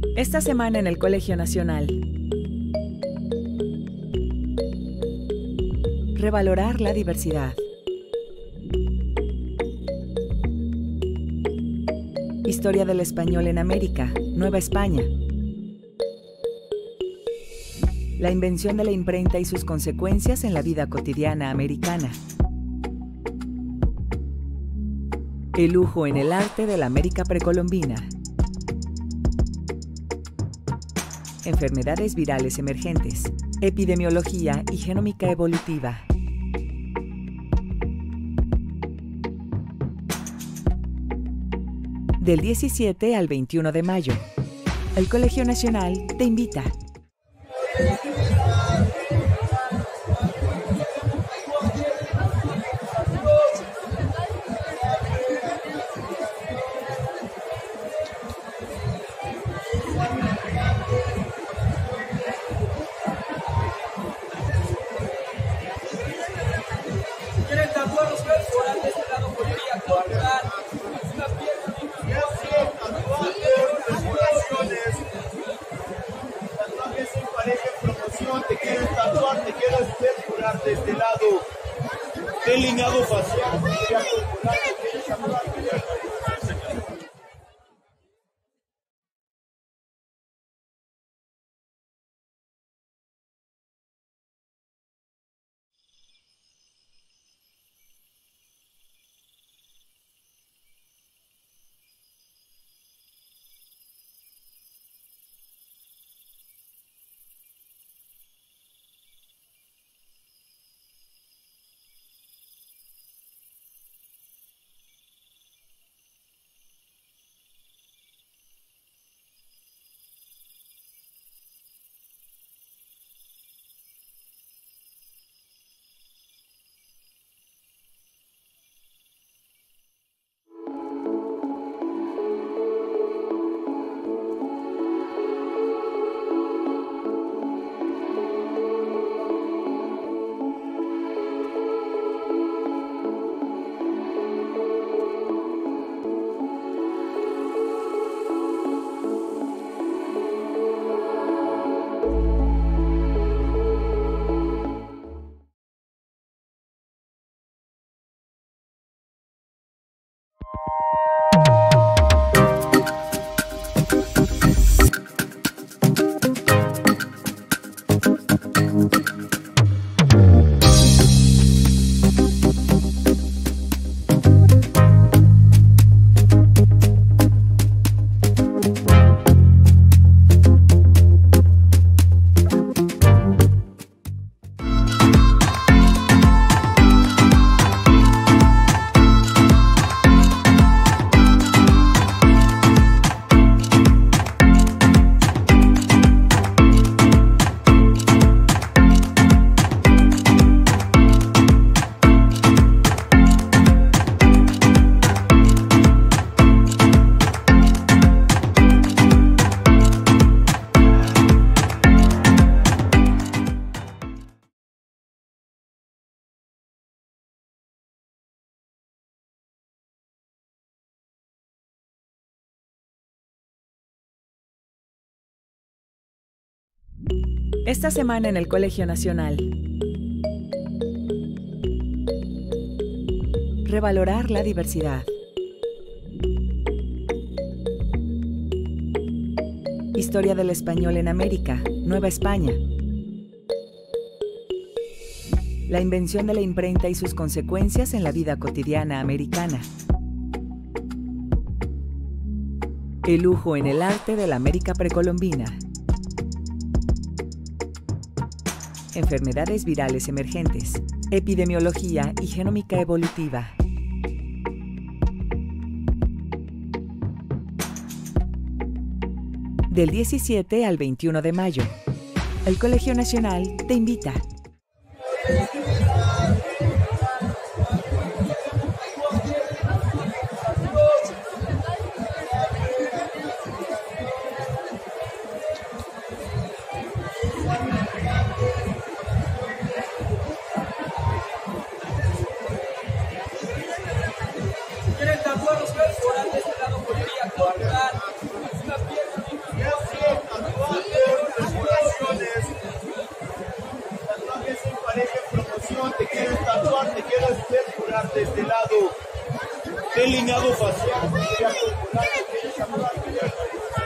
Esta semana en el Colegio Nacional. Revalorar la diversidad. Historia del español en América, Nueva España. La invención de la imprenta y sus consecuencias en la vida cotidiana americana. El lujo en el arte de la América precolombina. Enfermedades virales emergentes, epidemiología y genómica evolutiva. Del 17 al 21 de mayo, el Colegio Nacional te invita. Te quieres tatuar, te quieres perforar de este lado, delineado facial, te quieres perforar, te quieres tatuar, te quieres... Esta semana en el Colegio Nacional. Revalorar la diversidad. Historia del español en América, Nueva España. La invención de la imprenta y sus consecuencias en la vida cotidiana americana. El lujo en el arte de la América precolombina. Enfermedades virales emergentes, epidemiología y genómica evolutiva. Del 17 al 21 de mayo, el Colegio Nacional te invita. quieren tatuar los perforar de este lado, podría cortar. Es una pieza. de este lado. Delineado facial, tendría corporal de aquella parte de la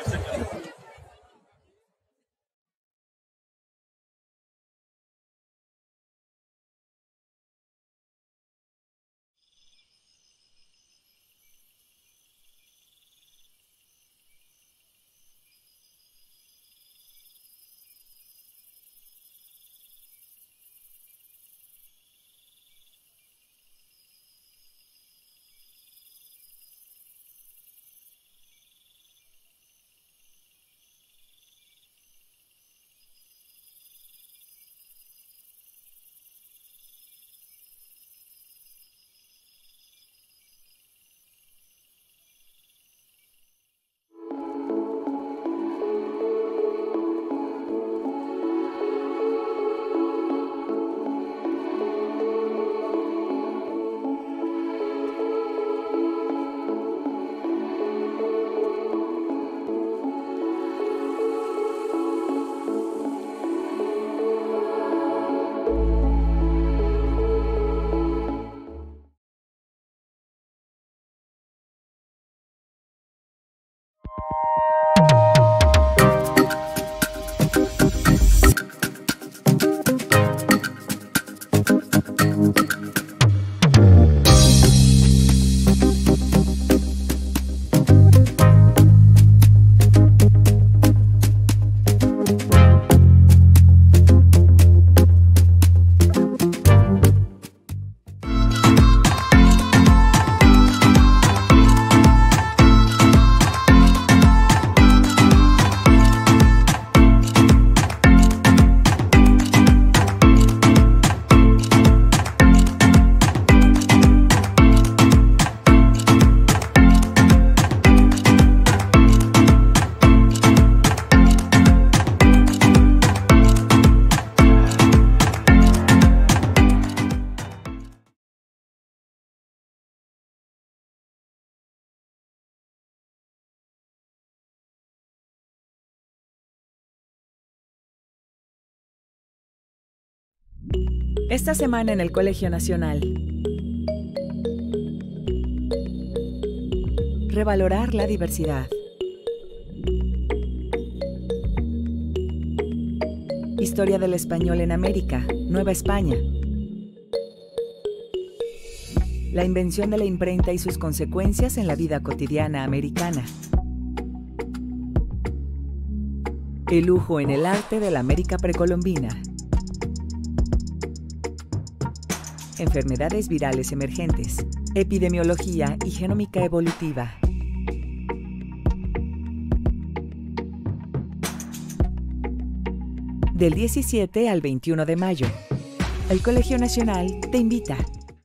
Esta semana en el Colegio Nacional. Revalorar la diversidad. Historia del español en América, Nueva España. La invención de la imprenta y sus consecuencias en la vida cotidiana americana. El lujo en el arte de la América precolombina. Enfermedades virales emergentes, epidemiología y genómica evolutiva. Del 17 al 21 de mayo, el Colegio Nacional te invita.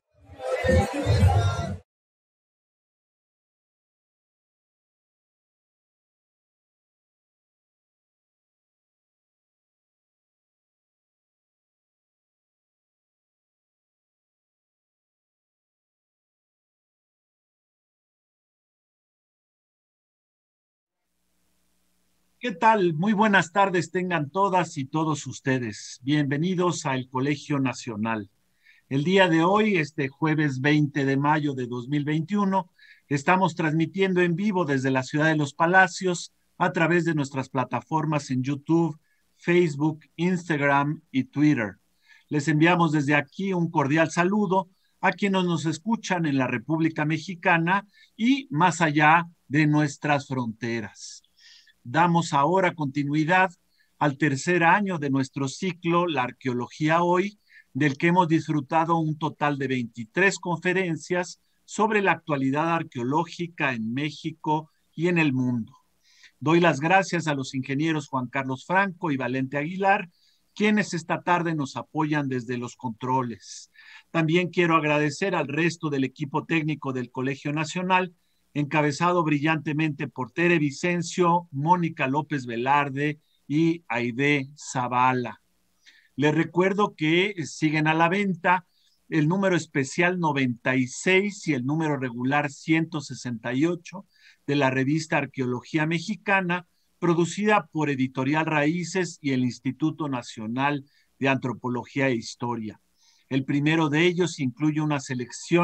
¿Qué tal? Muy buenas tardes tengan todas y todos ustedes. Bienvenidos al Colegio Nacional. El día de hoy, este jueves 20 de mayo de 2021, estamos transmitiendo en vivo desde la Ciudad de los Palacios a través de nuestras plataformas en YouTube, Facebook, Instagram y Twitter. Les enviamos desde aquí un cordial saludo a quienes nos escuchan en la República Mexicana y más allá de nuestras fronteras. Damos ahora continuidad al tercer año de nuestro ciclo La Arqueología Hoy, del que hemos disfrutado un total de 23 conferencias sobre la actualidad arqueológica en México y en el mundo. Doy las gracias a los ingenieros Juan Carlos Franco y Valente Aguilar, quienes esta tarde nos apoyan desde los controles. También quiero agradecer al resto del equipo técnico del Colegio Nacional, encabezado brillantemente por Tere Vicencio, Mónica López Velarde y Aide Zavala. Les recuerdo que siguen a la venta el número especial 96 y el número regular 168 de la revista Arqueología Mexicana, producida por Editorial Raíces y el Instituto Nacional de Antropología e Historia. El primero de ellos incluye una selección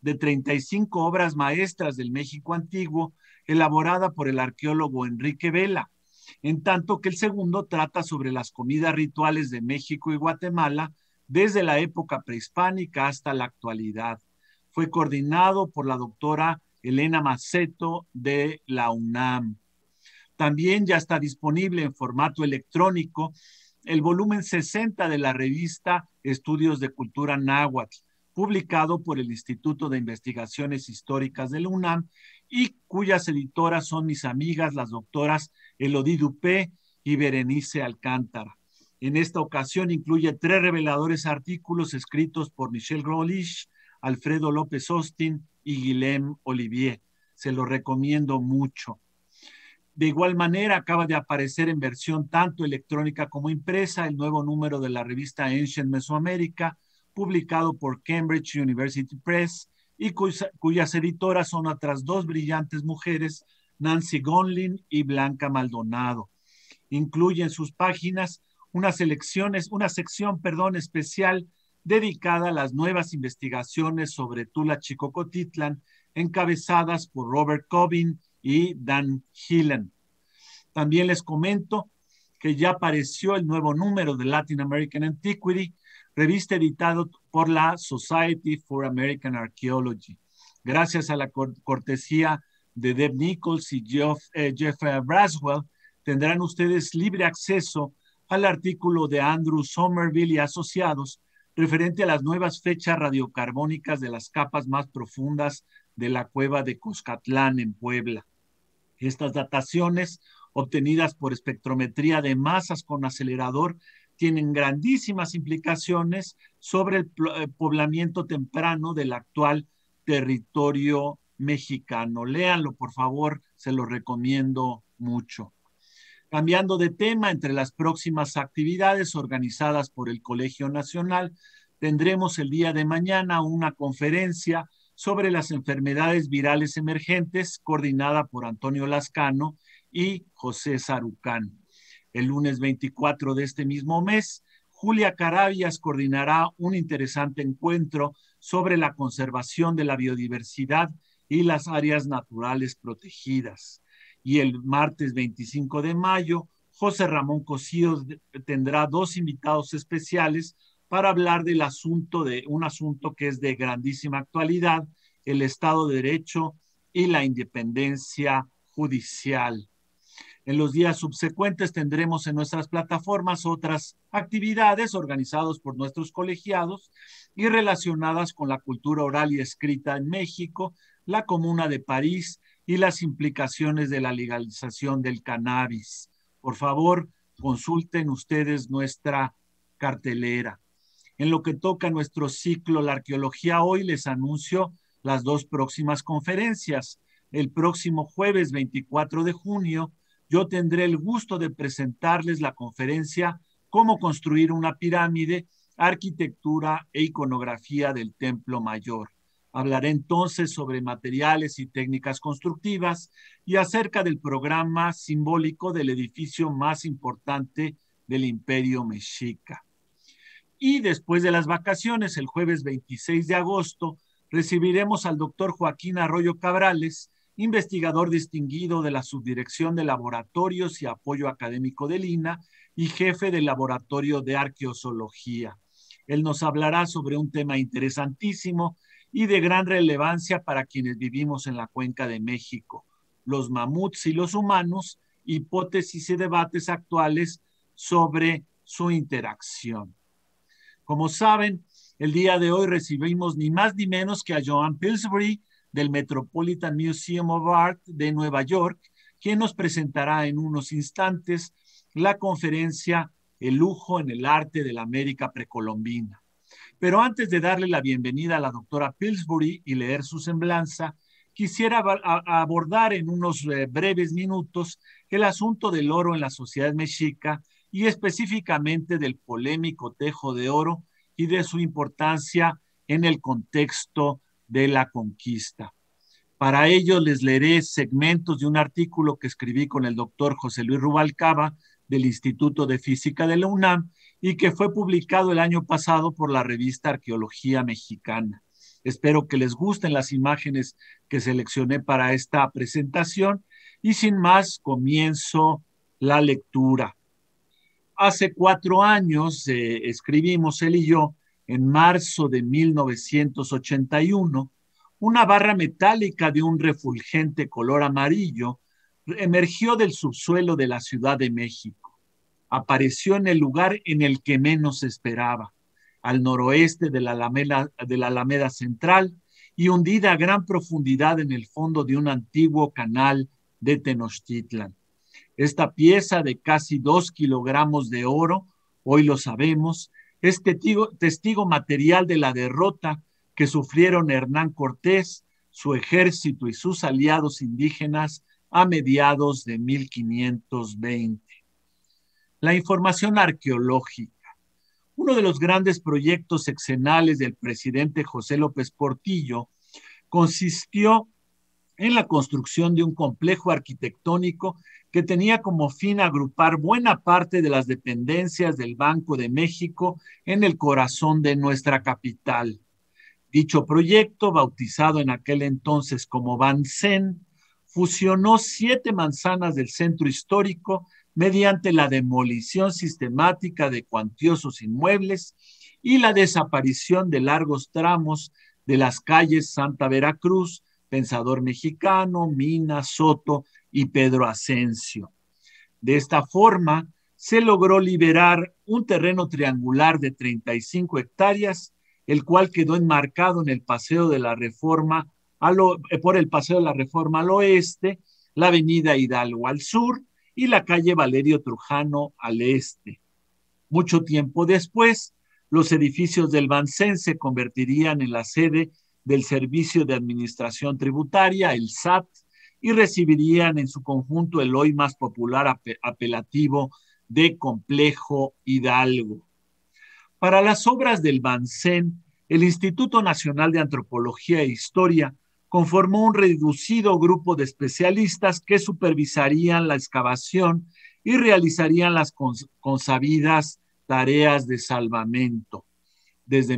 de 35 obras maestras del México antiguo, elaborada por el arqueólogo Enrique Vela, en tanto que el segundo trata sobre las comidas rituales de México y Guatemala desde la época prehispánica hasta la actualidad. Fue coordinado por la doctora Elena Maceto de la UNAM. También ya está disponible en formato electrónico el volumen 60 de la revista Estudios de Cultura Náhuatl, publicado por el Instituto de Investigaciones Históricas de la UNAM y cuyas editoras son mis amigas, las doctoras Elodie Dupé y Berenice Alcántara. En esta ocasión incluye 3 reveladores artículos escritos por Michel Grolich, Alfredo López Austin y Guillem Olivier. Se lo recomiendo mucho. De igual manera, acaba de aparecer en versión tanto electrónica como impresa el nuevo número de la revista Ancient Mesoamérica, publicado por Cambridge University Press, y cuyas editoras son otras 2 brillantes mujeres, Nancy Gonlin y Blanca Maldonado. Incluye en sus páginas una sección especial dedicada a las nuevas investigaciones sobre Tula Chicocotitlán, encabezadas por Robert Cobbin y Dan Hillen. También les comento que ya apareció el nuevo número de Latin American Antiquity, revista editado por la Society for American Archaeology. Gracias a la cortesía de Deb Nichols y Jeff Braswell, tendrán ustedes libre acceso al artículo de Andrew Somerville y asociados referente a las nuevas fechas radiocarbónicas de las capas más profundas de la cueva de Cuscatlán en Puebla. Estas dataciones, obtenidas por espectrometría de masas con acelerador, tienen grandísimas implicaciones sobre el poblamiento temprano del actual territorio mexicano. Léanlo, por favor, se lo recomiendo mucho. Cambiando de tema, entre las próximas actividades organizadas por el Colegio Nacional, tendremos el día de mañana una conferencia sobre las enfermedades virales emergentes, coordinada por Antonio Lascano y José Sarucán. El lunes 24 de este mismo mes, Julia Carabias coordinará un interesante encuentro sobre la conservación de la biodiversidad y las áreas naturales protegidas. Y el martes 25 de mayo, José Ramón Cosío tendrá 2 invitados especiales para hablar del un asunto que es de grandísima actualidad, el Estado de Derecho y la independencia judicial. En los días subsecuentes tendremos en nuestras plataformas otras actividades organizadas por nuestros colegiados y relacionadas con la cultura oral y escrita en México, la Comuna de París y las implicaciones de la legalización del cannabis. Por favor, consulten ustedes nuestra cartelera. En lo que toca a nuestro ciclo La Arqueología Hoy, les anuncio las 2 próximas conferencias. El próximo jueves 24 de junio, yo tendré el gusto de presentarles la conferencia Cómo construir una pirámide, arquitectura e iconografía del Templo Mayor. Hablaré entonces sobre materiales y técnicas constructivas y acerca del programa simbólico del edificio más importante del Imperio Mexica. Y después de las vacaciones, el jueves 26 de agosto, recibiremos al doctor Joaquín Arroyo Cabrales, investigador distinguido de la Subdirección de Laboratorios y Apoyo Académico del INAH y jefe del Laboratorio de Arqueozoología. Él nos hablará sobre un tema interesantísimo y de gran relevancia para quienes vivimos en la Cuenca de México: los mamuts y los humanos, hipótesis y debates actuales sobre su interacción. Como saben, el día de hoy recibimos ni más ni menos que a Joan Pillsbury del Metropolitan Museum of Art de Nueva York, quien nos presentará en unos instantes la conferencia El lujo en el arte de la América precolombina. Pero antes de darle la bienvenida a la doctora Pillsbury y leer su semblanza, quisiera abordar en unos breves minutos el asunto del oro en la sociedad mexica y específicamente del polémico tejo de oro y de su importancia en el contexto de la conquista. Para ello les leeré segmentos de un artículo que escribí con el doctor José Luis Rubalcaba del Instituto de Física de la UNAM y que fue publicado el año pasado por la revista Arqueología Mexicana. Espero que les gusten las imágenes que seleccioné para esta presentación y sin más comienzo la lectura. Hace 4 años escribimos él y yo, en marzo de 1981, una barra metálica de un refulgente color amarillo emergió del subsuelo de la Ciudad de México. Apareció en el lugar en el que menos esperaba, al noroeste de la Alameda Central y hundida a gran profundidad en el fondo de un antiguo canal de Tenochtitlan. Esta pieza de casi 2 kilogramos de oro, hoy lo sabemos, es testigo material de la derrota que sufrieron Hernán Cortés, su ejército y sus aliados indígenas a mediados de 1520. La información arqueológica. Uno de los grandes proyectos sexenales del presidente José López Portillo consistió en la construcción de un complejo arquitectónico que tenía como fin agrupar buena parte de las dependencias del Banco de México en el corazón de nuestra capital. Dicho proyecto, bautizado en aquel entonces como Bansen, fusionó 7 manzanas del centro histórico mediante la demolición sistemática de cuantiosos inmuebles y la desaparición de largos tramos de las calles Santa Veracruz, Pensador Mexicano, Mina, Soto y Pedro Asensio. De esta forma, se logró liberar un terreno triangular de 35 hectáreas, el cual quedó enmarcado en el Paseo de la Reforma, por el Paseo de la Reforma al oeste, la Avenida Hidalgo al sur y la calle Valerio Trujano al este. Mucho tiempo después, los edificios del Bansen se convertirían en la sede del Servicio de Administración Tributaria, el SAT, y recibirían en su conjunto el hoy más popular apelativo de Complejo Hidalgo. Para las obras del Bansen, el Instituto Nacional de Antropología e Historia conformó un reducido grupo de especialistas que supervisarían la excavación y realizarían las consabidas tareas de salvamento. Desde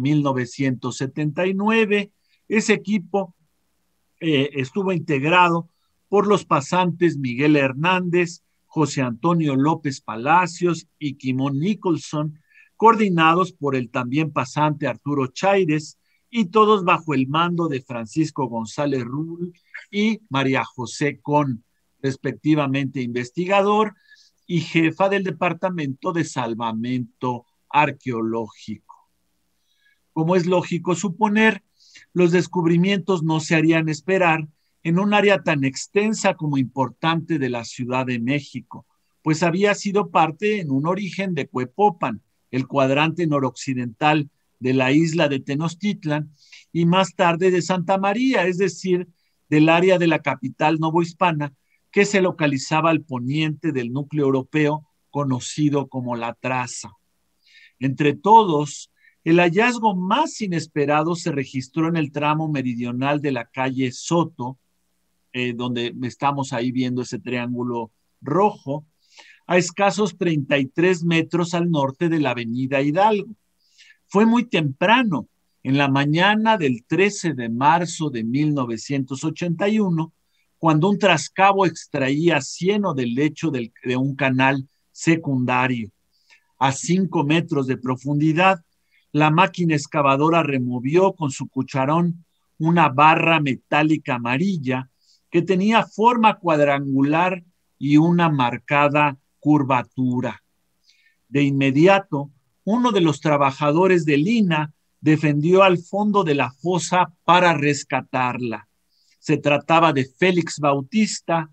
1979, ese equipo estuvo integrado por los pasantes Miguel Hernández, José Antonio López Palacios y Quimón Nicholson, coordinados por el también pasante Arturo Chaires, y todos bajo el mando de Francisco González Rull y María José Con, respectivamente investigador y jefa del Departamento de Salvamento Arqueológico. Como es lógico suponer, los descubrimientos no se harían esperar en un área tan extensa como importante de la Ciudad de México, pues había sido parte en un origen de Cuepopan, el cuadrante noroccidental de la isla de Tenochtitlan, y más tarde de Santa María, es decir, del área de la capital novohispana, que se localizaba al poniente del núcleo europeo conocido como La Traza. Entre todos, el hallazgo más inesperado se registró en el tramo meridional de la calle Soto, donde estamos ahí viendo ese triángulo rojo, a escasos 33 metros al norte de la avenida Hidalgo. Fue muy temprano, en la mañana del 13 de marzo de 1981, cuando un trascabo extraía cieno del lecho de un canal secundario. A 5 metros de profundidad, la máquina excavadora removió con su cucharón una barra metálica amarilla que tenía forma cuadrangular y una marcada curvatura. De inmediato, uno de los trabajadores de Lina defendió al fondo de la fosa para rescatarla. Se trataba de Félix Bautista,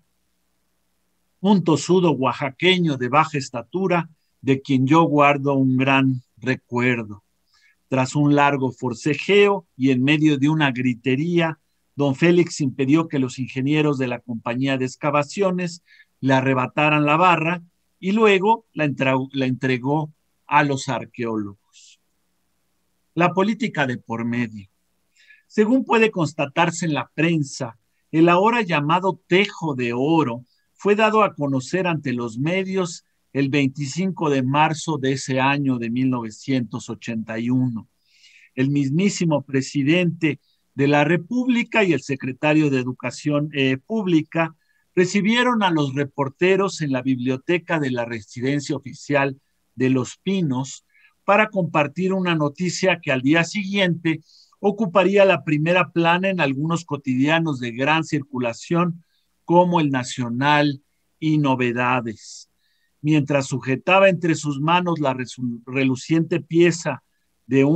un tosudo oaxaqueño de baja estatura, de quien yo guardo un gran recuerdo. Tras un largo forcejeo y en medio de una gritería, don Félix impidió que los ingenieros de la compañía de excavaciones le arrebataran la barra y luego la entregó a los arqueólogos. La política de por medio. Según puede constatarse en la prensa, el ahora llamado Tejo de Oro fue dado a conocer ante los medios el 25 de marzo de ese año de 1981. El mismísimo presidente de la República y el secretario de Educación Pública recibieron a los reporteros en la biblioteca de la residencia oficial de Los Pinos para compartir una noticia que al día siguiente ocuparía la primera plana en algunos cotidianos de gran circulación como El Nacional y Novedades. Mientras sujetaba entre sus manos la reluciente pieza de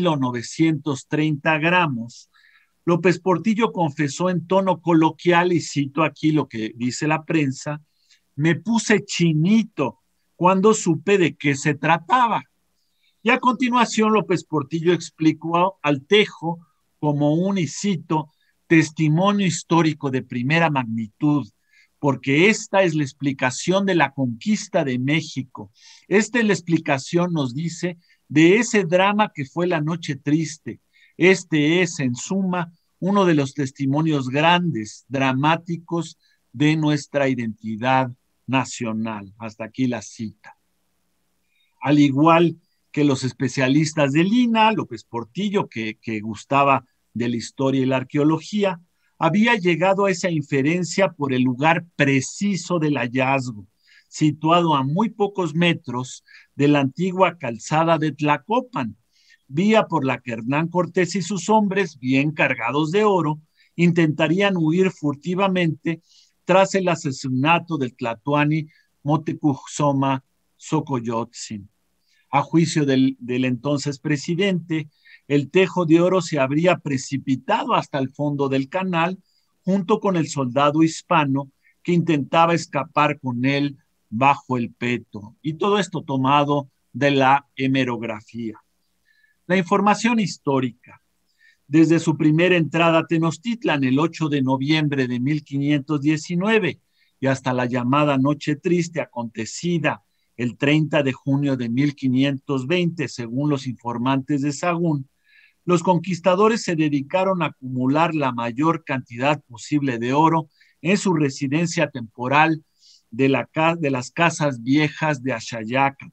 1,930 kilos, López Portillo confesó en tono coloquial, y cito aquí lo que dice la prensa: me puse chinito cuando supe de qué se trataba. Y a continuación López Portillo explicó al Tejo como un, y cito, testimonio histórico de primera magnitud, porque esta es la explicación de la conquista de México. Esta es la explicación, nos dice, de ese drama que fue la Noche Triste. Este es, en suma, uno de los testimonios grandes, dramáticos de nuestra identidad nacional. Hasta aquí la cita. Al igual que los especialistas del INAH, López Portillo, que gustaba de la historia y la arqueología, había llegado a esa inferencia por el lugar preciso del hallazgo, situado a muy pocos metros de la antigua calzada de Tlacopan, vía por la que Hernán Cortés y sus hombres, bien cargados de oro, intentarían huir furtivamente tras el asesinato del tlatoani Moctezuma Xocoyotzin. A juicio del entonces presidente, el Tejo de Oro se habría precipitado hasta el fondo del canal junto con el soldado hispano que intentaba escapar con él bajo el peto. Y todo esto tomado de la hemerografía. La información histórica. Desde su primera entrada a Tenochtitlan el 8 de noviembre de 1519 y hasta la llamada Noche Triste acontecida el 30 de junio de 1520, según los informantes de Sahagún, los conquistadores se dedicaron a acumular la mayor cantidad posible de oro en su residencia temporal de las casas viejas de Axayácatl,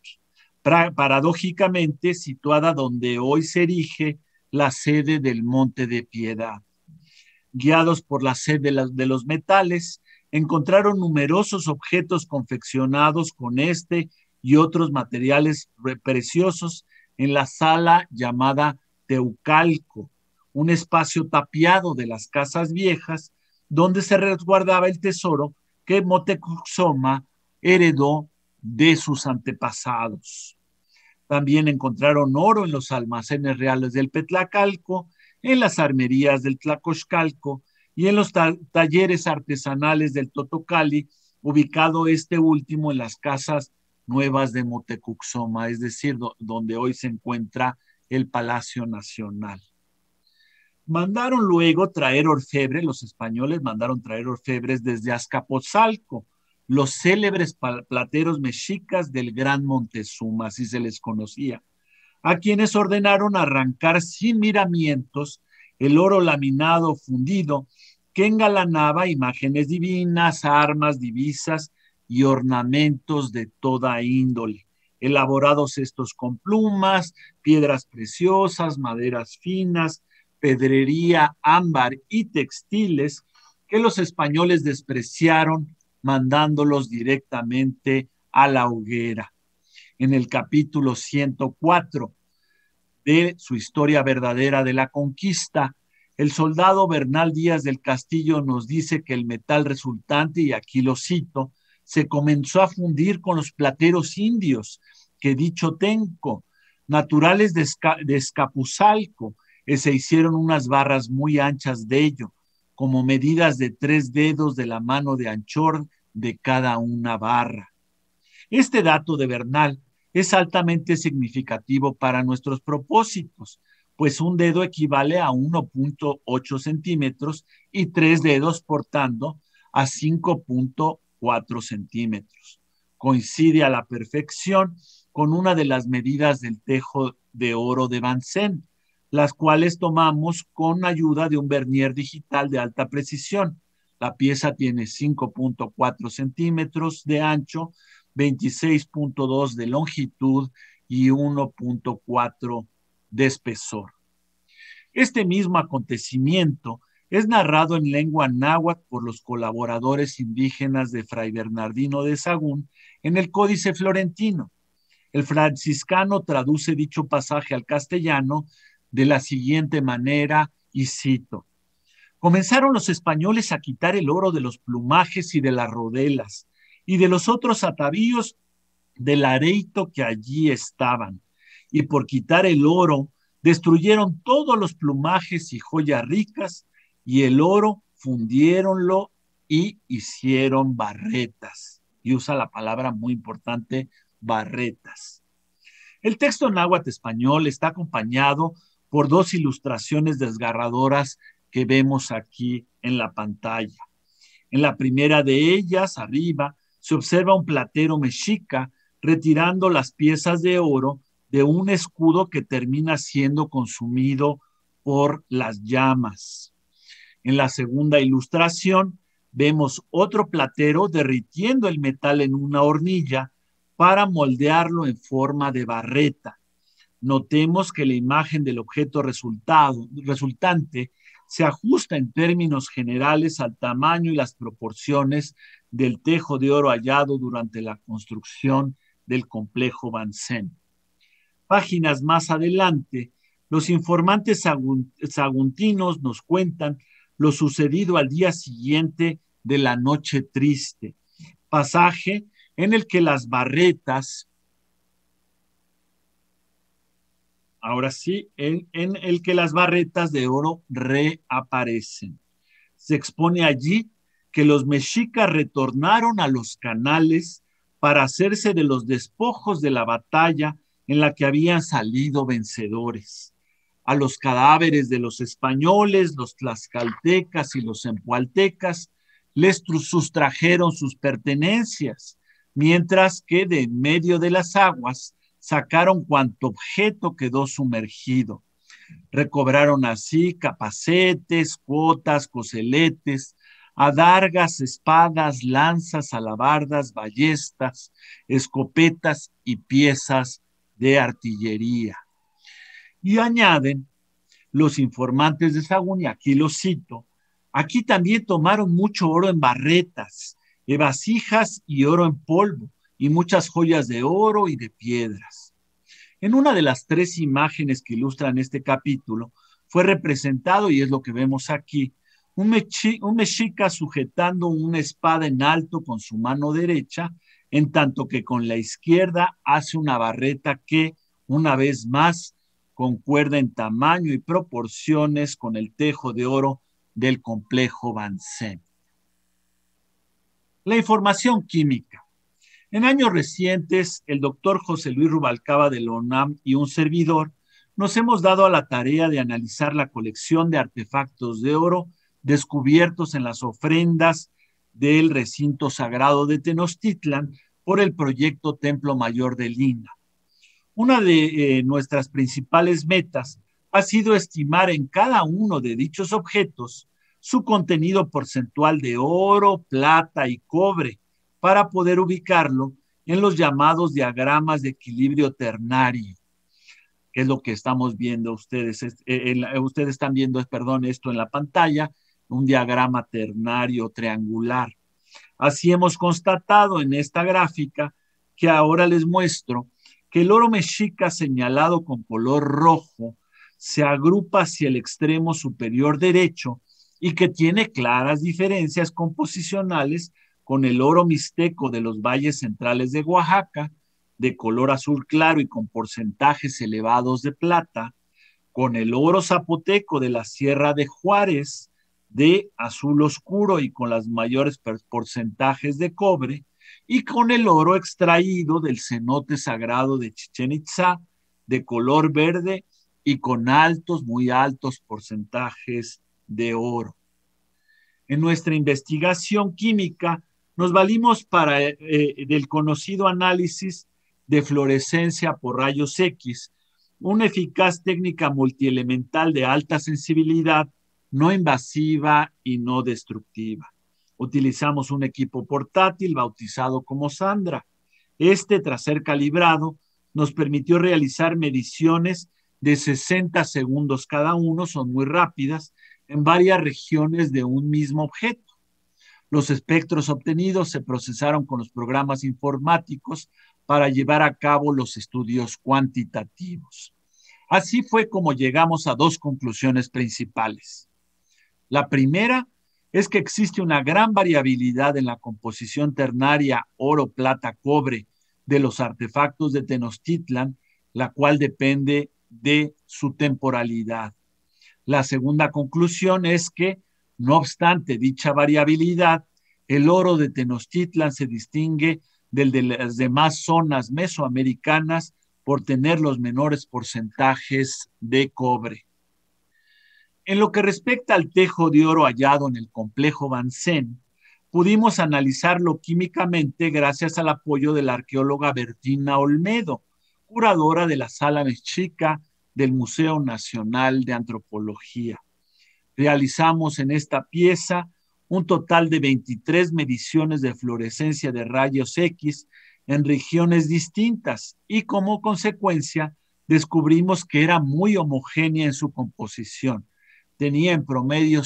paradójicamente situada donde hoy se erige la sede del Monte de Piedad. Guiados por la sed de los metales, encontraron numerosos objetos confeccionados con este y otros materiales preciosos en la sala llamada Teucalco, un espacio tapiado de las casas viejas donde se resguardaba el tesoro que Moctezuma heredó de sus antepasados. También encontraron oro en los almacenes reales del Petlacalco, en las armerías del Tlacoxcalco y en los talleres artesanales del Totocali, ubicado este último en las casas nuevas de Moctezuma, es decir, donde hoy se encuentra el Palacio Nacional. Mandaron luego traer orfebres, los españoles mandaron traer orfebres desde Azcapotzalco, los célebres plateros mexicas del Gran Montezuma, así se les conocía, a quienes ordenaron arrancar sin miramientos el oro laminado fundido que engalanaba imágenes divinas, armas, divisas y ornamentos de toda índole, elaborados estos con plumas, piedras preciosas, maderas finas, pedrería, ámbar y textiles que los españoles despreciaron mandándolos directamente a la hoguera. En el capítulo 104 de su historia verdadera de la conquista, el soldado Bernal Díaz del Castillo nos dice que el metal resultante, y aquí lo cito, se comenzó a fundir con los plateros indios que dicho Tenco, naturales de Escapuzalco, se hicieron unas barras muy anchas de ello, como medidas de 3 dedos de la mano de anchor de cada una barra. Este dato de Bernal es altamente significativo para nuestros propósitos, pues un dedo equivale a 1.8 centímetros y 3 dedos, portando, a 5.4 centímetros. Coincide a la perfección con una de las medidas del Tejo de Oro de Vincennes, las cuales tomamos con ayuda de un vernier digital de alta precisión. La pieza tiene 5.4 centímetros de ancho, 26.2 de longitud y 1.4 de espesor. Este mismo acontecimiento es narrado en lengua náhuatl por los colaboradores indígenas de Fray Bernardino de Sahagún en el Códice Florentino. El franciscano traduce dicho pasaje al castellano de la siguiente manera, y cito: comenzaron los españoles a quitar el oro de los plumajes y de las rodelas y de los otros atavíos del areito que allí estaban, y por quitar el oro destruyeron todos los plumajes y joyas ricas, y el oro fundiéronlo y hicieron barretas. Y usa la palabra muy importante, barretas. El texto náhuatl español está acompañado por dos ilustraciones desgarradoras que vemos aquí en la pantalla. En la primera de ellas, arriba, se observa un platero mexica retirando las piezas de oro de un escudo que termina siendo consumido por las llamas. En la segunda ilustración, vemos otro platero derritiendo el metal en una hornilla para moldearlo en forma de barreta. Notemos que la imagen del objeto resultante se ajusta en términos generales al tamaño y las proporciones del tejo de oro hallado durante la construcción del complejo Bansen. Páginas más adelante, los informantes saguntinos nos cuentan lo sucedido al día siguiente de la noche triste, pasaje en el que las barretas, ahora sí, en el que las barretas de oro reaparecen. Se expone allí que los mexicas retornaron a los canales para hacerse de los despojos de la batalla en la que habían salido vencedores. A los cadáveres de los españoles, los tlaxcaltecas y los empualtecas les sustrajeron sus pertenencias, mientras que de en medio de las aguas sacaron cuanto objeto quedó sumergido. Recobraron así capacetes, cuotas, coseletes, adargas, espadas, lanzas, alabardas, ballestas, escopetas y piezas de artillería. Y añaden los informantes de Sahagún, y aquí lo cito: aquí también tomaron mucho oro en barretas, vasijas y oro en polvo, y muchas joyas de oro y de piedras. En una de las tres imágenes que ilustran este capítulo, fue representado, y es lo que vemos aquí, un mexica sujetando una espada en alto con su mano derecha, en tanto que con la izquierda hace una barreta que, una vez más, concuerda en tamaño y proporciones con el tejo de oro del complejo Bansen. La información química. En años recientes, el doctor José Luis Rubalcaba de la UNAM y un servidor nos hemos dado a la tarea de analizar la colección de artefactos de oro descubiertos en las ofrendas del recinto sagrado de Tenochtitlan por el proyecto Templo Mayor de Lina. Una de nuestras principales metas ha sido estimar en cada uno de dichos objetos su contenido porcentual de oro, plata y cobre para poder ubicarlo en los llamados diagramas de equilibrio ternario, que es lo que estamos viendo ustedes. Ustedes están viendo, esto en la pantalla, un diagrama ternario triangular. Así hemos constatado en esta gráfica que ahora les muestro que el oro mexica señalado con color rojo se agrupa hacia el extremo superior derecho y que tiene claras diferencias composicionales con el oro mixteco de los valles centrales de Oaxaca, de color azul claro y con porcentajes elevados de plata, con el oro zapoteco de la Sierra de Juárez, de azul oscuro y con los mayores porcentajes de cobre, y con el oro extraído del cenote sagrado de Chichén Itzá, de color verde y con altos, muy altos porcentajes de oro. En nuestra investigación química nos valimos del conocido análisis de fluorescencia por rayos X, una eficaz técnica multielemental de alta sensibilidad, no invasiva y no destructiva. Utilizamos un equipo portátil bautizado como Sandra. Tras ser calibrado, nos permitió realizar mediciones de 60 segundos cada uno, son muy rápidas, en varias regiones de un mismo objeto. Los espectros obtenidos se procesaron con los programas informáticos para llevar a cabo los estudios cuantitativos. Así fue como llegamos a dos conclusiones principales. La primera es que existe una gran variabilidad en la composición ternaria oro, plata, cobre de los artefactos de Tenochtitlan, la cual depende de su temporalidad. La segunda conclusión es que, no obstante dicha variabilidad, el oro de Tenochtitlan se distingue del de las demás zonas mesoamericanas por tener los menores porcentajes de cobre. En lo que respecta al tejo de oro hallado en el complejo Bansen, pudimos analizarlo químicamente gracias al apoyo de la arqueóloga Bertina Olmedo, curadora de la Sala Mexica del Museo Nacional de Antropología. Realizamos en esta pieza un total de 23 mediciones de fluorescencia de rayos X en regiones distintas y como consecuencia descubrimos que era muy homogénea en su composición. Tenía en promedio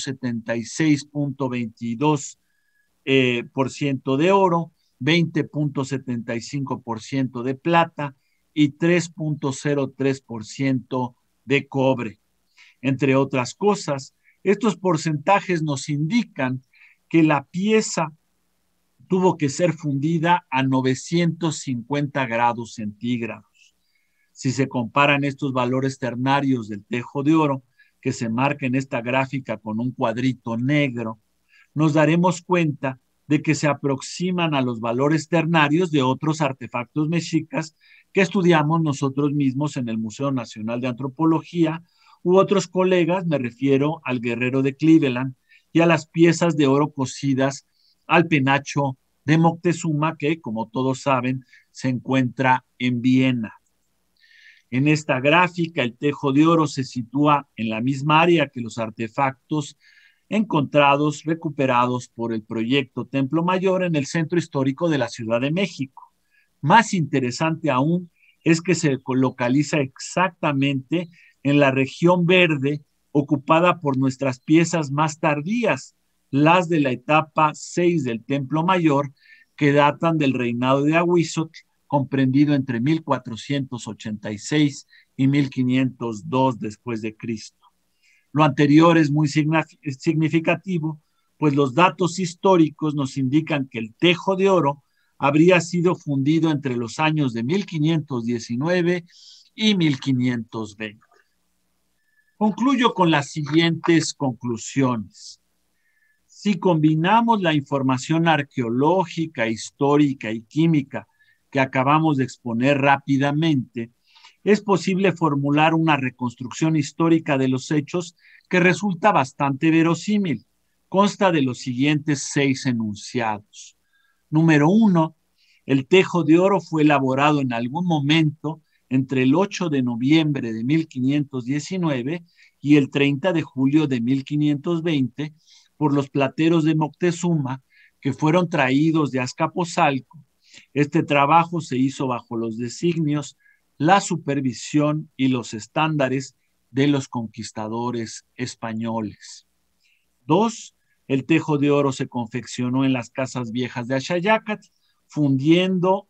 76.22% de oro, 20.75% de plata y 3.03% de cobre. Entre otras cosas, estos porcentajes nos indican que la pieza tuvo que ser fundida a 950 grados centígrados. Si se comparan estos valores ternarios del tejo de oro, que se marca en esta gráfica con un cuadrito negro, nos daremos cuenta de que se aproximan a los valores ternarios de otros artefactos mexicas que estudiamos nosotros mismos en el Museo Nacional de Antropología u otros colegas, me refiero al Guerrero de Cleveland y a las piezas de oro cocidas al penacho de Moctezuma, que, como todos saben, se encuentra en Viena. En esta gráfica, el tejo de oro se sitúa en la misma área que los artefactos encontrados, recuperados por el proyecto Templo Mayor en el centro histórico de la Ciudad de México. Más interesante aún es que se localiza exactamente en la región verde ocupada por nuestras piezas más tardías, las de la etapa 6 del Templo Mayor, que datan del reinado de Ahuizotl, comprendido entre 1486 y 1502 después de Cristo. Lo anterior es muy significativo, pues los datos históricos nos indican que el tejo de oro habría sido fundido entre los años de 1519 y 1520. Concluyo con las siguientes conclusiones. Si combinamos la información arqueológica, histórica y química que acabamos de exponer rápidamente, es posible formular una reconstrucción histórica de los hechos que resulta bastante verosímil. Consta de los siguientes 6 enunciados. Número 1, el tejo de oro fue elaborado en algún momento entre el 8 de noviembre de 1519 y el 30 de julio de 1520 por los plateros de Moctezuma, que fueron traídos de Azcapotzalco. Este trabajo se hizo bajo los designios, la supervisión y los estándares de los conquistadores españoles. 2. El tejo de oro se confeccionó en las casas viejas de Axayácatl, fundiéndolo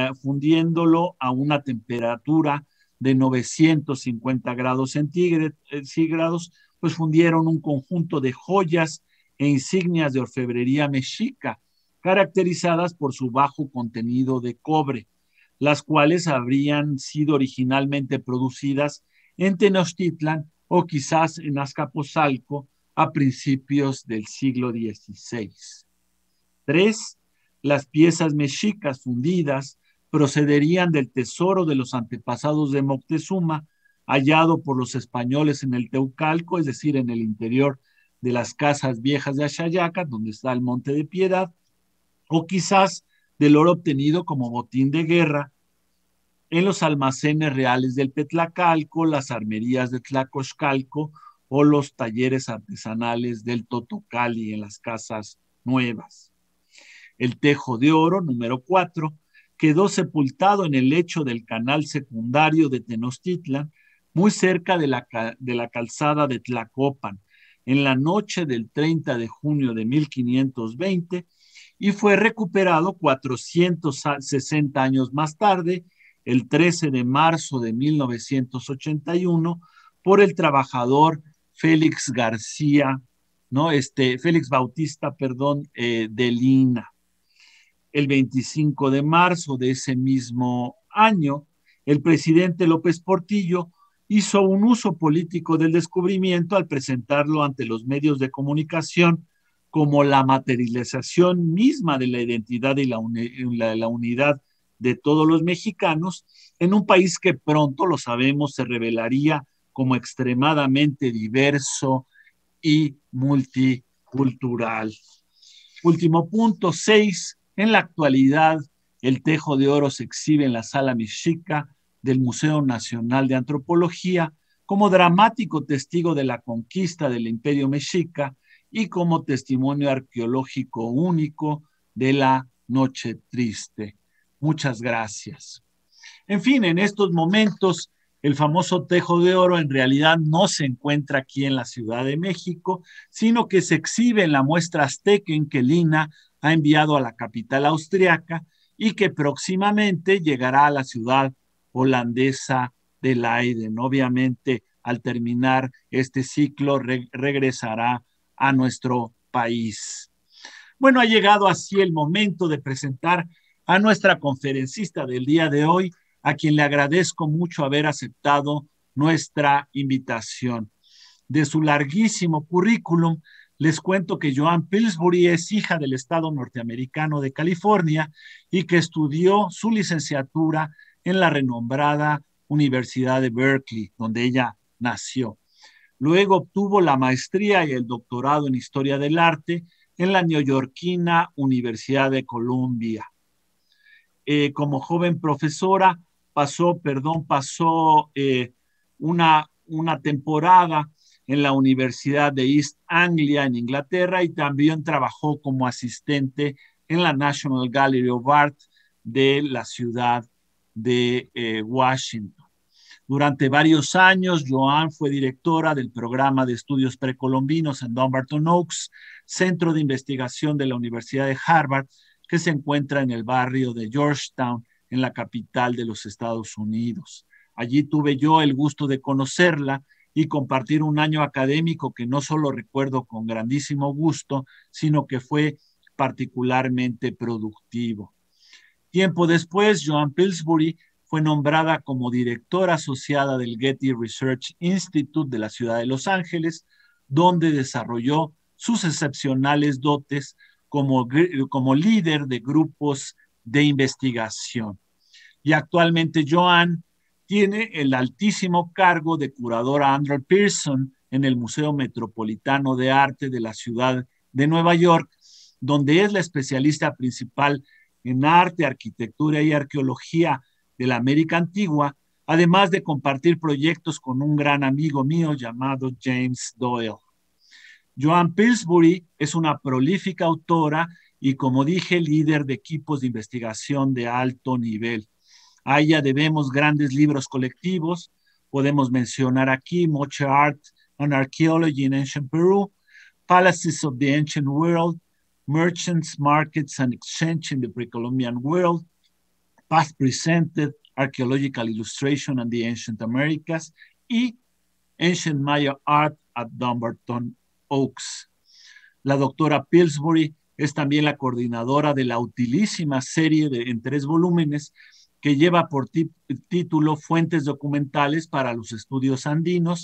a una temperatura de 950 grados centígrados, pues fundieron un conjunto de joyas e insignias de orfebrería mexica, caracterizadas por su bajo contenido de cobre, las cuales habrían sido originalmente producidas en Tenochtitlan o quizás en Azcapotzalco a principios del siglo XVI. 3. Las piezas mexicas fundidas procederían del tesoro de los antepasados de Moctezuma, hallado por los españoles en el Teucalco, es decir, en el interior de las casas viejas de Axayácatl, donde está el Monte de Piedad, o quizás del oro obtenido como botín de guerra en los almacenes reales del Petlacalco, las armerías de Tlacoxcalco o los talleres artesanales del Totocali en las casas nuevas. El tejo de oro, número 4, quedó sepultado en el lecho del canal secundario de Tenochtitlan, muy cerca de la calzada de Tlacopan, en la noche del 30 de junio de 1520, y fue recuperado 460 años más tarde, el 13 de marzo de 1981, por el trabajador Félix García, ¿no? Félix Bautista, perdón, de Lina. El 25 de marzo de ese mismo año, el presidente López Portillo hizo un uso político del descubrimiento al presentarlo ante los medios de comunicación como la materialización misma de la identidad y la unidad de todos los mexicanos en un país que pronto, lo sabemos, se revelaría como extremadamente diverso y multicultural. Último punto, 6. En la actualidad, el Tejo de Oro se exhibe en la Sala Mexica del Museo Nacional de Antropología como dramático testigo de la conquista del Imperio Mexica y como testimonio arqueológico único de la Noche Triste. Muchas gracias. En fin, en estos momentos, el famoso Tejo de Oro en realidad no se encuentra aquí en la Ciudad de México, sino que se exhibe en la muestra azteca que Lina ha enviado a la capital austriaca y que próximamente llegará a la ciudad holandesa de Leiden. Obviamente, al terminar este ciclo, regresará a nuestro país. Bueno, ha llegado así el momento de presentar a nuestra conferencista del día de hoy, a quien le agradezco mucho haber aceptado nuestra invitación. De su larguísimo currículum, les cuento que Joan Pillsbury es hija del estado norteamericano de California y que estudió su licenciatura en la renombrada Universidad de Berkeley, donde ella nació. Luego obtuvo la maestría y el doctorado en Historia del Arte en la neoyorquina Universidad de Columbia. Como joven profesora, pasó una temporada en la Universidad de East Anglia en Inglaterra y también trabajó como asistente en la National Gallery of Art de la ciudad de Washington. Durante varios años, Joan fue directora del programa de estudios precolombinos en Dumbarton Oaks, centro de investigación de la Universidad de Harvard, que se encuentra en el barrio de Georgetown, en la capital de los Estados Unidos. Allí tuve yo el gusto de conocerla y compartir un año académico que no solo recuerdo con grandísimo gusto, sino que fue particularmente productivo. Tiempo después, Joan Pillsbury fue nombrada como directora asociada del Getty Research Institute de la ciudad de Los Ángeles, donde desarrolló sus excepcionales dotes como líder de grupos de investigación. Y actualmente Joan tiene el altísimo cargo de curadora Andrew Pearson en el Museo Metropolitano de Arte de la ciudad de Nueva York, donde es la especialista principal en arte, arquitectura y arqueología de la América Antigua, además de compartir proyectos con un gran amigo mío llamado James Doyle. Joan Pillsbury es una prolífica autora y, como dije, líder de equipos de investigación de alto nivel. A ella debemos grandes libros colectivos. Podemos mencionar aquí Much Art and Archaeology in Ancient Peru, Palaces of the Ancient World, Merchants, Markets and Exchange in the Pre-Columbian World, Past Presented, Archaeological Illustration and the Ancient Americas, y Ancient Maya Art at Dumbarton Oaks. La doctora Pillsbury es también la coordinadora de la utilísima serie en 3 volúmenes que lleva por título Fuentes documentales para los estudios andinos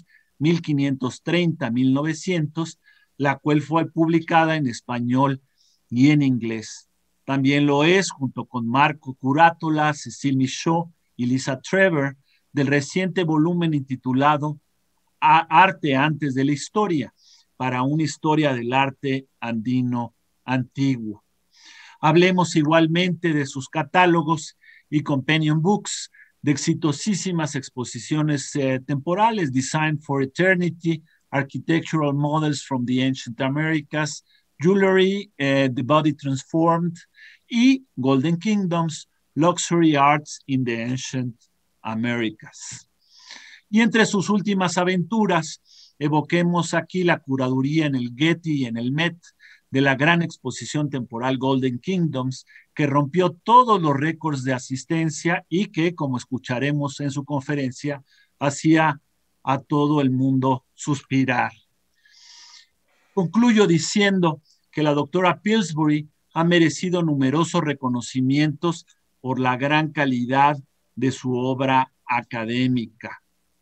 1530-1900, la cual fue publicada en español y en inglés. También lo es, junto con Marco Curátola, Cecil Michaud y Lisa Trevor, del reciente volumen intitulado Arte antes de la historia, para una historia del arte andino antiguo. Hablemos igualmente de sus catálogos y companion books, de exitosísimas exposiciones temporales, Design for Eternity, Architectural Models from the Ancient Americas, Jewelry, The Body Transformed, y Golden Kingdoms, Luxury Arts in the Ancient Americas. Y entre sus últimas aventuras, evoquemos aquí la curaduría en el Getty y en el Met de la gran exposición temporal Golden Kingdoms, que rompió todos los récords de asistencia y que, como escucharemos en su conferencia, hacía a todo el mundo suspirar. Concluyo diciendo que la doctora Pillsbury ha merecido numerosos reconocimientos por la gran calidad de su obra académica.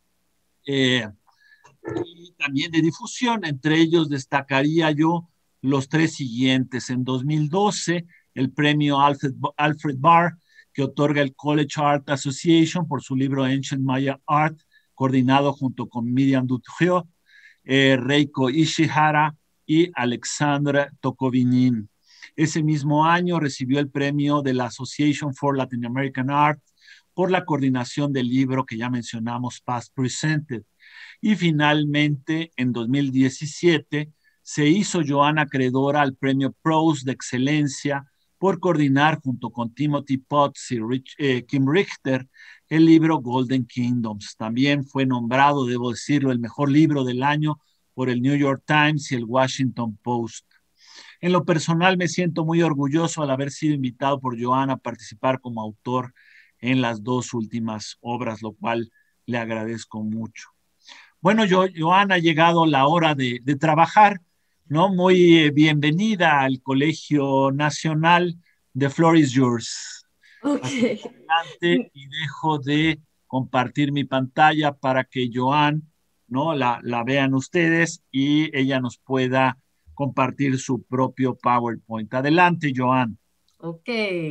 Y también de difusión. Entre ellos destacaría yo los tres siguientes. En 2012, el premio Alfred Barr, que otorga el College Art Association por su libro Ancient Maya Art, coordinado junto con Miriam Dutrieu, Reiko Ishihara y Alexandra Tokovinin. Ese mismo año recibió el premio de la Association for Latin American Art por la coordinación del libro que ya mencionamos, Past Presented. Y finalmente, en 2017, se hizo Joan acreedora al premio Prose de Excelencia por coordinar junto con Timothy Potts y Kim Richter el libro Golden Kingdoms. También fue nombrado, debo decirlo, el mejor libro del año por el New York Times y el Washington Post. En lo personal me siento muy orgulloso al haber sido invitado por Joan a participar como autor en las dos últimas obras, lo cual le agradezco mucho. Bueno, Joan, ha llegado la hora de trabajar, ¿no? Muy bienvenida al Colegio Nacional. The floor is yours. Okay. Adelante y dejo de compartir mi pantalla para que Joan, ¿no? la vean ustedes y ella nos pueda compartir su propio PowerPoint. Adelante, Joan. Ok.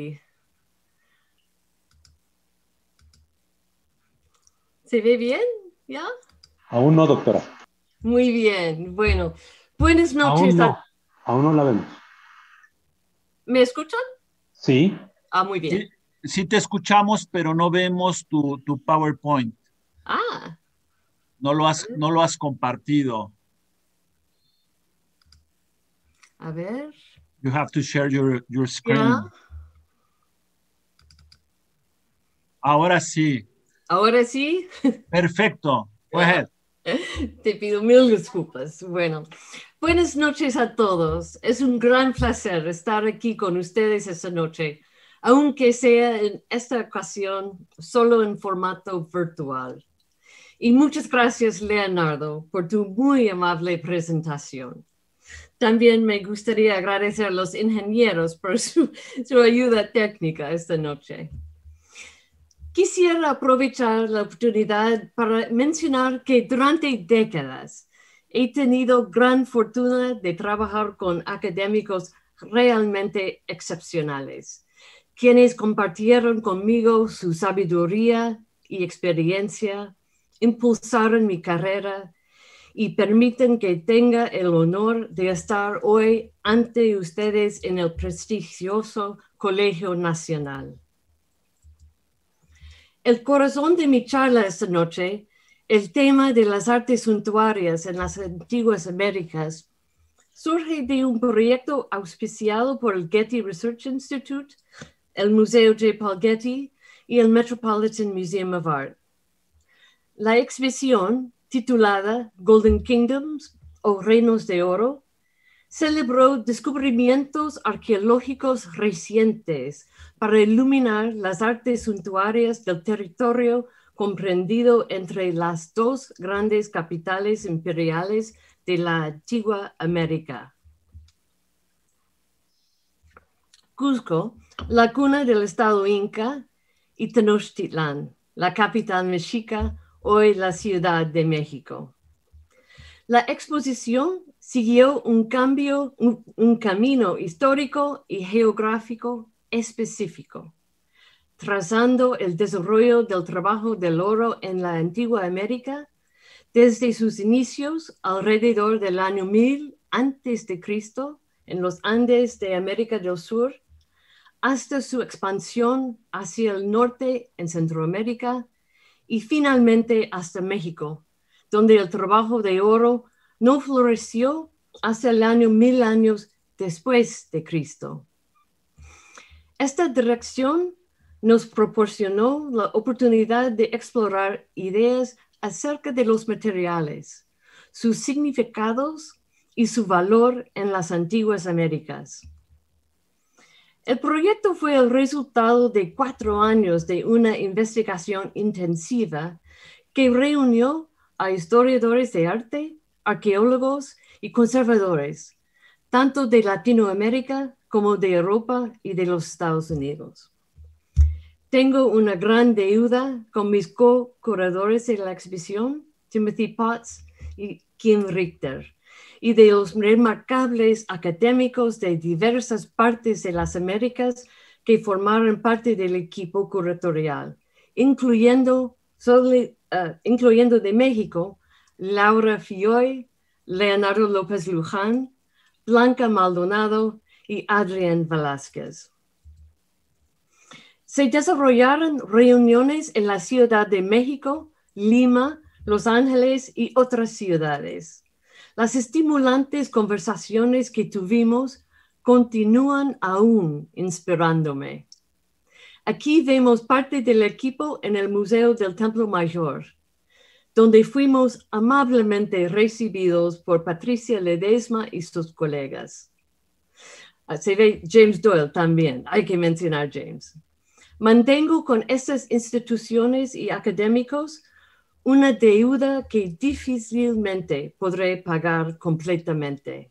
¿Se ve bien? ¿Ya? Aún no, doctora. Muy bien. Bueno, buenas noches. Aún no la vemos. ¿Me escuchan? Sí. Ah, muy bien. Sí te escuchamos, pero no vemos tu PowerPoint. Ah. No lo has compartido. A ver. You have to share your screen. ¿Ya? Ahora sí. ¿Ahora sí? Perfecto. Go ahead. Te pido mil disculpas. Bueno, buenas noches a todos. Es un gran placer estar aquí con ustedes esta noche, aunque sea en esta ocasión solo en formato virtual. Y muchas gracias, Leonardo, por tu muy amable presentación. También me gustaría agradecer a los ingenieros por su ayuda técnica esta noche. Quisiera aprovechar la oportunidad para mencionar que durante décadas he tenido gran fortuna de trabajar con académicos realmente excepcionales, quienes compartieron conmigo su sabiduría y experiencia, impulsaron mi carrera y permiten que tenga el honor de estar hoy ante ustedes en el prestigioso Colegio Nacional. El corazón de mi charla esta noche, el tema de las artes suntuarias en las antiguas Américas, surge de un proyecto auspiciado por el Getty Research Institute, el Museo J. Paul Getty y el Metropolitan Museum of Art. La exhibición, titulada Golden Kingdoms o Reinos de Oro, celebró descubrimientos arqueológicos recientes para iluminar las artes suntuarias del territorio comprendido entre las dos grandes capitales imperiales de la antigua América. Cusco, la cuna del estado Inca, y Tenochtitlán, la capital mexica, hoy la Ciudad de México. La exposición siguió un camino histórico y geográfico específico, trazando el desarrollo del trabajo del oro en la antigua América desde sus inicios alrededor del año 1000 a.C. en los Andes de América del Sur, hasta su expansión hacia el norte en Centroamérica y finalmente hasta México, donde el trabajo de oro no floreció hasta el año 1000 años después de Cristo. Esta dirección nos proporcionó la oportunidad de explorar ideas acerca de los materiales, sus significados y su valor en las antiguas Américas. El proyecto fue el resultado de 4 años de una investigación intensiva que reunió a historiadores de arte, arqueólogos y conservadores, tanto de Latinoamérica como de Europa y de los Estados Unidos. Tengo una gran deuda con mis co-curadores de la exhibición, Timothy Potts y Kim Richter, y de los remarcables académicos de diversas partes de las Américas que formaron parte del equipo curatorial, incluyendo de México, Laura Fioy, Leonardo López Luján, Blanca Maldonado y Adrián Velázquez. Se desarrollaron reuniones en la Ciudad de México, Lima, Los Ángeles y otras ciudades. Las estimulantes conversaciones que tuvimos continúan aún inspirándome. Aquí vemos parte del equipo en el Museo del Templo Mayor, donde fuimos amablemente recibidos por Patricia Ledesma y sus colegas. Se ve James Doyle también, hay que mencionar James. Mantengo con estas instituciones y académicos una deuda que difícilmente podré pagar completamente.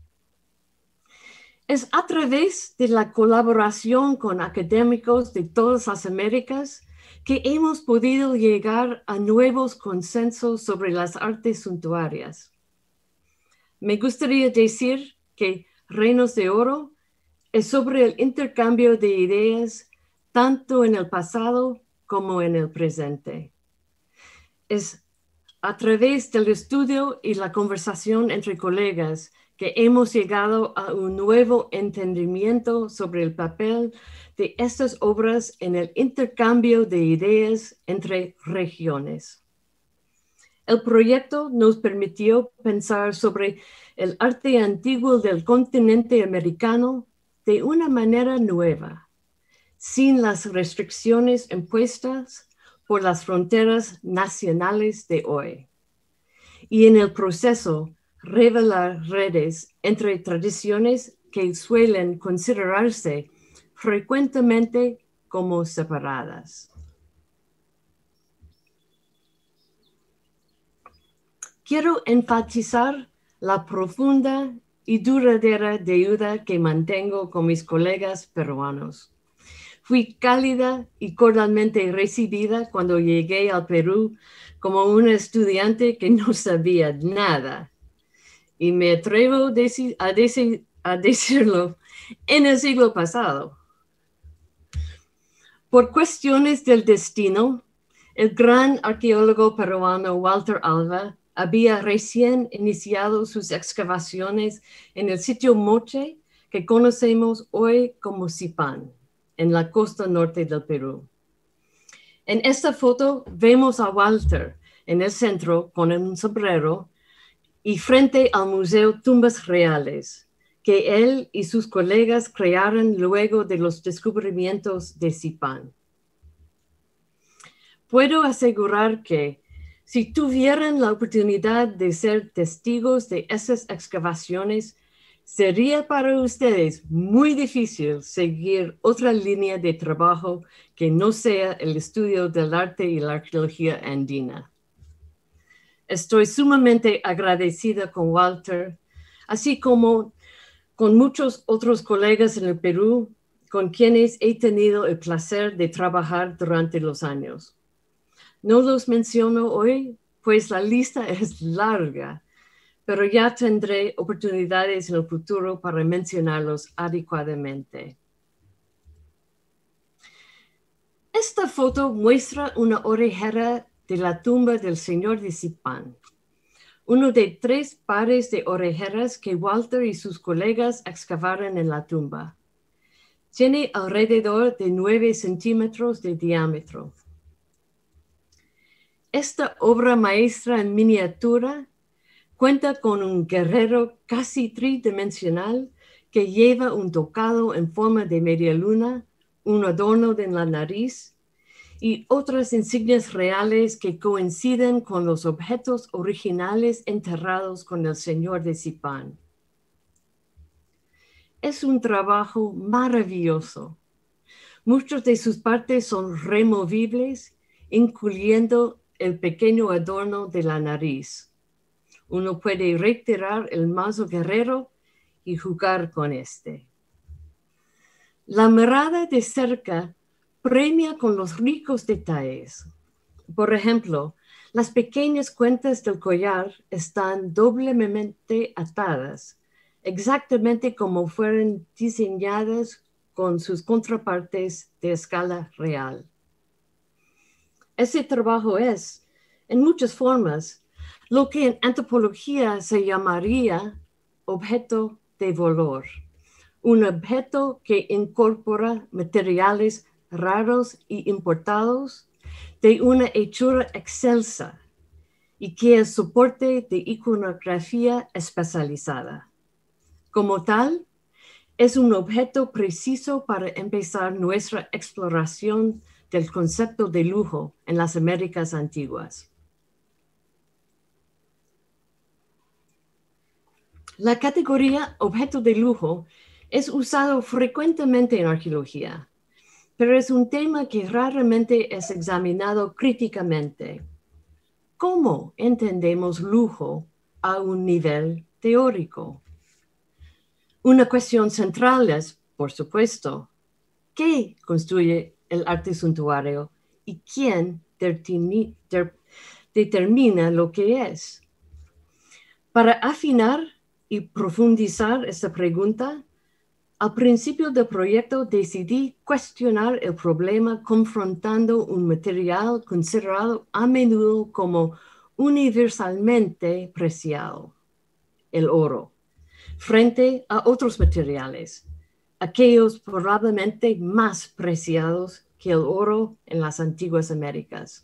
Es a través de la colaboración con académicos de todas las Américas que hemos podido llegar a nuevos consensos sobre las artes suntuarias. Me gustaría decir que Reinos de Oro es sobre el intercambio de ideas tanto en el pasado como en el presente. Es a través del estudio y la conversación entre colegas que hemos llegado a un nuevo entendimiento sobre el papel de estas obras en el intercambio de ideas entre regiones. El proyecto nos permitió pensar sobre el arte antiguo del continente americano de una manera nueva, sin las restricciones impuestas por las fronteras nacionales de hoy. Y en el proceso, revelar redes entre tradiciones que suelen considerarse frecuentemente como separadas. Quiero enfatizar la profunda y duradera deuda que mantengo con mis colegas peruanos. Fui cálida y cordialmente recibida cuando llegué al Perú como una estudiante que no sabía nada. Y me atrevo a decirlo en el siglo pasado. Por cuestiones del destino, el gran arqueólogo peruano Walter Alva había recién iniciado sus excavaciones en el sitio Moche que conocemos hoy como Zipán, en la costa norte del Perú. En esta foto vemos a Walter en el centro con un sombrero y frente al Museo Tumbas Reales, que él y sus colegas crearon luego de los descubrimientos de Zipán. Puedo asegurar que si tuvieran la oportunidad de ser testigos de esas excavaciones, sería para ustedes muy difícil seguir otra línea de trabajo que no sea el estudio del arte y la arqueología andina. Estoy sumamente agradecida con Walter, así como con muchos otros colegas en el Perú, con quienes he tenido el placer de trabajar durante los años. No los menciono hoy, pues la lista es larga, pero ya tendré oportunidades en el futuro para mencionarlos adecuadamente. Esta foto muestra una orejera de la tumba del señor de Zipán, uno de 3 pares de orejeras que Walter y sus colegas excavaron en la tumba. Tiene alrededor de 9 centímetros de diámetro. Esta obra maestra en miniatura cuenta con un guerrero casi tridimensional que lleva un tocado en forma de media luna, un adorno en la nariz y otras insignias reales que coinciden con los objetos originales enterrados con el señor de Zipán. Es un trabajo maravilloso. Muchas de sus partes son removibles, incluyendo el pequeño adorno de la nariz. Uno puede retirar el mazo guerrero y jugar con este. La mirada de cerca premia con los ricos detalles. Por ejemplo, las pequeñas cuentas del collar están doblemente atadas, exactamente como fueron diseñadas con sus contrapartes de escala real. Ese trabajo es, en muchas formas, lo que en antropología se llamaría objeto de valor, un objeto que incorpora materiales raros y importados de una hechura excelsa y que es soporte de iconografía especializada. Como tal, es un objeto preciso para empezar nuestra exploración del concepto de lujo en las Américas antiguas. La categoría objeto de lujo es usado frecuentemente en arqueología, pero es un tema que raramente es examinado críticamente. ¿Cómo entendemos lujo a un nivel teórico? Una cuestión central es, por supuesto, ¿qué construye el arte suntuario y quién determina lo que es? Para afinar y profundizar esta pregunta, al principio del proyecto decidí cuestionar el problema confrontando un material considerado a menudo como universalmente preciado, el oro, frente a otros materiales, aquellos probablemente más preciados que el oro en las antiguas Américas.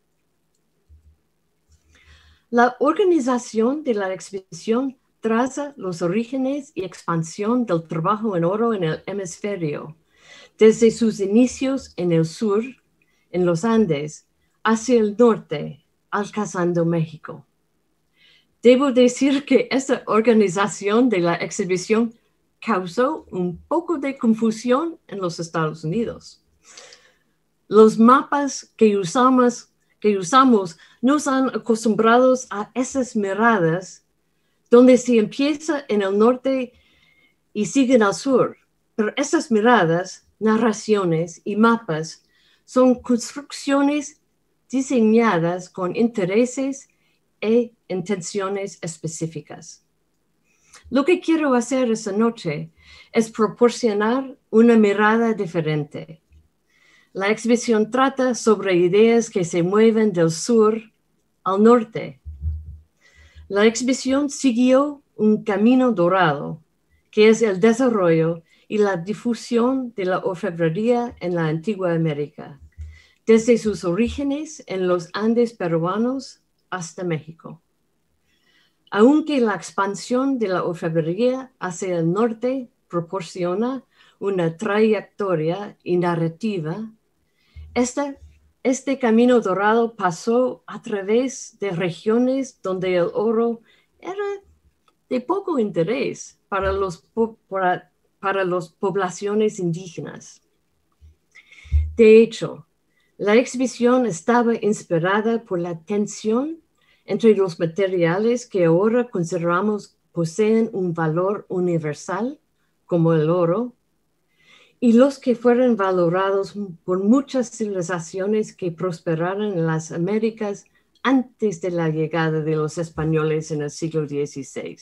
La organización de la exhibición traza los orígenes y expansión del trabajo en oro en el hemisferio, desde sus inicios en el sur, en los Andes, hacia el norte, alcanzando México. Debo decir que esta organización de la exhibición causó un poco de confusión en los Estados Unidos. Los mapas que usamos nos han acostumbrados a esas miradas donde se empieza en el norte y siguen al sur. Pero esas miradas, narraciones y mapas son construcciones diseñadas con intereses e intenciones específicas. Lo que quiero hacer esta noche es proporcionar una mirada diferente. La exhibición trata sobre ideas que se mueven del sur al norte. La exhibición siguió un camino dorado, que es el desarrollo y la difusión de la orfebrería en la antigua América, desde sus orígenes en los Andes peruanos hasta México. Aunque la expansión de la orfebrería hacia el norte proporciona una trayectoria y narrativa, este camino dorado pasó a través de regiones donde el oro era de poco interés para las poblaciones indígenas. De hecho, la exhibición estaba inspirada por la tensión entre los materiales que ahora consideramos poseen un valor universal, como el oro, y los que fueron valorados por muchas civilizaciones que prosperaron en las Américas antes de la llegada de los españoles en el siglo XVI.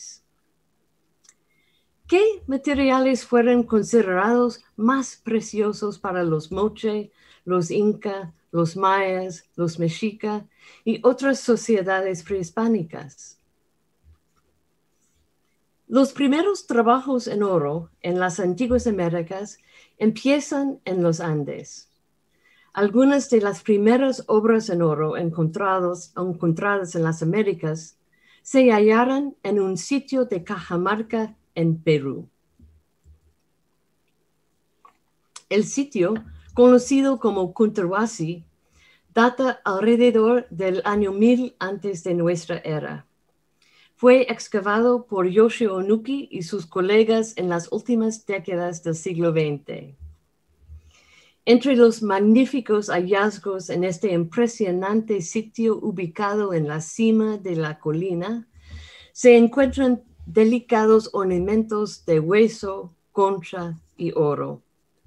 ¿Qué materiales fueron considerados más preciosos para los moche, los inca, los mayas, los mexica y otras sociedades prehispánicas? Los primeros trabajos en oro en las antiguas Américas empiezan en los Andes. Algunas de las primeras obras en oro encontradas en las Américas se hallaron en un sitio de Cajamarca, en Perú. El sitio, conocido como Cuntahuasi, data alrededor del año 1000 antes de nuestra era. Fue excavado por Yoshio Onuki y sus colegas en las últimas décadas del siglo XX. Entre los magníficos hallazgos en este impresionante sitio ubicado en la cima de la colina, se encuentran delicados ornamentos de hueso, concha y oro.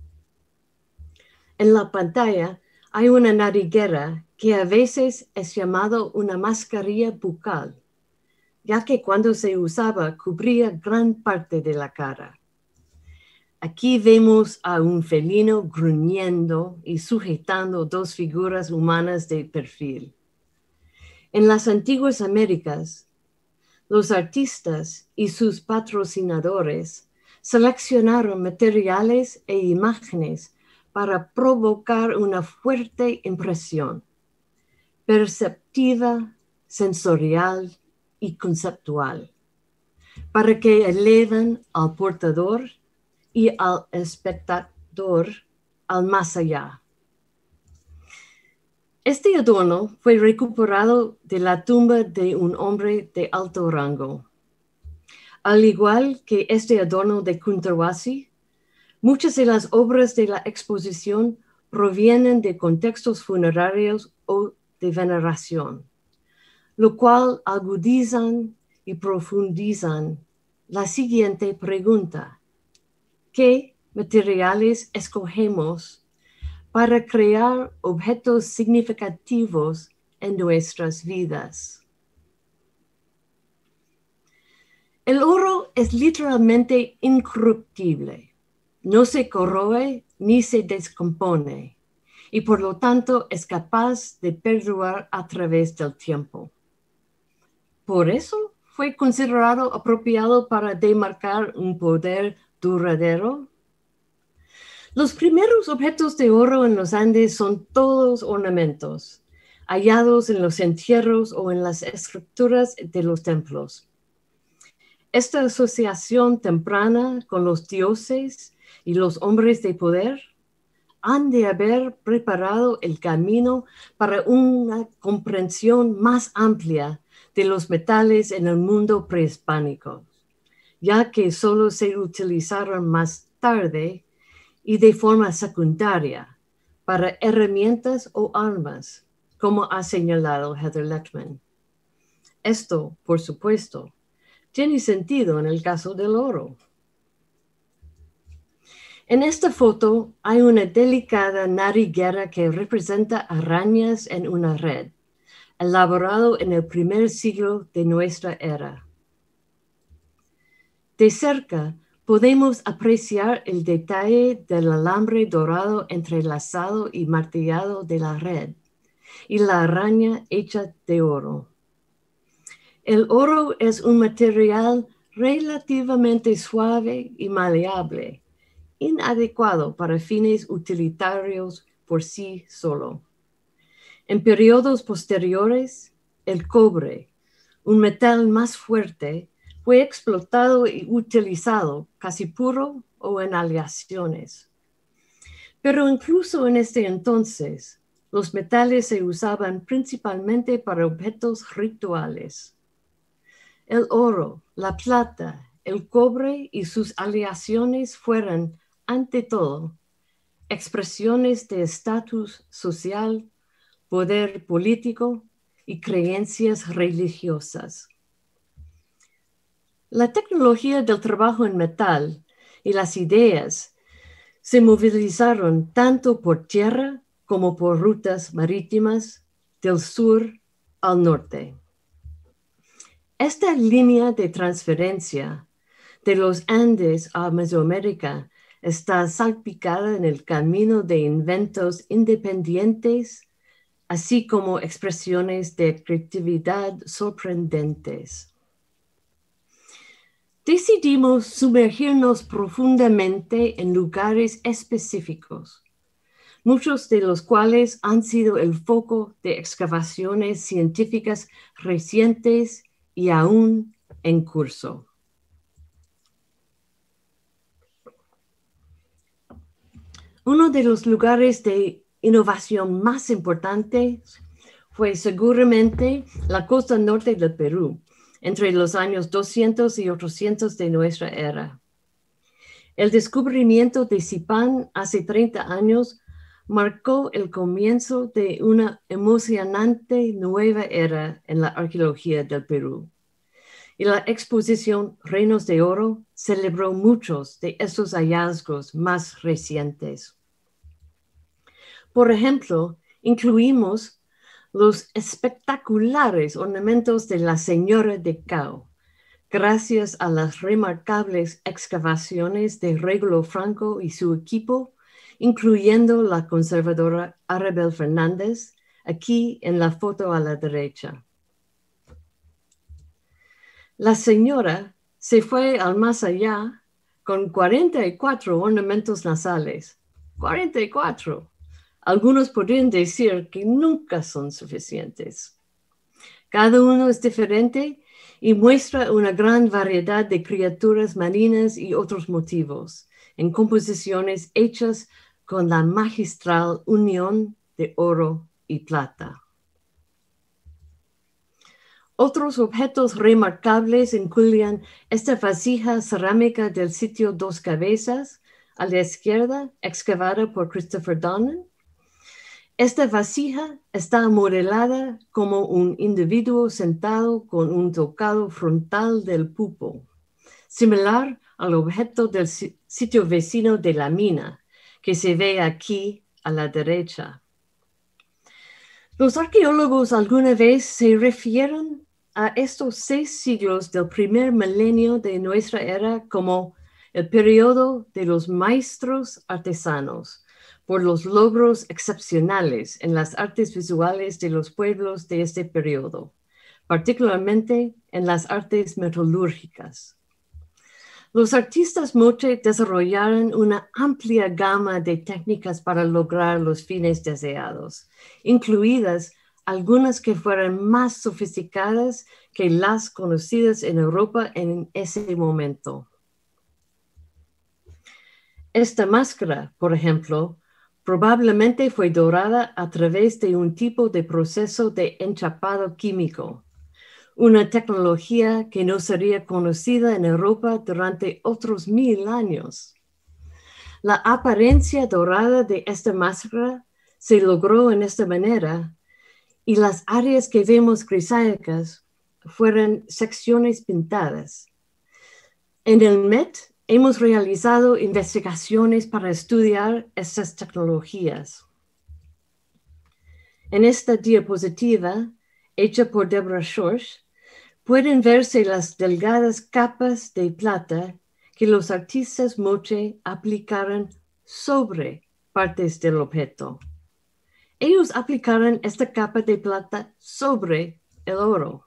En la pantalla hay una nariguera que a veces es llamado una mascarilla bucal, ya que cuando se usaba cubría gran parte de la cara. Aquí vemos a un felino gruñendo y sujetando dos figuras humanas de perfil. En las antiguas Américas, los artistas y sus patrocinadores seleccionaron materiales e imágenes para provocar una fuerte impresión perceptiva, sensorial y conceptual, para que eleven al portador y al espectador al más allá. Este adorno fue recuperado de la tumba de un hombre de alto rango. Al igual que este adorno de Kuntawasi, muchas de las obras de la exposición provienen de contextos funerarios o de veneración, lo cual agudizan y profundizan la siguiente pregunta: ¿qué materiales escogemos para crear objetos significativos en nuestras vidas? El oro es literalmente incorruptible. No se corroe ni se descompone y por lo tanto es capaz de perdurar a través del tiempo. Por eso fue considerado apropiado para demarcar un poder duradero. Los primeros objetos de oro en los Andes son todos ornamentos, hallados en los entierros o en las estructuras de los templos. Esta asociación temprana con los dioses y los hombres de poder han de haber preparado el camino para una comprensión más amplia de los metales en el mundo prehispánico, ya que solo se utilizaron más tarde y de forma secundaria para herramientas o armas, como ha señalado Heather Lettman. Esto, por supuesto, tiene sentido en el caso del oro. En esta foto hay una delicada nariguera que representa arañas en una red, elaborado en el primer siglo de nuestra era. De cerca podemos apreciar el detalle del alambre dorado entrelazado y martillado de la red y la araña hecha de oro. El oro es un material relativamente suave y maleable, inadecuado para fines utilitarios por sí solo. En periodos posteriores, el cobre, un metal más fuerte, fue explotado y utilizado casi puro o en aleaciones. Pero incluso en este entonces, los metales se usaban principalmente para objetos rituales. El oro, la plata, el cobre y sus aleaciones fueron, ante todo, expresiones de estatus social, poder político y creencias religiosas. La tecnología del trabajo en metal y las ideas se movilizaron tanto por tierra como por rutas marítimas del sur al norte. Esta línea de transferencia de los Andes a Mesoamérica está salpicada en el camino de inventos independientes, así como expresiones de creatividad sorprendentes. Decidimos sumergirnos profundamente en lugares específicos, muchos de los cuales han sido el foco de excavaciones científicas recientes y aún en curso. Uno de los lugares de innovación más importante fue seguramente la costa norte del Perú, entre los años 200 y 800 de nuestra era. El descubrimiento de Zipán hace 30 años marcó el comienzo de una emocionante nueva era en la arqueología del Perú. Y la exposición Reinos de Oro celebró muchos de esos hallazgos más recientes. Por ejemplo, incluimos los espectaculares ornamentos de la Señora de Cao, gracias a las remarcables excavaciones de Régulo Franco y su equipo, incluyendo la conservadora Arabel Fernández, aquí en la foto a la derecha. La señora se fue al más allá con 44 ornamentos nasales. 44. Algunos podrían decir que nunca son suficientes. Cada uno es diferente y muestra una gran variedad de criaturas marinas y otros motivos, en composiciones hechas con la magistral unión de oro y plata. Otros objetos remarcables incluyen esta vasija cerámica del sitio Dos Cabezas, a la izquierda, excavada por Christopher Donnan. Esta vasija está modelada como un individuo sentado con un tocado frontal del pupo, similar al objeto del sitio vecino de la mina, que se ve aquí a la derecha. Los arqueólogos alguna vez se refieren a estos 6 siglos del primer milenio de nuestra era como el periodo de los maestros artesanos, por los logros excepcionales en las artes visuales de los pueblos de este periodo, particularmente en las artes metalúrgicas. Los artistas moche desarrollaron una amplia gama de técnicas para lograr los fines deseados, incluidas algunas que fueran más sofisticadas que las conocidas en Europa en ese momento. Esta máscara, por ejemplo, probablemente fue dorada a través de un tipo de proceso de enchapado químico, una tecnología que no sería conocida en Europa durante otros 1000 años. La apariencia dorada de esta máscara se logró en esta manera y las áreas que vemos grisáceas fueron secciones pintadas. En el Met hemos realizado investigaciones para estudiar estas tecnologías. En esta diapositiva, hecha por Deborah Schorsch, pueden verse las delgadas capas de plata que los artistas moche aplicaron sobre partes del objeto. Ellos aplicaron esta capa de plata sobre el oro.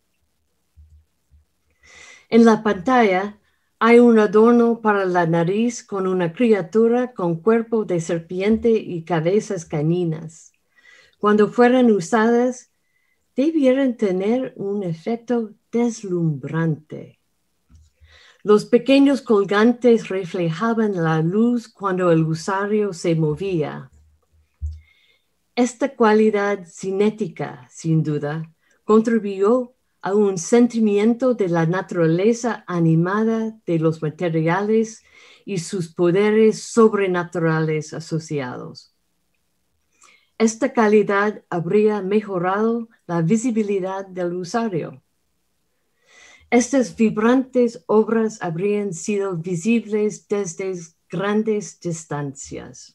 En la pantalla hay un adorno para la nariz con una criatura con cuerpo de serpiente y cabezas caninas. Cuando fueran usadas, debieran tener un efecto deslumbrante. Los pequeños colgantes reflejaban la luz cuando el usario se movía. Esta cualidad cinética, sin duda, contribuyó a un sentimiento de la naturaleza animada de los materiales y sus poderes sobrenaturales asociados. Esta calidad habría mejorado la visibilidad del usario. Estas vibrantes obras habrían sido visibles desde grandes distancias.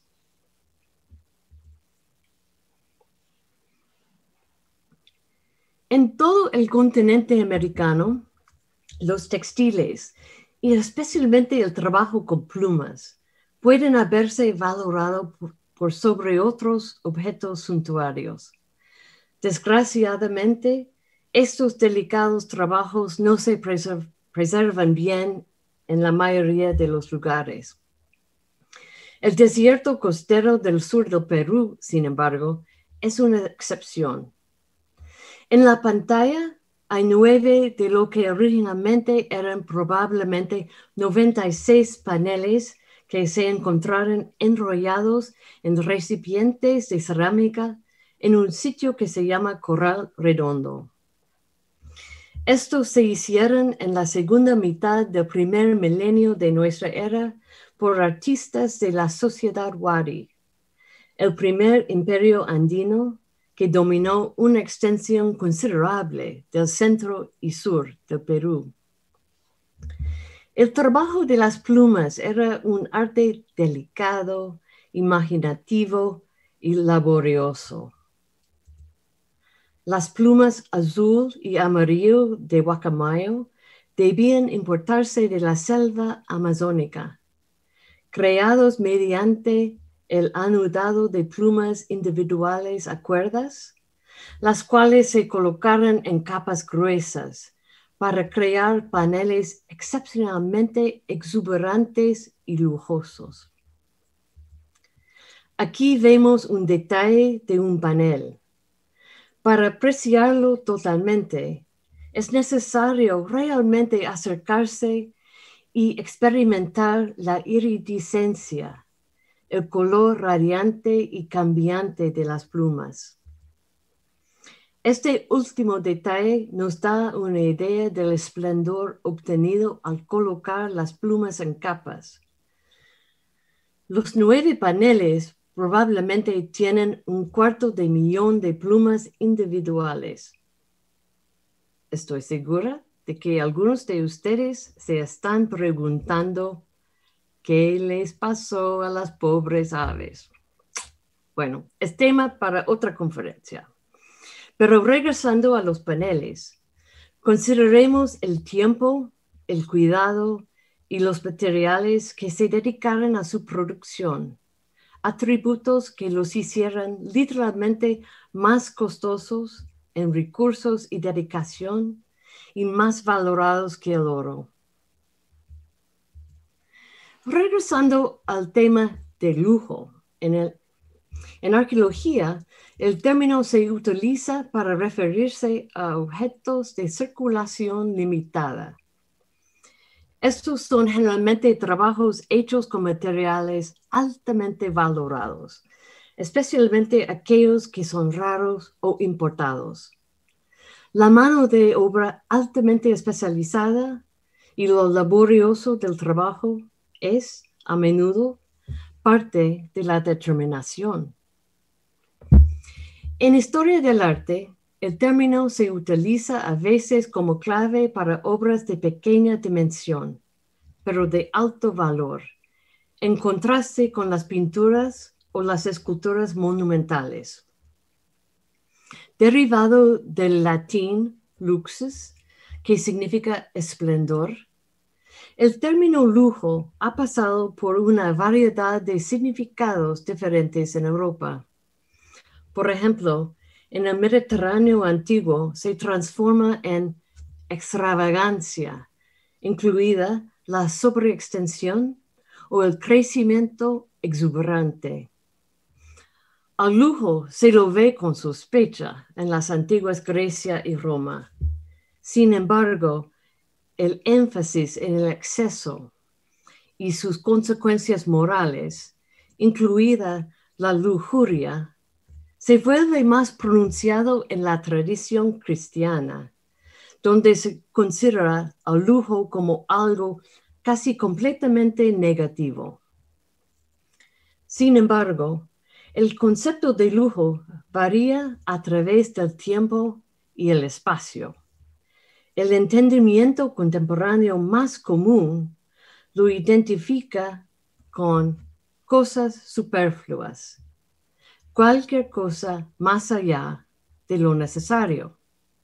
En todo el continente americano, los textiles, y especialmente el trabajo con plumas, pueden haberse valorado por sobre otros objetos suntuarios. Desgraciadamente, estos delicados trabajos no se preservan bien en la mayoría de los lugares. El desierto costero del sur del Perú, sin embargo, es una excepción. En la pantalla hay 9 de lo que originalmente eran probablemente 96 paneles que se encontraron enrollados en recipientes de cerámica en un sitio que se llama Corral Redondo. Estos se hicieron en la segunda mitad del primer milenio de nuestra era por artistas de la sociedad Wari, el primer imperio andino que dominó una extensión considerable del centro y sur del Perú. El trabajo de las plumas era un arte delicado, imaginativo y laborioso. Las plumas azul y amarillo de guacamayo debían importarse de la selva amazónica, creados mediante el anudado de plumas individuales a cuerdas, las cuales se colocaron en capas gruesas para crear paneles excepcionalmente exuberantes y lujosos. Aquí vemos un detalle de un panel. Para apreciarlo totalmente, es necesario realmente acercarse y experimentar la iridiscencia, el color radiante y cambiante de las plumas. Este último detalle nos da una idea del esplendor obtenido al colocar las plumas en capas. Los 9 paneles probablemente tienen 250,000 de plumas individuales. Estoy segura de que algunos de ustedes se están preguntando qué les pasó a las pobres aves. Bueno, es tema para otra conferencia. Pero regresando a los paneles, consideremos el tiempo, el cuidado y los materiales que se dedicaron a su producción, atributos que los hicieran literalmente más costosos en recursos y dedicación y más valorados que el oro. Regresando al tema de lujo, en arqueología, el término se utiliza para referirse a objetos de circulación limitada. Estos son generalmente trabajos hechos con materiales altamente valorados, especialmente aquellos que son raros o importados. La mano de obra altamente especializada y lo laborioso del trabajo es, a menudo, parte de la determinación. En historia del arte, el término se utiliza a veces como clave para obras de pequeña dimensión, pero de alto valor, en contraste con las pinturas o las esculturas monumentales. Derivado del latín luxus, que significa esplendor, el término lujo ha pasado por una variedad de significados diferentes en Europa. Por ejemplo, en el Mediterráneo antiguo se transforma en extravagancia, incluida la sobreextensión o el crecimiento exuberante. Al lujo se lo ve con sospecha en las antiguas Grecia y Roma. Sin embargo, el énfasis en el exceso y sus consecuencias morales, incluida la lujuria, se vuelve más pronunciado en la tradición cristiana, donde se considera al lujo como algo casi completamente negativo. Sin embargo, el concepto de lujo varía a través del tiempo y el espacio. El entendimiento contemporáneo más común lo identifica con cosas superfluas, cualquier cosa más allá de lo necesario.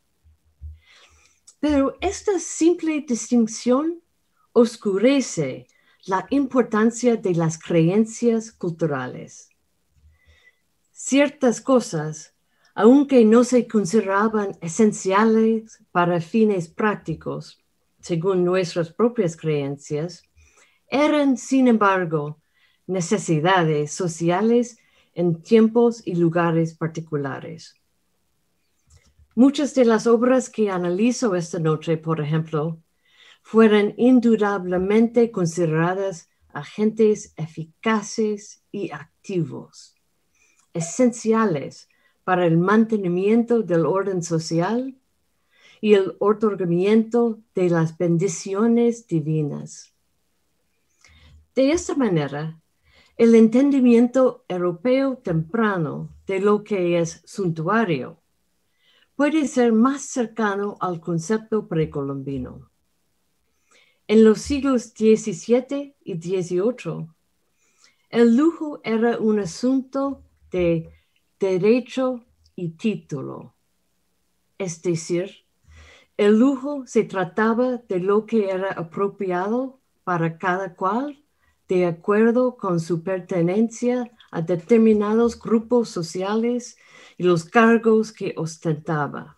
Pero esta simple distinción oscurece la importancia de las creencias culturales. Ciertas cosas, aunque no se consideraban esenciales para fines prácticos, según nuestras propias creencias, eran, sin embargo, necesidades sociales en tiempos y lugares particulares. Muchas de las obras que analizo esta noche, por ejemplo, fueron indudablemente consideradas agentes eficaces y activos, esenciales para el mantenimiento del orden social y el otorgamiento de las bendiciones divinas. De esta manera, el entendimiento europeo temprano de lo que es suntuario puede ser más cercano al concepto precolombino. En los siglos XVII y XVIII, el lujo era un asunto de derecho y título. Es decir, el lujo se trataba de lo que era apropiado para cada cual de acuerdo con su pertenencia a determinados grupos sociales y los cargos que ostentaba.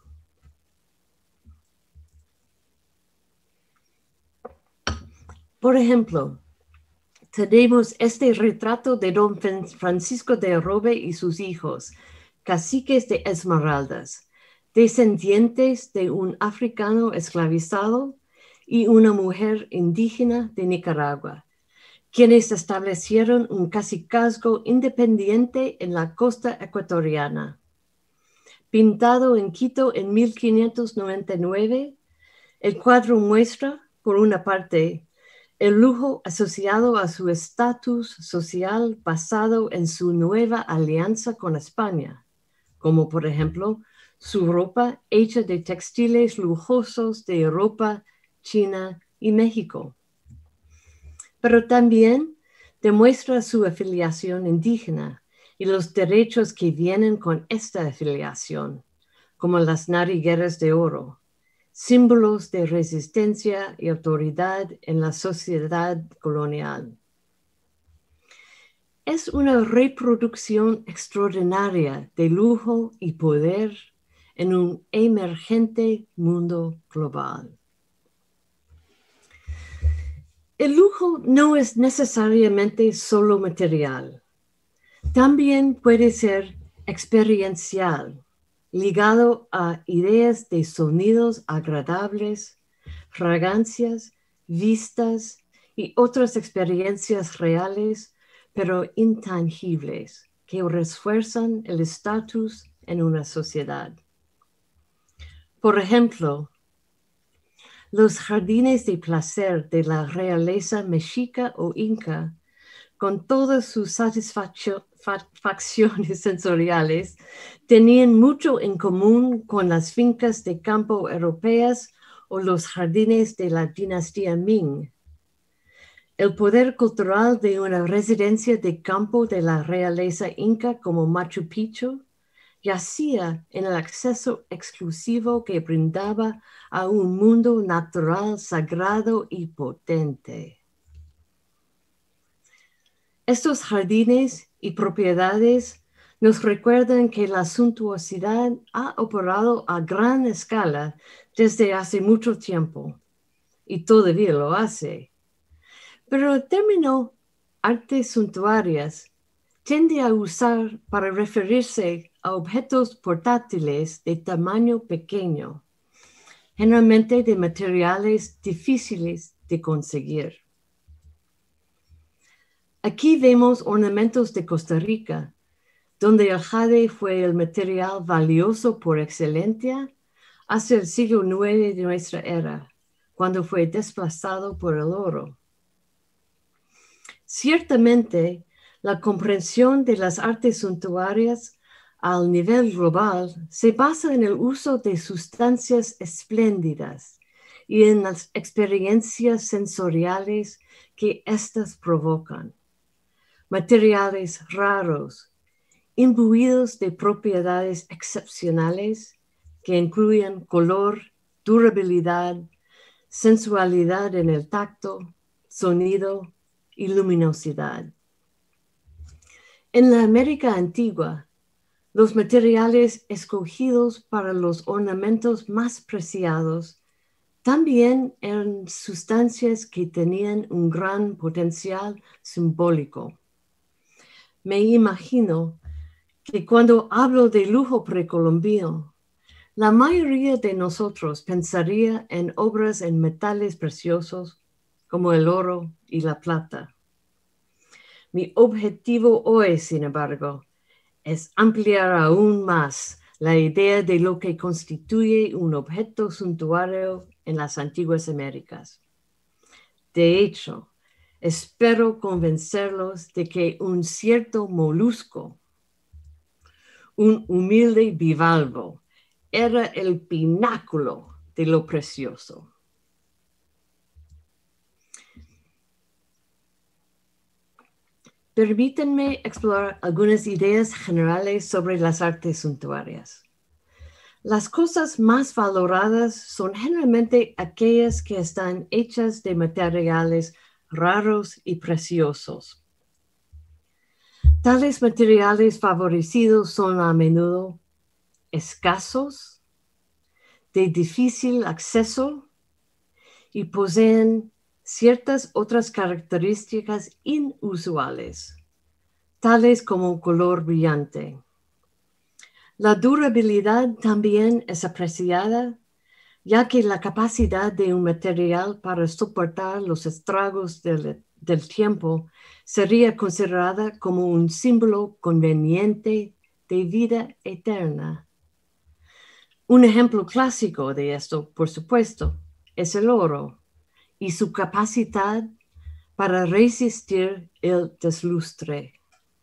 Por ejemplo, tenemos este retrato de don Francisco de Arobe y sus hijos, caciques de Esmeraldas, descendientes de un africano esclavizado y una mujer indígena de Nicaragua, quienes establecieron un cacicazgo independiente en la costa ecuatoriana. Pintado en Quito en 1599, el cuadro muestra, por una parte, el lujo asociado a su estatus social basado en su nueva alianza con España, como por ejemplo su ropa hecha de textiles lujosos de Europa, China y México. Pero también demuestra su afiliación indígena y los derechos que vienen con esta afiliación, como las narigueras de oro, símbolos de resistencia y autoridad en la sociedad colonial. Es una reproducción extraordinaria de lujo y poder en un emergente mundo global. El lujo no es necesariamente solo material. También puede ser experiencial, ligado a ideas de sonidos agradables, fragancias, vistas y otras experiencias reales, pero intangibles, que refuerzan el estatus en una sociedad. Por ejemplo, los jardines de placer de la realeza mexica o inca, con todas sus satisfacciones sensoriales, tenían mucho en común con las fincas de campo europeas o los jardines de la dinastía Ming. El poder cultural de una residencia de campo de la realeza inca como Machu Picchu yacía en el acceso exclusivo que brindaba a un mundo natural sagrado y potente. Estos jardines y propiedades nos recuerdan que la suntuosidad ha operado a gran escala desde hace mucho tiempo, y todavía lo hace. Pero el término artes suntuarias tiende a usar para referirse a objetos portátiles de tamaño pequeño, generalmente de materiales difíciles de conseguir. Aquí vemos ornamentos de Costa Rica, donde el jade fue el material valioso por excelencia hacia el siglo IX de nuestra era, cuando fue desplazado por el oro. Ciertamente, la comprensión de las artes suntuarias al nivel global se basa en el uso de sustancias espléndidas y en las experiencias sensoriales que éstas provocan. Materiales raros, imbuidos de propiedades excepcionales que incluyen color, durabilidad, sensualidad en el tacto, sonido y luminosidad. En la América antigua, los materiales escogidos para los ornamentos más preciados también eran sustancias que tenían un gran potencial simbólico. Me imagino que cuando hablo de lujo precolombino, la mayoría de nosotros pensaría en obras en metales preciosos como el oro y la plata. Mi objetivo hoy, sin embargo, es ampliar aún más la idea de lo que constituye un objeto suntuario en las antiguas Américas. De hecho, espero convencerlos de que un cierto molusco, un humilde bivalvo, era el pináculo de lo precioso. Permítanme explorar algunas ideas generales sobre las artes suntuarias. Las cosas más valoradas son generalmente aquellas que están hechas de materiales raros y preciosos. Tales materiales favorecidos son a menudo escasos, de difícil acceso y poseen ciertas otras características inusuales, tales como color brillante. La durabilidad también es apreciada, ya que la capacidad de un material para soportar los estragos del tiempo sería considerada como un símbolo conveniente de vida eterna. Un ejemplo clásico de esto, por supuesto, es el oro y su capacidad para resistir el deslustre.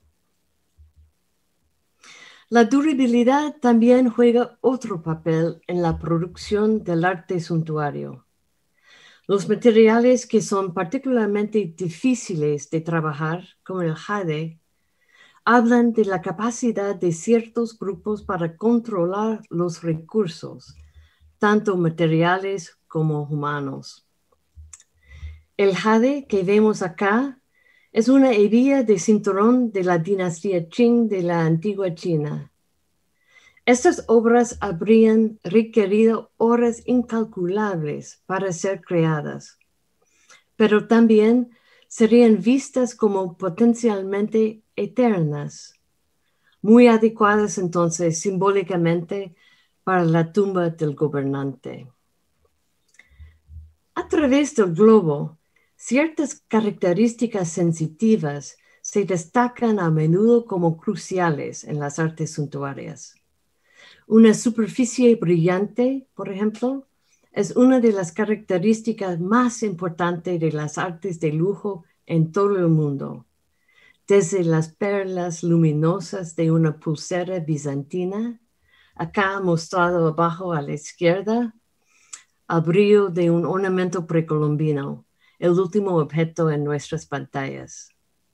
La durabilidad también juega otro papel en la producción del arte suntuario. Los materiales que son particularmente difíciles de trabajar, como el jade, hablan de la capacidad de ciertos grupos para controlar los recursos, tanto materiales como humanos. El jade que vemos acá es una hebilla de cinturón de la dinastía Qing de la antigua China. Estas obras habrían requerido horas incalculables para ser creadas, pero también serían vistas como potencialmente eternas, muy adecuadas entonces simbólicamente para la tumba del gobernante. A través del globo, ciertas características sensitivas se destacan a menudo como cruciales en las artes suntuarias. Una superficie brillante, por ejemplo, es una de las características más importantes de las artes de lujo en todo el mundo. Desde las perlas luminosas de una pulsera bizantina, acá mostrado abajo a la izquierda, al brillo de un ornamento precolombino, el último objeto en nuestras pantallas.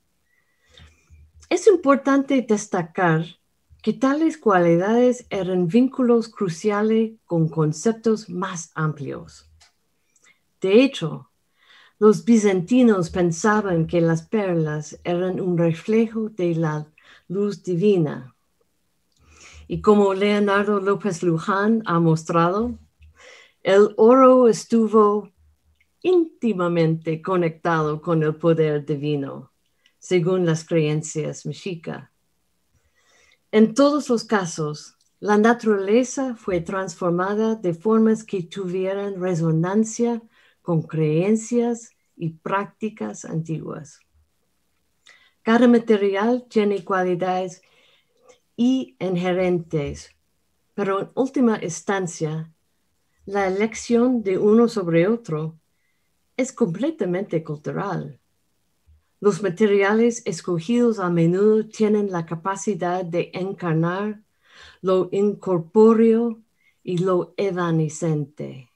Es importante destacar que tales cualidades eran vínculos cruciales con conceptos más amplios. De hecho, los bizantinos pensaban que las perlas eran un reflejo de la luz divina. Y como Leonardo López Luján ha mostrado, el oro estuvo íntimamente conectado con el poder divino, según las creencias mexica. En todos los casos, la naturaleza fue transformada de formas que tuvieran resonancia con creencias y prácticas antiguas. Cada material tiene cualidades inherentes, pero en última instancia, la elección de uno sobre otro es completamente cultural. Los materiales escogidos a menudo tienen la capacidad de encarnar lo incorpóreo y lo evanescente.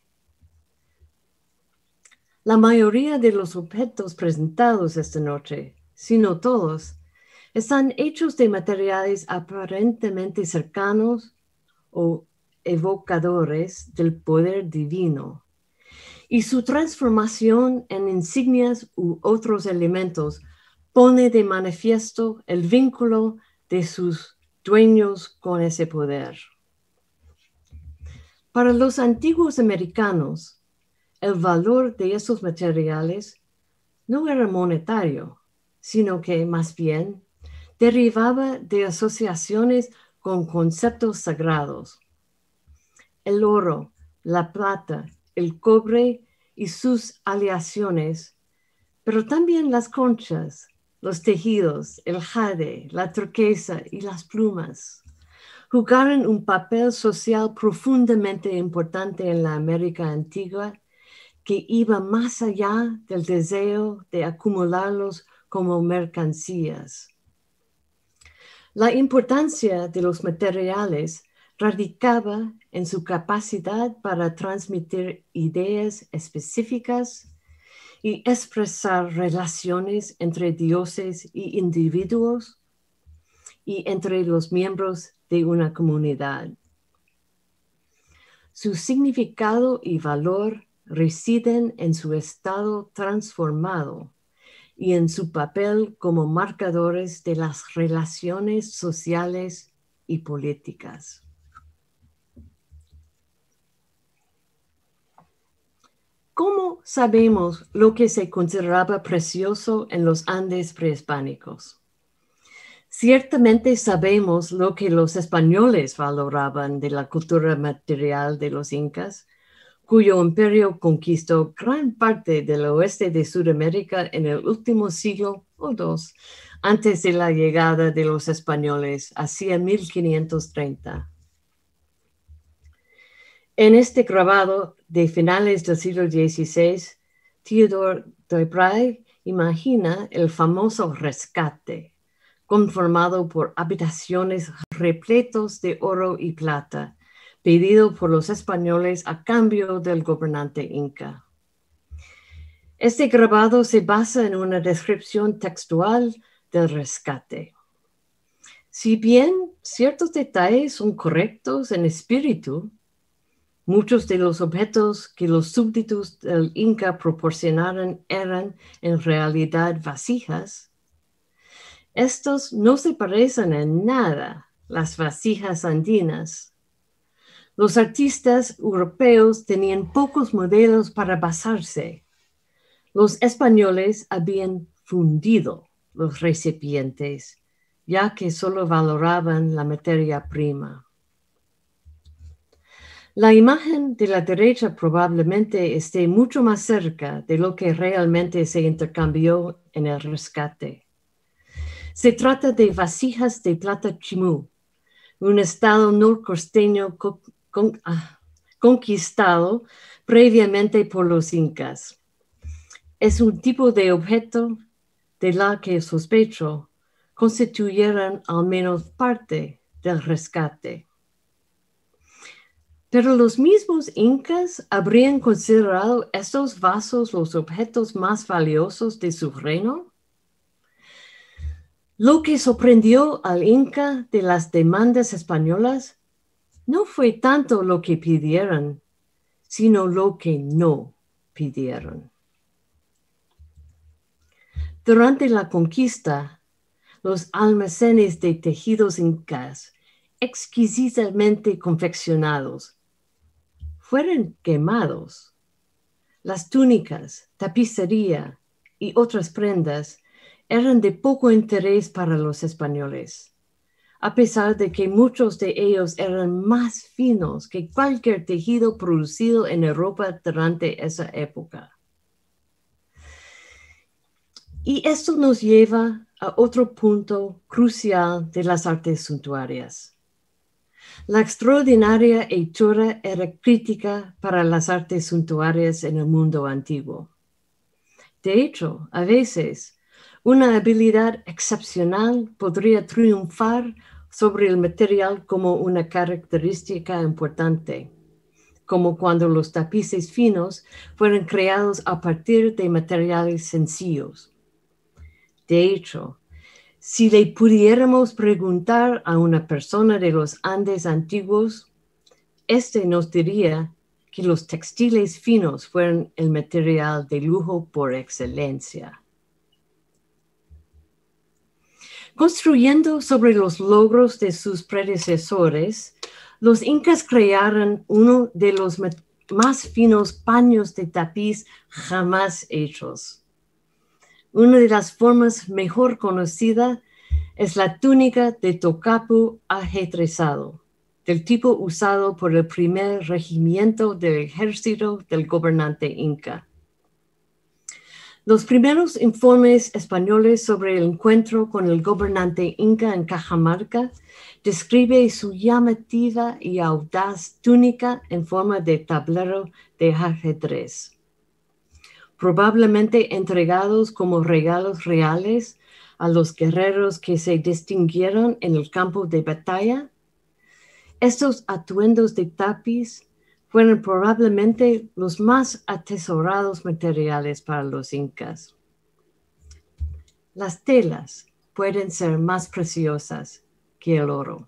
La mayoría de los objetos presentados esta noche, si no todos, están hechos de materiales aparentemente cercanos o evocadores del poder divino, y su transformación en insignias u otros elementos pone de manifiesto el vínculo de sus dueños con ese poder. Para los antiguos americanos, el valor de esos materiales no era monetario, sino que más bien derivaba de asociaciones con conceptos sagrados. El oro, la plata, el cobre y sus aleaciones, pero también las conchas, los tejidos, el jade, la turquesa y las plumas jugaron un papel social profundamente importante en la América antigua que iba más allá del deseo de acumularlos como mercancías. La importancia de los materiales radicaba en su capacidad para transmitir ideas específicas y expresar relaciones entre dioses y individuos y entre los miembros de una comunidad. Su significado y valor residen en su estado transformado y en su papel como marcadores de las relaciones sociales y políticas. ¿Cómo sabemos lo que se consideraba precioso en los Andes prehispánicos? Ciertamente sabemos lo que los españoles valoraban de la cultura material de los incas, cuyo imperio conquistó gran parte del oeste de Sudamérica en el último siglo o dos, antes de la llegada de los españoles hacia 1530. En este grabado de finales del siglo XVI, Theodore Dubreuil imagina el famoso rescate, conformado por habitaciones repletos de oro y plata, pedido por los españoles a cambio del gobernante inca. Este grabado se basa en una descripción textual del rescate. Si bien ciertos detalles son correctos en espíritu, muchos de los objetos que los súbditos del Inca proporcionaron eran en realidad vasijas. Estos no se parecen en nada a las vasijas andinas. Los artistas europeos tenían pocos modelos para basarse. Los españoles habían fundido los recipientes, ya que solo valoraban la materia prima. La imagen de la derecha probablemente esté mucho más cerca de lo que realmente se intercambió en el rescate. Se trata de vasijas de plata chimú, un estado norcosteño conquistado previamente por los incas. Es un tipo de objeto de la que sospecho constituyeran al menos parte del rescate. Pero los mismos incas habrían considerado estos vasos los objetos más valiosos de su reino. Lo que sorprendió al inca de las demandas españolas no fue tanto lo que pidieron, sino lo que no pidieron. Durante la conquista, los almacenes de tejidos incas, exquisitamente confeccionados, fueron quemados. Las túnicas, tapicería y otras prendas eran de poco interés para los españoles, a pesar de que muchos de ellos eran más finos que cualquier tejido producido en Europa durante esa época. Y esto nos lleva a otro punto crucial de las artes suntuarias. La extraordinaria hechura era crítica para las artes suntuarias en el mundo antiguo. De hecho, a veces, una habilidad excepcional podría triunfar sobre el material como una característica importante, como cuando los tapices finos fueron creados a partir de materiales sencillos. De hecho, si le pudiéramos preguntar a una persona de los Andes antiguos, éste nos diría que los textiles finos fueron el material de lujo por excelencia. Construyendo sobre los logros de sus predecesores, los incas crearon uno de los más finos paños de tapiz jamás hechos. Una de las formas mejor conocidas es la túnica de tocapu ajedrezado, del tipo usado por el primer regimiento del ejército del gobernante inca. Los primeros informes españoles sobre el encuentro con el gobernante inca en Cajamarca describe su llamativa y audaz túnica en forma de tablero de ajedrez. Probablemente entregados como regalos reales a los guerreros que se distinguieron en el campo de batalla, estos atuendos de tapiz fueron probablemente los más atesorados materiales para los incas. Las telas pueden ser más preciosas que el oro.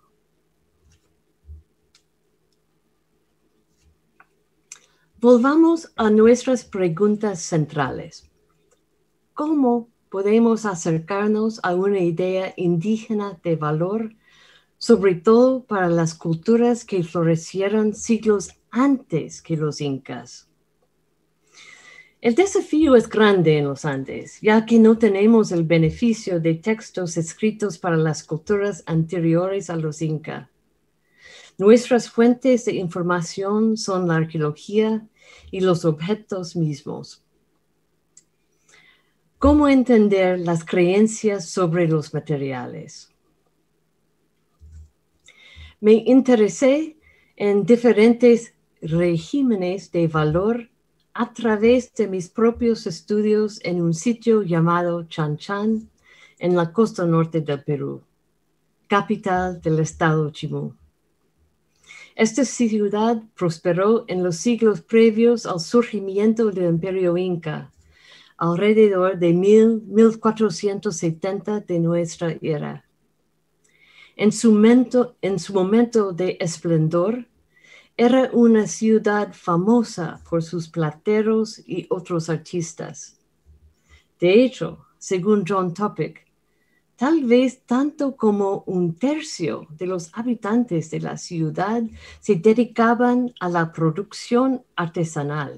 Volvamos a nuestras preguntas centrales. ¿Cómo podemos acercarnos a una idea indígena de valor, sobre todo para las culturas que florecieron siglos antes que los incas? El desafío es grande en los Andes, ya que no tenemos el beneficio de textos escritos para las culturas anteriores a los incas. Nuestras fuentes de información son la arqueología y los objetos mismos. ¿Cómo entender las creencias sobre los materiales? Me interesé en diferentes regímenes de valor a través de mis propios estudios en un sitio llamado Chanchan, en la costa norte del Perú, capital del estado Chimú. Esta ciudad prosperó en los siglos previos al surgimiento del Imperio Inca, alrededor de 1470 de nuestra era. En su momento de esplendor, era una ciudad famosa por sus plateros y otros artistas. De hecho, según John Topic, tal vez tanto como 1/3 de los habitantes de la ciudad se dedicaban a la producción artesanal.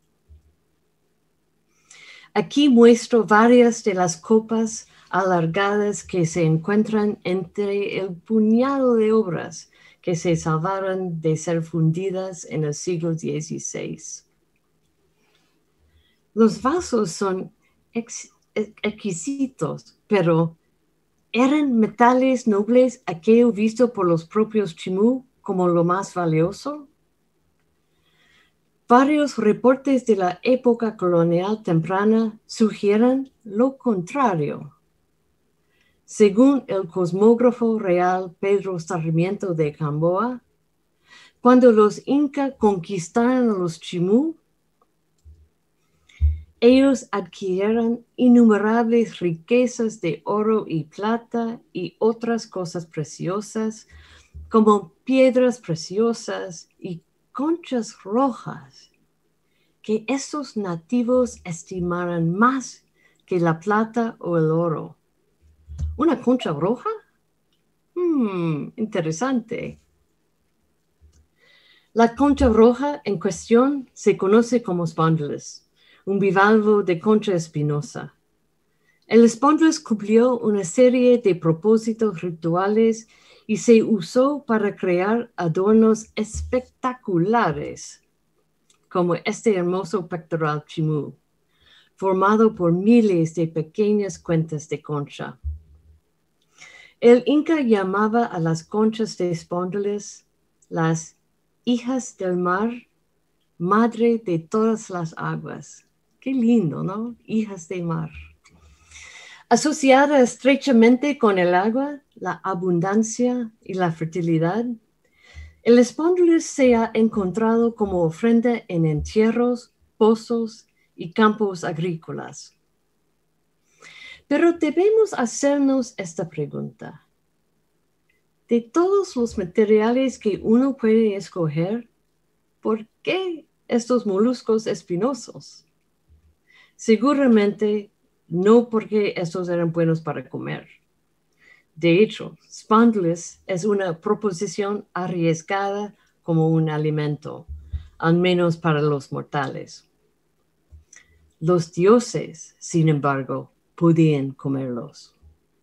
Aquí muestro varias de las copas alargadas que se encuentran entre el puñado de obras que se salvaron de ser fundidas en el siglo XVI. Los vasos son exquisitos, pero ¿eran metales nobles aquello visto por los propios Chimú como lo más valioso? Varios reportes de la época colonial temprana sugieren lo contrario. Según el cosmógrafo real Pedro Sarmiento de Gamboa, cuando los incas conquistaron a los Chimú, ellos adquirieron innumerables riquezas de oro y plata y otras cosas preciosas, como piedras preciosas y conchas rojas, que estos nativos estimaran más que la plata o el oro. ¿Una concha roja? Interesante. La concha roja en cuestión se conoce como spondylus, un bivalvo de concha espinosa. El spondylus cumplió una serie de propósitos rituales y se usó para crear adornos espectaculares, como este hermoso pectoral chimú, formado por miles de pequeñas cuentas de concha. El Inca llamaba a las conchas de spondylus las hijas del mar, madre de todas las aguas. Qué lindo, ¿no? Hijas de mar. Asociada estrechamente con el agua, la abundancia y la fertilidad, el spondylus se ha encontrado como ofrenda en entierros, pozos y campos agrícolas. Pero debemos hacernos esta pregunta. De todos los materiales que uno puede escoger, ¿por qué estos moluscos espinosos? Seguramente no porque estos eran buenos para comer. De hecho, spondylus es una proposición arriesgada como un alimento, al menos para los mortales. Los dioses, sin embargo, podían comerlos.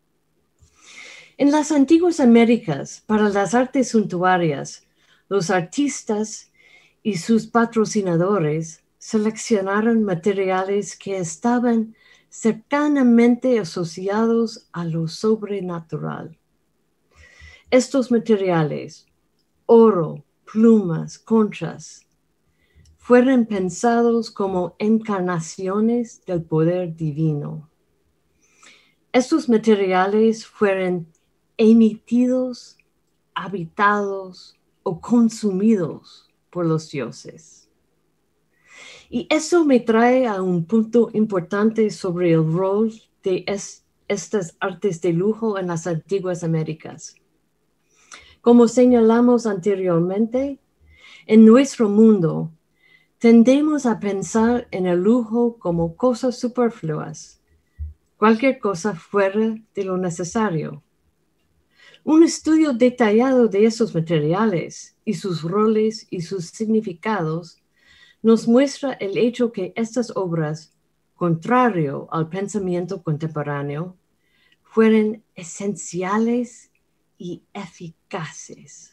En las antiguas Américas, para las artes suntuarias, los artistas y sus patrocinadores seleccionaron materiales que estaban cercanamente asociados a lo sobrenatural. Estos materiales, oro, plumas, conchas, fueron pensados como encarnaciones del poder divino. Estos materiales fueron emitidos, habitados o consumidos por los dioses. Y eso me trae a un punto importante sobre el rol de estas artes de lujo en las antiguas Américas. Como señalamos anteriormente, en nuestro mundo tendemos a pensar en el lujo como cosas superfluas, cualquier cosa fuera de lo necesario. Un estudio detallado de esos materiales y sus roles y sus significados nos muestra el hecho que estas obras, contrario al pensamiento contemporáneo, fueron esenciales y eficaces.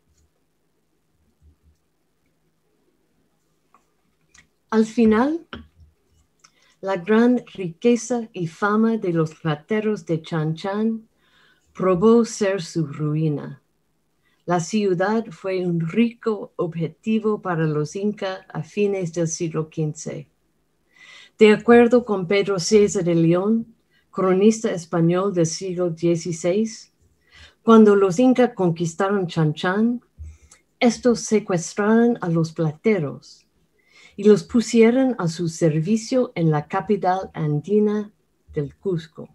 Al final, la gran riqueza y fama de los plateros de Chan Chan probó ser su ruina. La ciudad fue un rico objetivo para los incas a fines del siglo XV. De acuerdo con Pedro César de León, cronista español del siglo XVI, cuando los incas conquistaron Chan Chan, estos secuestraron a los plateros y los pusieron a su servicio en la capital andina del Cusco.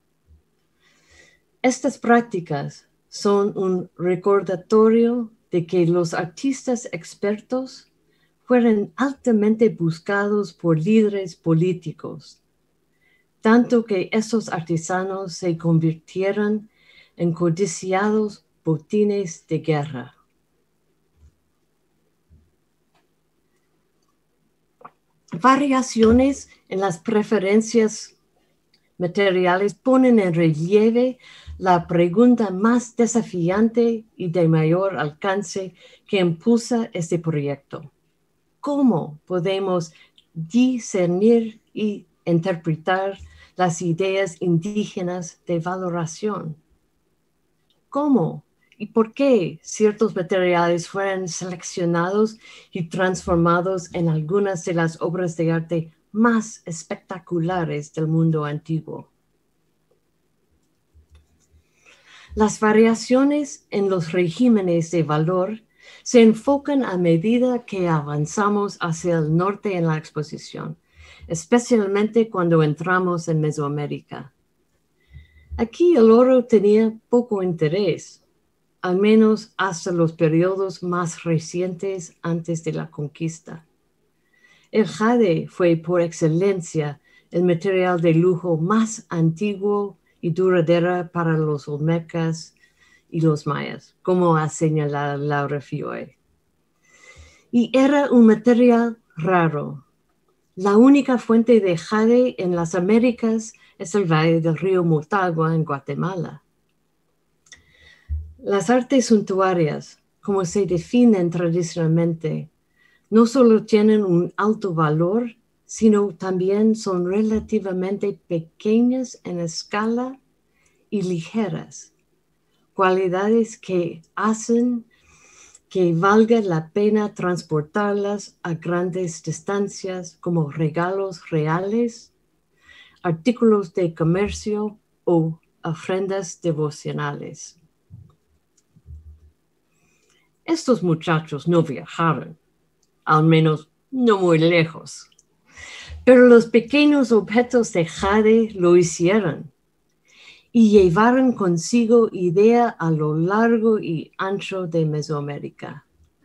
Estas prácticas son un recordatorio de que los artistas expertos fueron altamente buscados por líderes políticos, tanto que esos artesanos se convirtieron en codiciados botines de guerra. Variaciones en las preferencias materiales ponen en relieve la pregunta más desafiante y de mayor alcance que impulsa este proyecto. ¿Cómo podemos discernir y interpretar las ideas indígenas de valoración? ¿Cómo y por qué ciertos materiales fueron seleccionados y transformados en algunas de las obras de arte más espectaculares del mundo antiguo? Las variaciones en los regímenes de valor se enfocan a medida que avanzamos hacia el norte en la exposición, especialmente cuando entramos en Mesoamérica. Aquí el oro tenía poco interés, al menos hasta los periodos más recientes antes de la conquista. El jade fue por excelencia el material de lujo más antiguo y duradero para los olmecas y los mayas, como ha señalado Laura Fiore. Y era un material raro. La única fuente de jade en las Américas es el valle del río Motagua en Guatemala. Las artes suntuarias, como se definen tradicionalmente, no solo tienen un alto valor, sino también son relativamente pequeñas en escala y ligeras, cualidades que hacen que valga la pena transportarlas a grandes distancias como regalos reales, artículos de comercio o ofrendas devocionales. Estos muchachos no viajaron, al menos no muy lejos, pero los pequeños objetos de jade lo hicieron y llevaron consigo idea a lo largo y ancho de Mesoamérica.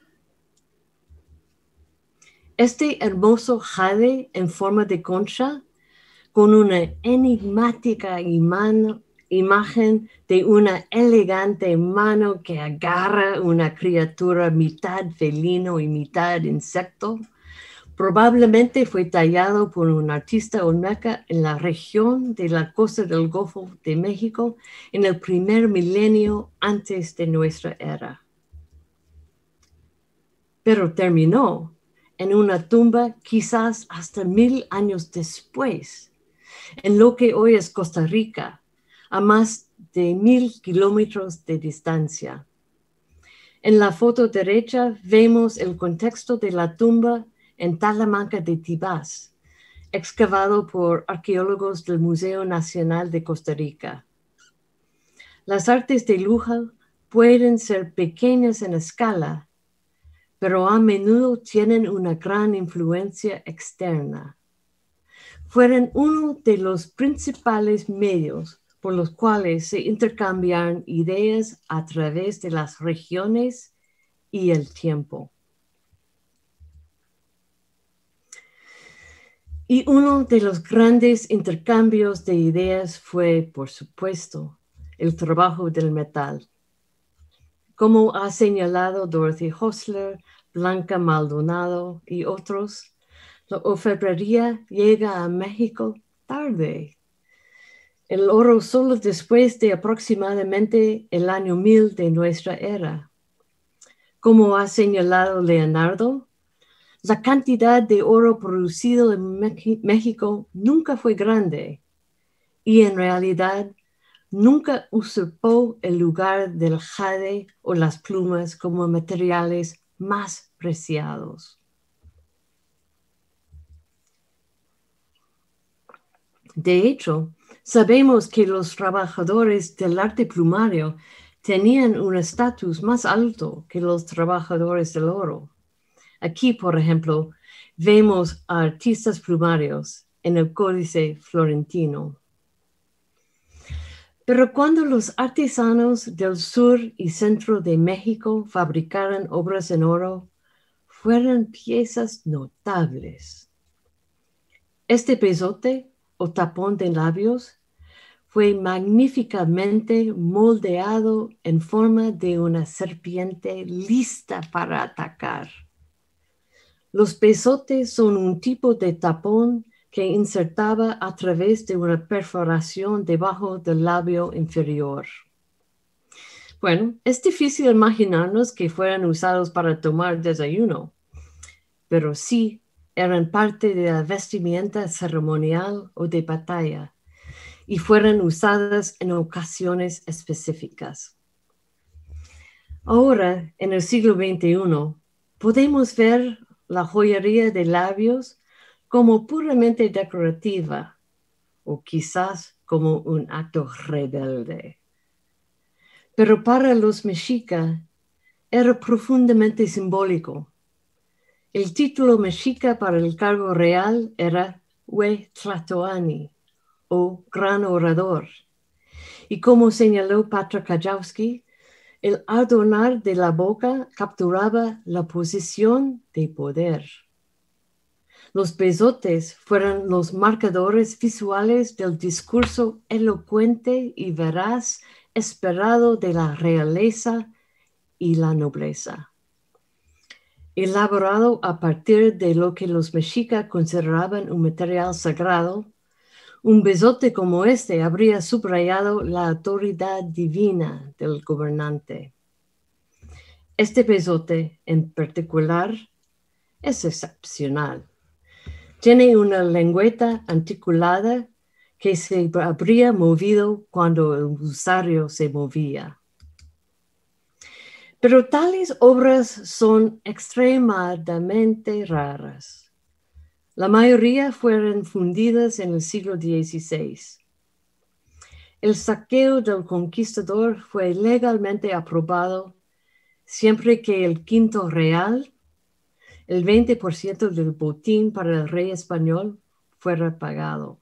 Este hermoso jade en forma de concha, con una enigmática imagen de una elegante mano que agarra una criatura mitad felino y mitad insecto, probablemente fue tallado por un artista olmeca en la región de la costa del Golfo de México en el primer milenio antes de nuestra era. Pero terminó en una tumba quizás hasta 1000 años después, en lo que hoy es Costa Rica, a más de 1,000 kilómetros de distancia. En la foto derecha vemos el contexto de la tumba en Talamanca de Tibás, excavado por arqueólogos del Museo Nacional de Costa Rica. Las artes de Luján pueden ser pequeñas en escala, pero a menudo tienen una gran influencia externa. Fueron uno de los principales medios por los cuales se intercambiaron ideas a través de las regiones y el tiempo. Y uno de los grandes intercambios de ideas fue, por supuesto, el trabajo del metal. Como ha señalado Dorothy Hostler, Blanca Maldonado y otros, la orfebrería llega a México tarde. El oro solo después de aproximadamente el año 1000 de nuestra era. Como ha señalado Leonardo, la cantidad de oro producido en México nunca fue grande y en realidad nunca usurpó el lugar del jade o las plumas como materiales más preciados. De hecho, sabemos que los trabajadores del arte plumario tenían un estatus más alto que los trabajadores del oro. Aquí, por ejemplo, vemos a artistas plumarios en el Códice Florentino. Pero cuando los artesanos del sur y centro de México fabricaron obras en oro, fueron piezas notables. Este besote o tapón de labios fue magníficamente moldeado en forma de una serpiente lista para atacar. Los besotes son un tipo de tapón que insertaba a través de una perforación debajo del labio inferior. Bueno, es difícil imaginarnos que fueran usados para tomar desayuno, pero sí eran parte de la vestimenta ceremonial o de batalla y fueron usadas en ocasiones específicas. Ahora, en el siglo XXI, podemos ver la joyería de labios como puramente decorativa o quizás como un acto rebelde. Pero para los mexica era profundamente simbólico. El título mexica para el cargo real era Huetlatoani o Gran Orador. Y como señaló Patra Kajowski, el adornar de la boca capturaba la posición de poder. Los besotes fueron los marcadores visuales del discurso elocuente y veraz esperado de la realeza y la nobleza. Elaborado a partir de lo que los mexicas consideraban un material sagrado, un besote como este habría subrayado la autoridad divina del gobernante. Este besote en particular es excepcional. Tiene una lengüeta articulada que se habría movido cuando el usario se movía. Pero tales obras son extremadamente raras. La mayoría fueron fundidas en el siglo XVI. El saqueo del conquistador fue legalmente aprobado siempre que el quinto real, el 20% del botín para el rey español, fuera pagado.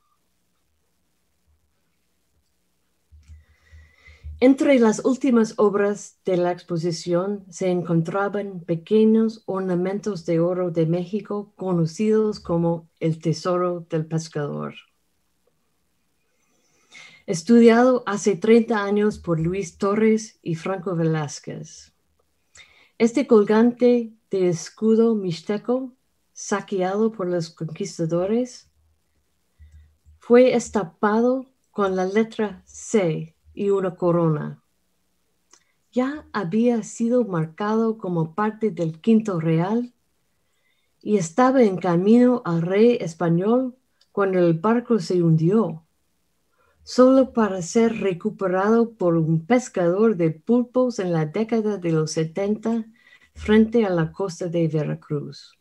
Entre las últimas obras de la exposición se encontraban pequeños ornamentos de oro de México conocidos como el Tesoro del Pescador. Estudiado hace 30 años por Luis Torres y Franco Velázquez. Este colgante de escudo mixteco, saqueado por los conquistadores, fue estampado con la letra C y una corona. Ya había sido marcado como parte del quinto real y estaba en camino al rey español cuando el barco se hundió, solo para ser recuperado por un pescador de pulpos en la década de los 70 frente a la costa de Veracruz.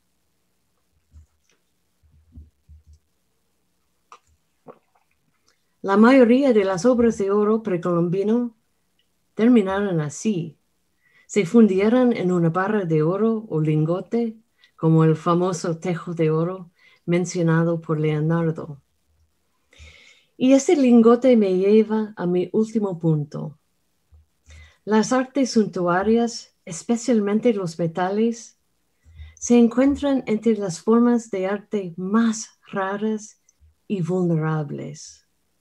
La mayoría de las obras de oro precolombino terminaron así. Se fundieron en una barra de oro o lingote, como el famoso tejo de oro mencionado por Leonardo. Y ese lingote me lleva a mi último punto. Las artes suntuarias, especialmente los metales, se encuentran entre las formas de arte más raras y vulnerables.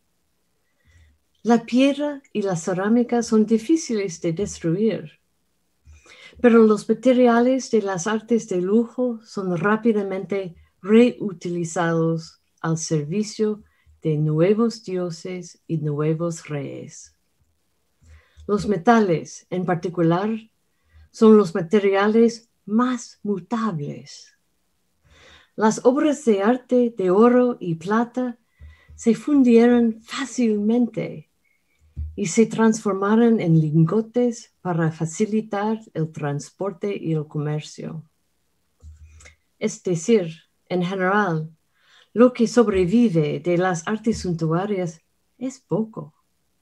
La piedra y la cerámica son difíciles de destruir, pero los materiales de las artes de lujo son rápidamente reutilizados al servicio de nuevos dioses y nuevos reyes. Los metales, en particular, son los materiales más mutables. Las obras de arte de oro y plata se fundieron fácilmente y se transformaron en lingotes para facilitar el transporte y el comercio. Es decir, en general, lo que sobrevive de las artes suntuarias es poco.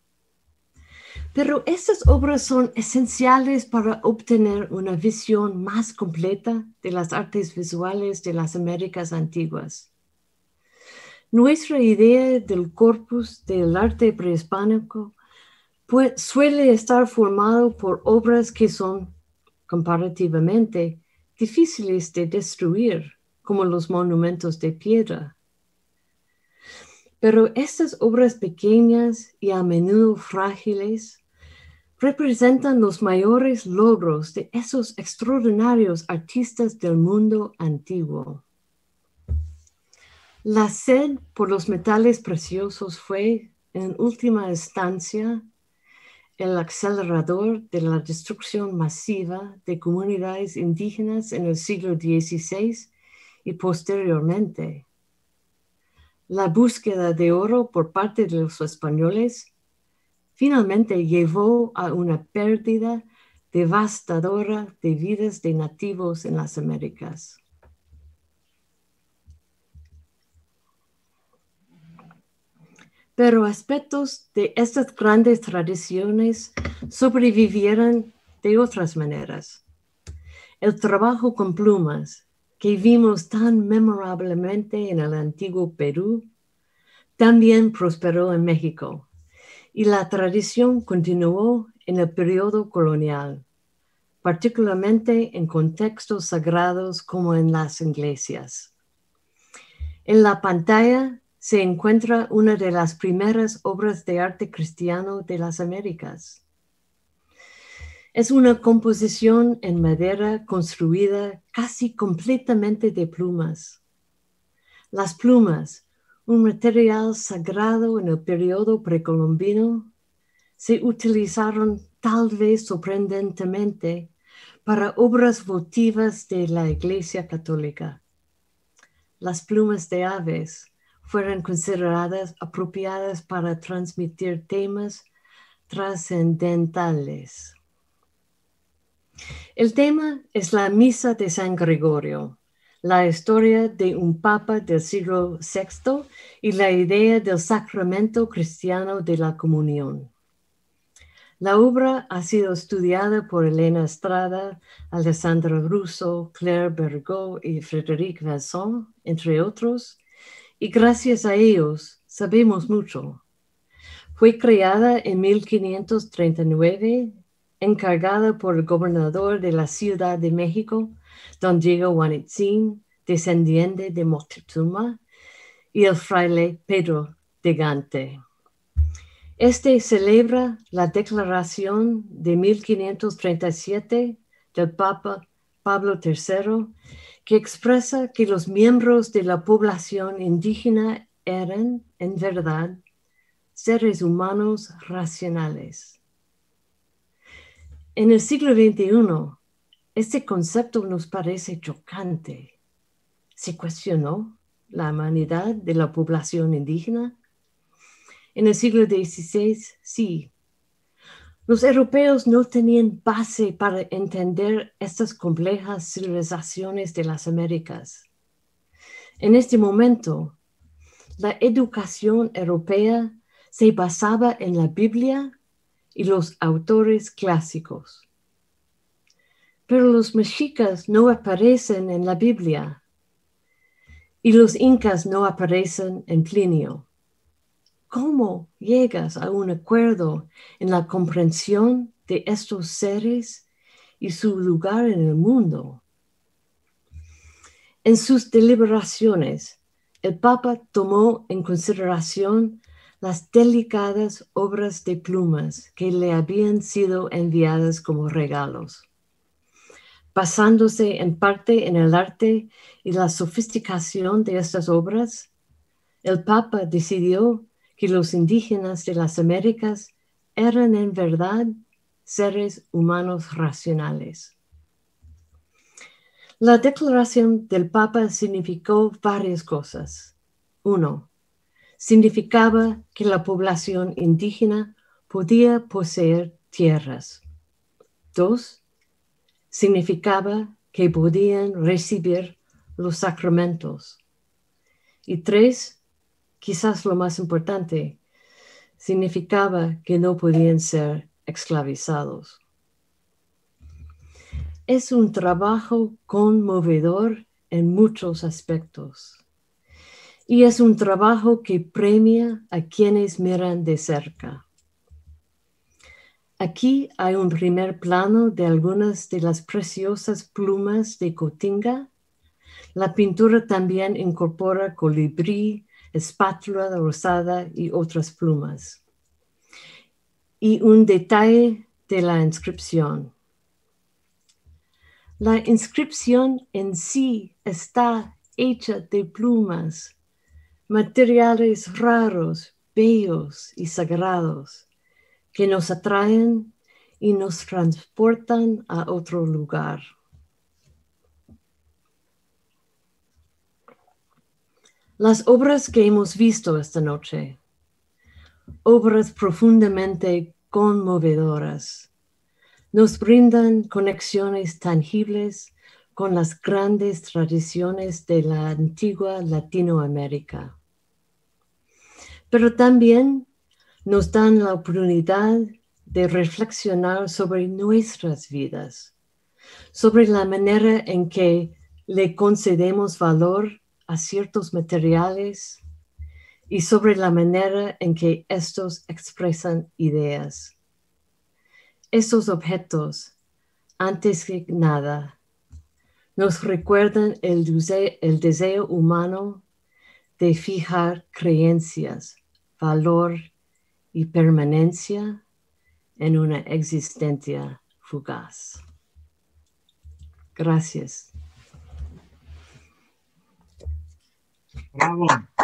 Pero estas obras son esenciales para obtener una visión más completa de las artes visuales de las Américas antiguas. Nuestra idea del corpus del arte prehispánico suele estar formado por obras que son, comparativamente, difíciles de destruir, como los monumentos de piedra. Pero estas obras pequeñas y a menudo frágiles representan los mayores logros de esos extraordinarios artistas del mundo antiguo. La sed por los metales preciosos fue, en última instancia, el acelerador de la destrucción masiva de comunidades indígenas en el siglo XVI y posteriormente. La búsqueda de oro por parte de los españoles finalmente llevó a una pérdida devastadora de vidas de nativos en las Américas. Pero aspectos de estas grandes tradiciones sobrevivieron de otras maneras. El trabajo con plumas, que vimos tan memorablemente en el antiguo Perú, también prosperó en México, y la tradición continuó en el periodo colonial, particularmente en contextos sagrados como en las iglesias. En la pantalla se encuentra una de las primeras obras de arte cristiano de las Américas. Es una composición en madera construida casi completamente de plumas. Las plumas, un material sagrado en el periodo precolombino, se utilizaron tal vez sorprendentemente para obras votivas de la Iglesia Católica. Las plumas de aves fueron consideradas apropiadas para transmitir temas trascendentales. El tema es la Misa de San Gregorio, la historia de un papa del siglo VI y la idea del sacramento cristiano de la comunión. La obra ha sido estudiada por Elena Estrada, Alessandra Russo, Claire Bergot y Frédéric Vincent, entre otros, y gracias a ellos sabemos mucho. Fue creada en 1539, encargada por el gobernador de la Ciudad de México, don Diego Guanitzin, descendiente de Moctezuma, y el fraile Pedro de Gante. Este celebra la declaración de 1537 del Papa Pablo III, que expresa que los miembros de la población indígena eran, en verdad, seres humanos racionales. En el siglo XXI, este concepto nos parece chocante. ¿Se cuestionó la humanidad de la población indígena? En el siglo XVI, sí. Los europeos no tenían base para entender estas complejas civilizaciones de las Américas. En este momento, la educación europea se basaba en la Biblia y los autores clásicos. Pero los mexicas no aparecen en la Biblia y los incas no aparecen en Plinio. ¿Cómo llegas a un acuerdo en la comprensión de estos seres y su lugar en el mundo? En sus deliberaciones, el Papa tomó en consideración las delicadas obras de plumas que le habían sido enviadas como regalos. Basándose en parte en el arte y la sofisticación de estas obras, el Papa decidió que los indígenas de las Américas eran en verdad seres humanos racionales. La declaración del Papa significó varias cosas. 1. Significaba que la población indígena podía poseer tierras. 2. Significaba que podían recibir los sacramentos. Y 3, quizás lo más importante, significaba que no podían ser esclavizados. Es un trabajo conmovedor en muchos aspectos. Y es un trabajo que premia a quienes miran de cerca. Aquí hay un primer plano de algunas de las preciosas plumas de Cotinga. La pintura también incorpora colibrí, espátula rosada y otras plumas. Y un detalle de la inscripción. La inscripción en sí está hecha de plumas, materiales raros, bellos y sagrados, que nos atraen y nos transportan a otro lugar. Las obras que hemos visto esta noche, obras profundamente conmovedoras, nos brindan conexiones tangibles con las grandes tradiciones de la antigua Latinoamérica. Pero también nos dan la oportunidad de reflexionar sobre nuestras vidas, sobre la manera en que le concedemos valor a ciertos materiales y sobre la manera en que estos expresan ideas. Estos objetos, antes que nada, nos recuerdan el deseo humano de fijar creencias, valor y permanencia en una existencia fugaz. Gracias. Bravo.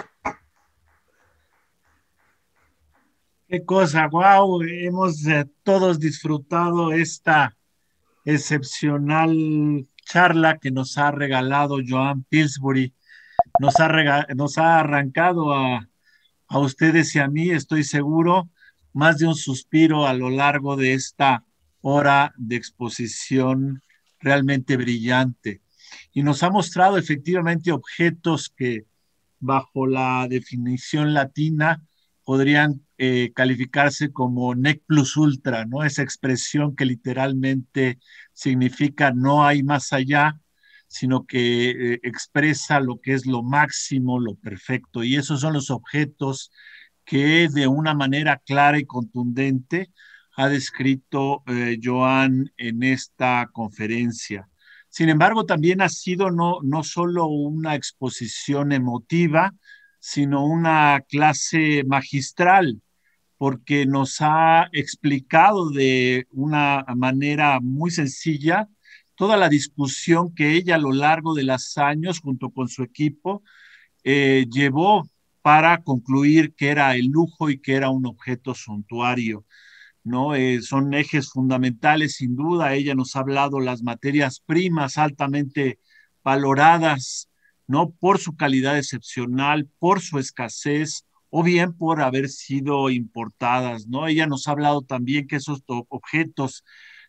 Qué cosa, wow, hemos todos disfrutado esta excepcional charla que nos ha regalado Joan Pillsbury. Nos ha arrancado a ustedes y a mí, estoy seguro, más de un suspiro a lo largo de esta hora de exposición realmente brillante. Y nos ha mostrado efectivamente objetos que bajo la definición latina podrían calificarse como nec plus ultra, ¿no? Esa expresión que literalmente significa no hay más allá, sino que expresa lo que es lo máximo, lo perfecto. Y esos son los objetos que de una manera clara y contundente ha descrito Joan en esta conferencia. Sin embargo, también ha sido no solo una exposición emotiva, sino una clase magistral, porque nos ha explicado de una manera muy sencilla toda la discusión que ella a lo largo de los años, junto con su equipo, llevó para concluir que era el lujo y que era un objeto suntuario, ¿no? Son ejes fundamentales, sin duda. Ella nos ha hablado las materias primas altamente valoradas ¿no? Por su calidad excepcional, por su escasez o bien por haber sido importadas, ¿no? Ella nos ha hablado también que esos objetos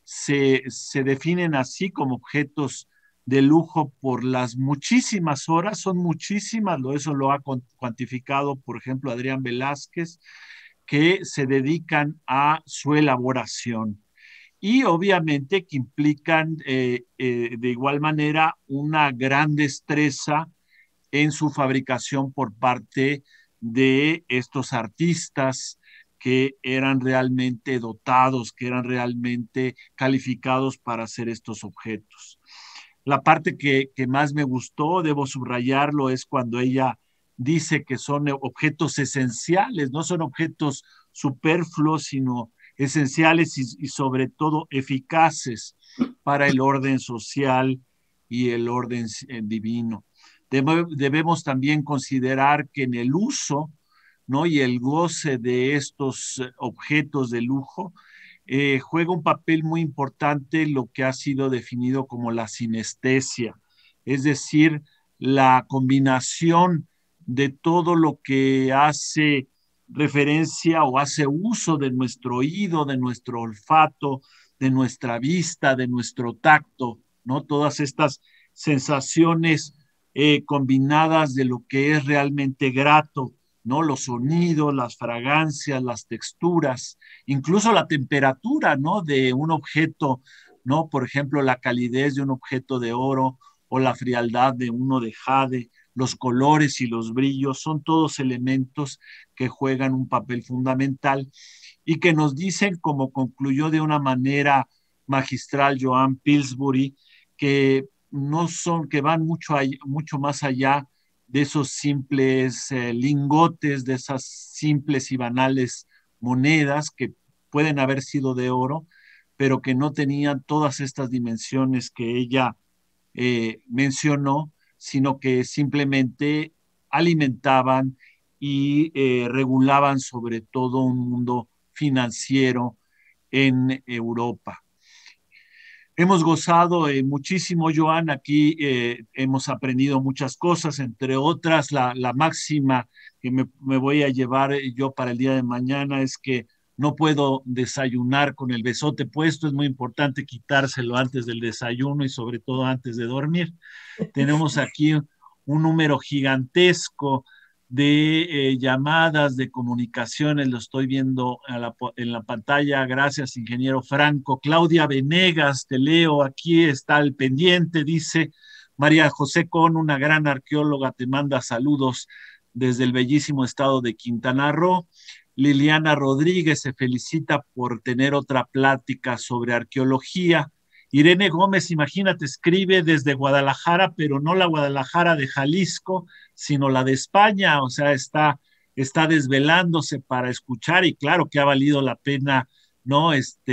se definen así como objetos de lujo por las muchísimas horas, son muchísimas, eso lo ha cuantificado, por ejemplo, Adrián Velázquez, que se dedican a su elaboración y obviamente que implican de igual manera una gran destreza en su fabricación por parte de estos artistas que eran realmente dotados, que eran realmente calificados para hacer estos objetos. La parte que más me gustó, debo subrayarlo, es cuando ella dice que son objetos esenciales, no son objetos superfluos, sino esenciales y sobre todo eficaces para el orden social y el orden divino. Debemos también considerar que en el uso, ¿no? Y el goce de estos objetos de lujo juega un papel muy importante lo que ha sido definido como la sinestesia, es decir, la combinación de todo lo que hace referencia o hace uso de nuestro oído, de nuestro olfato, de nuestra vista, de nuestro tacto, ¿no? Todas estas sensaciones combinadas de lo que es realmente grato, ¿no? Los sonidos, las fragancias, las texturas, incluso la temperatura, ¿no? De un objeto, ¿no? Por ejemplo, la calidez de un objeto de oro o la frialdad de uno de jade, los colores y los brillos, son todos elementos que juegan un papel fundamental y que nos dicen, como concluyó de una manera magistral Joan Pillsbury, que no son, que van mucho más allá de esos simples lingotes, de esas simples y banales monedas que pueden haber sido de oro, pero que no tenían todas estas dimensiones que ella mencionó, sino que simplemente alimentaban y regulaban sobre todo un mundo financiero en Europa. Hemos gozado muchísimo, Joan, aquí hemos aprendido muchas cosas, entre otras la máxima que me voy a llevar yo para el día de mañana es que no puedo desayunar con el besote puesto, es muy importante quitárselo antes del desayuno y sobre todo antes de dormir. Tenemos aquí un número gigantesco de llamadas, de comunicaciones, lo estoy viendo en la pantalla, gracias ingeniero Franco. Claudia Venegas, te leo, aquí está el pendiente, dice María José Con, una gran arqueóloga, te manda saludos desde el bellísimo estado de Quintana Roo. Liliana Rodríguez se felicita por tener otra plática sobre arqueología. Irene Gómez, imagínate, escribe desde Guadalajara, pero no la Guadalajara de Jalisco, sino la de España, o sea, está desvelándose para escuchar y claro que ha valido la pena, ¿no?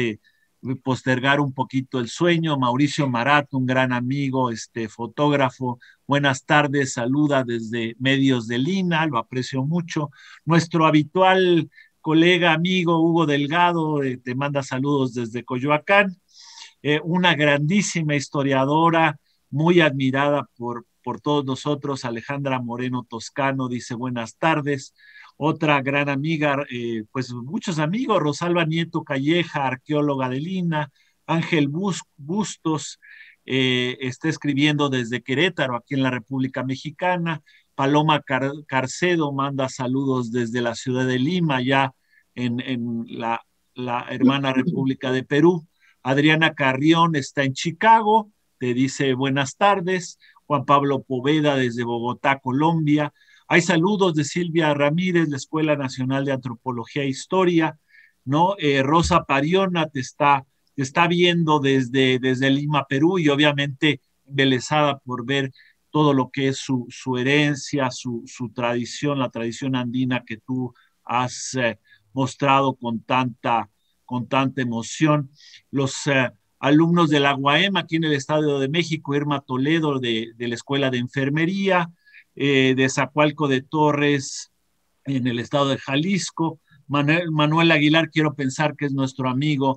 Postergar un poquito el sueño. Mauricio Marat, un gran amigo, fotógrafo, buenas tardes, saluda desde Medios de Lina, lo aprecio mucho. Nuestro habitual colega, amigo Hugo Delgado, te manda saludos desde Coyoacán. Una grandísima historiadora, muy admirada por todos nosotros, Alejandra Moreno Toscano, dice buenas tardes. Otra gran amiga, pues muchos amigos, Rosalba Nieto Calleja, arqueóloga de Lina, Ángel Bustos, está escribiendo desde Querétaro, aquí en la República Mexicana. Paloma Carcedo manda saludos desde la ciudad de Lima, ya en la hermana República de Perú. Adriana Carrión está en Chicago, te dice buenas tardes. Juan Pablo Poveda desde Bogotá, Colombia. Hay saludos de Silvia Ramírez, la Escuela Nacional de Antropología e Historia, ¿no? Rosa Pariona te está viendo desde Lima, Perú, y obviamente embelesada por ver todo lo que es su herencia, su tradición, la tradición andina que tú has mostrado con tanta emoción. Los alumnos de la UAM aquí en el Estado de México, Irma Toledo de la Escuela de Enfermería, de Zacualco de Torres en el estado de Jalisco. Manuel Aguilar, quiero pensar que es nuestro amigo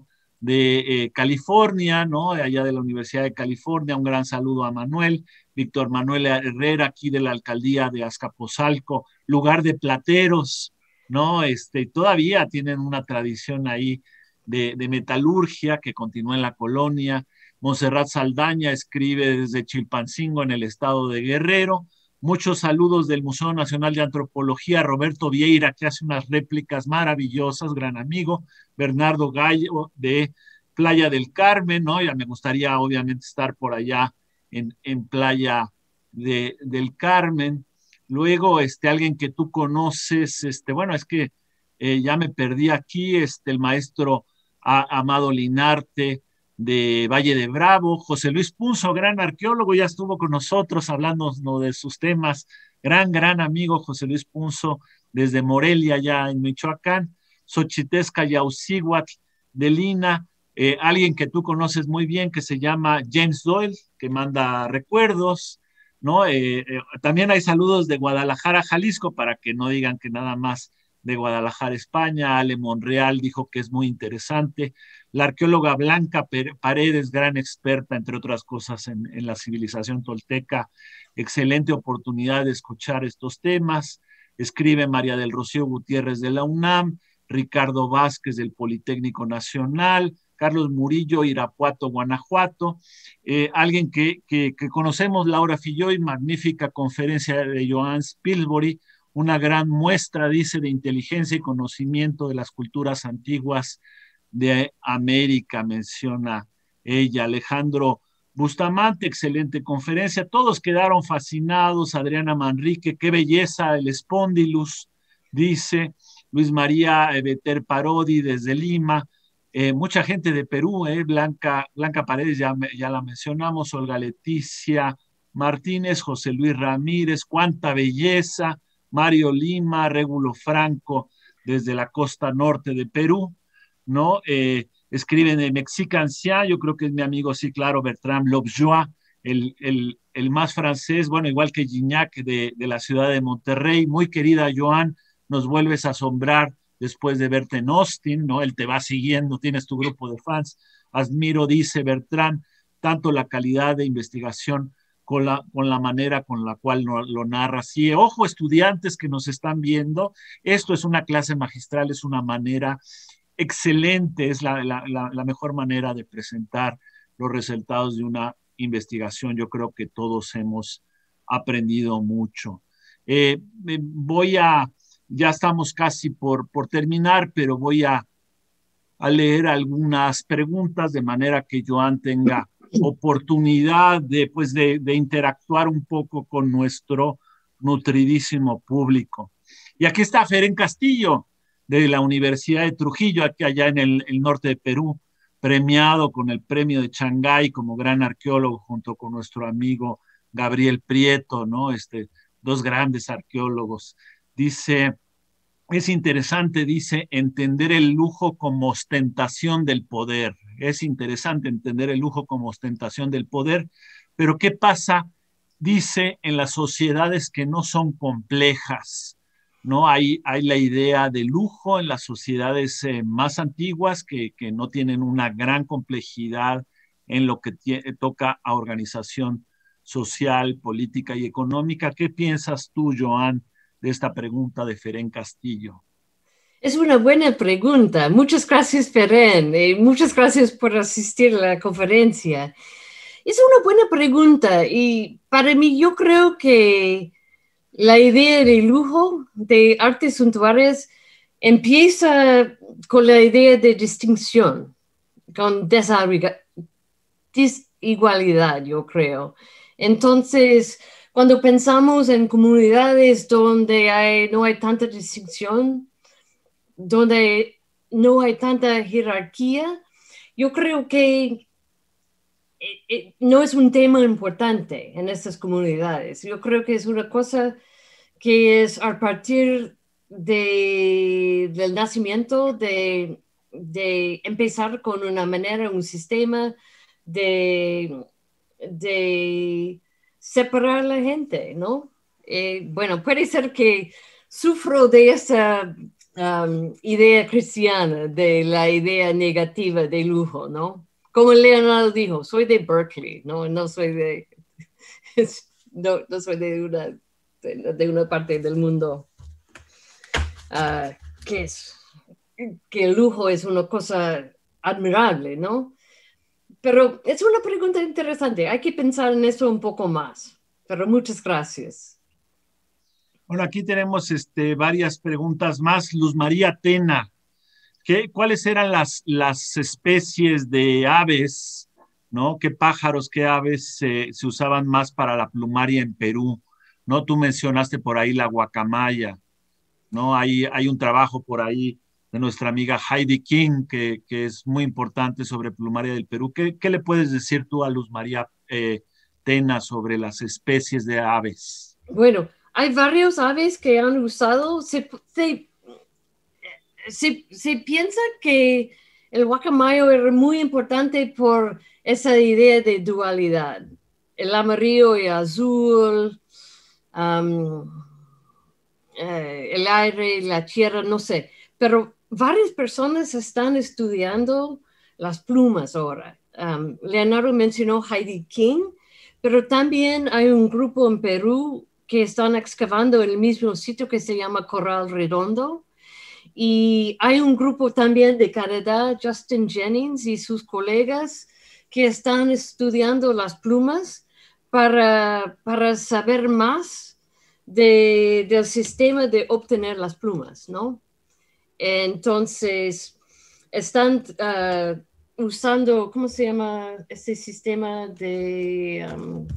de California, ¿no? De allá de la Universidad de California. Un gran saludo a Manuel, Víctor Manuel Herrera, aquí de la alcaldía de Azcapotzalco, lugar de plateros, ¿no? Todavía tienen una tradición ahí de metalurgia que continúa en la colonia. Montserrat Saldaña escribe desde Chilpancingo, en el estado de Guerrero. Muchos saludos del Museo Nacional de Antropología, Roberto Vieira, que hace unas réplicas maravillosas, gran amigo. Bernardo Gallo, de Playa del Carmen, ¿no? Ya me gustaría, obviamente, estar por allá en Playa del Carmen. Luego, alguien que tú conoces, bueno, es que ya me perdí aquí, el maestro Amado Linarte, de Valle de Bravo. José Luis Punzo, gran arqueólogo, ya estuvo con nosotros hablando, ¿no?, de sus temas. Gran amigo José Luis Punzo, desde Morelia, ya en Michoacán. Xochitesca Yaucíhuatl de Lina, alguien que tú conoces muy bien, que se llama James Doyle, que manda recuerdos, ¿no? También hay saludos de Guadalajara, Jalisco, para que no digan que nada más de Guadalajara, España. Ale Monreal dijo que es muy interesante. La arqueóloga Blanca Paredes, gran experta, entre otras cosas, en la civilización tolteca. Excelente oportunidad de escuchar estos temas. Escribe María del Rocío Gutiérrez de la UNAM, Ricardo Vázquez del Politécnico Nacional, Carlos Murillo, Irapuato, Guanajuato. Alguien que conocemos, Laura Filloy, magnífica conferencia de Joan Pillsbury, una gran muestra, dice, de inteligencia y conocimiento de las culturas antiguas de América, menciona ella. Alejandro Bustamante, excelente conferencia, todos quedaron fascinados. Adriana Manrique, qué belleza el espóndilus, dice. Luis María Beter Parodi desde Lima. Mucha gente de Perú, Blanca Paredes, ya la mencionamos. Olga Leticia Martínez, José Luis Ramírez, cuánta belleza. Mario Lima, Régulo Franco, desde la costa norte de Perú, ¿no? Escriben de Mexicancia, yo creo que es mi amigo, sí, claro, Bertrand Lobjoie, el más francés, bueno, igual que Gignac de la ciudad de Monterrey. Muy querida Joan, nos vuelves a asombrar después de verte en Austin, ¿no? Él te va siguiendo, tienes tu grupo de fans. Admiro, dice Bertrand, tanto la calidad de investigación con la manera con la cual lo narras. Y ojo, estudiantes que nos están viendo, esto es una clase magistral, es una manera excelente, es la mejor manera de presentar los resultados de una investigación. Yo creo que todos hemos aprendido mucho. Ya estamos casi por terminar, pero voy a leer algunas preguntas de manera que Joan tenga oportunidad de interactuar un poco con nuestro nutridísimo público. Y aquí está Feren Castillo, de la Universidad de Trujillo, aquí allá en el norte de Perú, premiado con el premio de Shanghái como gran arqueólogo, junto con nuestro amigo Gabriel Prieto, ¿no? Dos grandes arqueólogos. Dice, es interesante, dice, entender el lujo como ostentación del poder. Es interesante entender el lujo como ostentación del poder, pero ¿qué pasa? Dice, en las sociedades que no son complejas, ¿no? Hay la idea de lujo en las sociedades más antiguas que no tienen una gran complejidad en lo que toca a organización social, política y económica. ¿Qué piensas tú, Joan, de esta pregunta de Feren Castillo? Es una buena pregunta. Muchas gracias, Feren. Muchas gracias por asistir a la conferencia. Es una buena pregunta y para mí yo creo que la idea de lujo de artes suntuarias empieza con la idea de distinción, con desigualdad, yo creo. Entonces, cuando pensamos en comunidades donde no hay tanta distinción, donde no hay tanta jerarquía, yo creo que no es un tema importante en estas comunidades. Yo creo que es una cosa que es a partir del nacimiento de empezar con una manera, un sistema de separar a la gente, ¿no? Bueno, puede ser que sufro de esa idea cristiana, de la idea negativa de lujo, ¿no? Como Leonardo dijo, soy de Berkeley, ¿no? No soy de, no soy de una parte del mundo que el lujo es una cosa admirable, ¿no? Pero es una pregunta interesante. Hay que pensar en eso un poco más. Pero muchas gracias. Bueno, aquí tenemos varias preguntas más. Luz María Tena, ¿cuáles eran las especies de aves, ¿no? ¿Qué pájaros, qué aves se usaban más para la plumaria en Perú? ¿No? Tú mencionaste por ahí la guacamaya, ¿no? Hay un trabajo por ahí de nuestra amiga Heidi King que es muy importante sobre plumaria del Perú. ¿Qué le puedes decir tú a Luz María Tena sobre las especies de aves? Bueno, hay varios aves que han usado. Se piensa que el guacamayo era muy importante por esa idea de dualidad. El amarillo y azul, el aire, la tierra, no sé. Pero varias personas están estudiando las plumas ahora. Leonardo mencionó Heidi King, pero también hay un grupo en Perú que están excavando en el mismo sitio que se llama Corral Redondo. Y hay un grupo también de Canadá, Justin Jennings y sus colegas, que están estudiando las plumas para saber más del sistema de obtener las plumas, ¿no? Entonces, están usando, ¿cómo se llama este sistema de...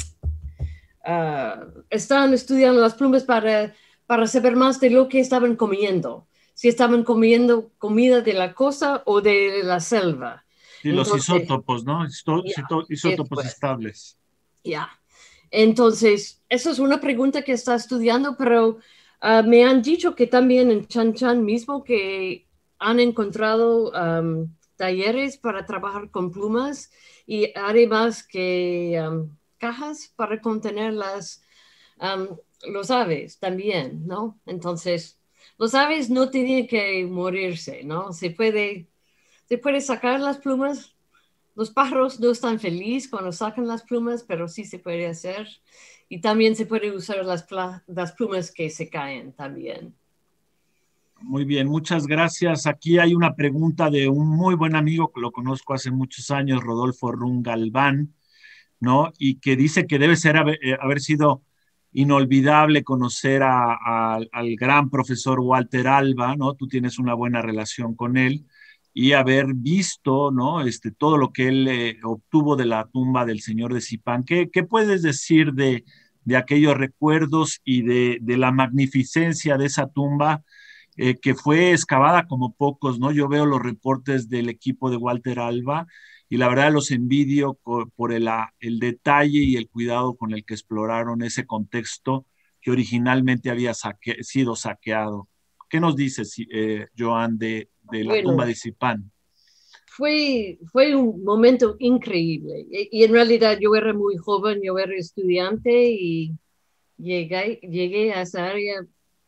están estudiando las plumas para saber más de lo que estaban comiendo. Si estaban comiendo comida de la costa o de la selva. Sí, los isótopos, ¿no? Isótopos estables. Ya. Entonces, eso es una pregunta que está estudiando, pero me han dicho que también en Chan Chan mismo que han encontrado talleres para trabajar con plumas y además que cajas para contener los aves también, ¿no? Entonces, los aves no tienen que morirse, ¿no? Se puede sacar las plumas. Los pájaros no están felices cuando sacan las plumas, pero sí se puede hacer. Y también se puede usar las plumas que se caen también. Muy bien, muchas gracias. Aquí hay una pregunta de un muy buen amigo que lo conozco hace muchos años, Rodolfo Run Galván, ¿no? Y que dice que debe haber sido inolvidable conocer al gran profesor Walter Alba, ¿no? Tú tienes una buena relación con él y haber visto, ¿no? Todo lo que él obtuvo de la tumba del señor de Zipán. ¿Qué puedes decir de aquellos recuerdos y de la magnificencia de esa tumba que fue excavada como pocos, ¿no? Yo veo los reportes del equipo de Walter Alba y la verdad los envidio por el detalle y el cuidado con el que exploraron ese contexto que originalmente había sido saqueado. ¿Qué nos dices, Joan, de la tumba de Zipán? Fue un momento increíble y en realidad yo era muy joven, yo era estudiante y llegué a esa área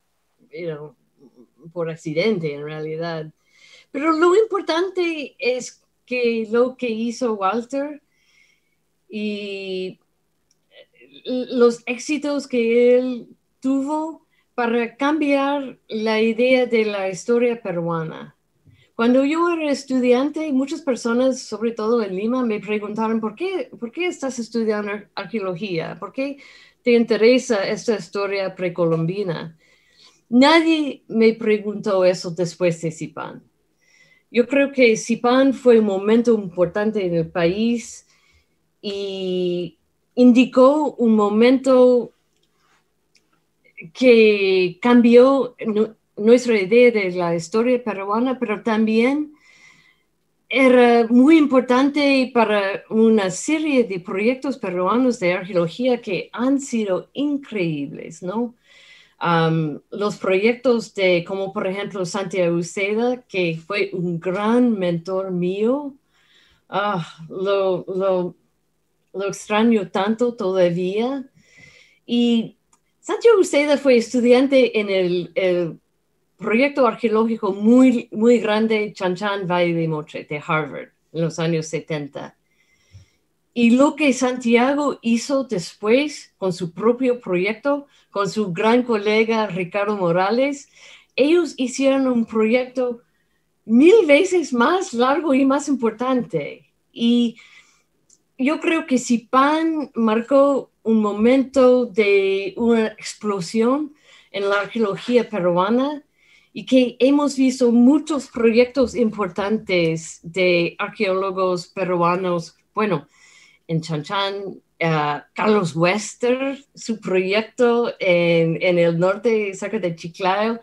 por accidente en realidad. Pero lo importante es que lo que hizo Walter y los éxitos que él tuvo para cambiar la idea de la historia peruana. Cuando yo era estudiante, muchas personas, sobre todo en Lima, me preguntaron, ¿por qué estás estudiando arqueología? ¿Por qué te interesa esta historia precolombina? Nadie me preguntó eso después de Zipán. Yo creo que Zipán fue un momento importante en el país y indicó un momento que cambió nuestra idea de la historia peruana, pero también era muy importante para una serie de proyectos peruanos de arqueología que han sido increíbles, ¿no? Los proyectos como por ejemplo Santiago Uceda, que fue un gran mentor mío, lo extraño tanto todavía. Y Santiago Uceda fue estudiante en el proyecto arqueológico muy, muy grande, Chan Chan Valle de Moche, de Harvard, en los años 70. Y lo que Santiago hizo después con su propio proyecto, con su gran colega Ricardo Morales, ellos hicieron un proyecto 1000 veces más largo y más importante. Y yo creo que Zipán marcó un momento de una explosión en la arqueología peruana y que hemos visto muchos proyectos importantes de arqueólogos peruanos. Bueno, en Chan Chan, Carlos Wester, su proyecto en el norte, cerca de Chiclayo,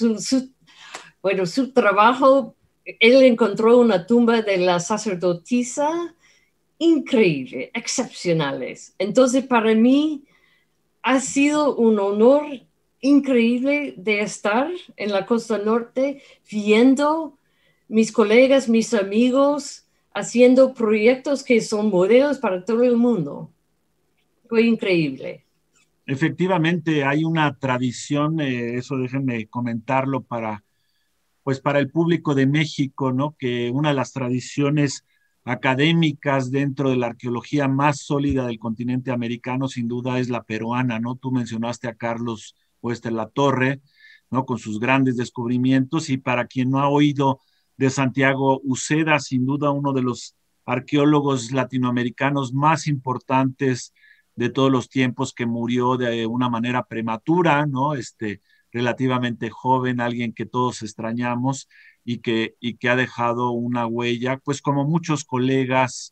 su trabajo, él encontró una tumba de la sacerdotisa increíble, excepcionales. Entonces, para mí ha sido un honor increíble de estar en la costa norte viendo mis colegas, mis amigos, haciendo proyectos que son modelos para todo el mundo. Fue increíble. Efectivamente, hay una tradición, eso déjenme comentarlo pues para el público de México, ¿no? Que una de las tradiciones académicas dentro de la arqueología más sólida del continente americano, sin duda, es la peruana, ¿no? Tú mencionaste a Carlos Huestes La Torre, ¿no? Con sus grandes descubrimientos, y para quien no ha oído de Santiago Uceda, sin duda uno de los arqueólogos latinoamericanos más importantes de todos los tiempos, que murió de una manera prematura, ¿no? Relativamente joven, alguien que todos extrañamos y que ha dejado una huella, pues como muchos colegas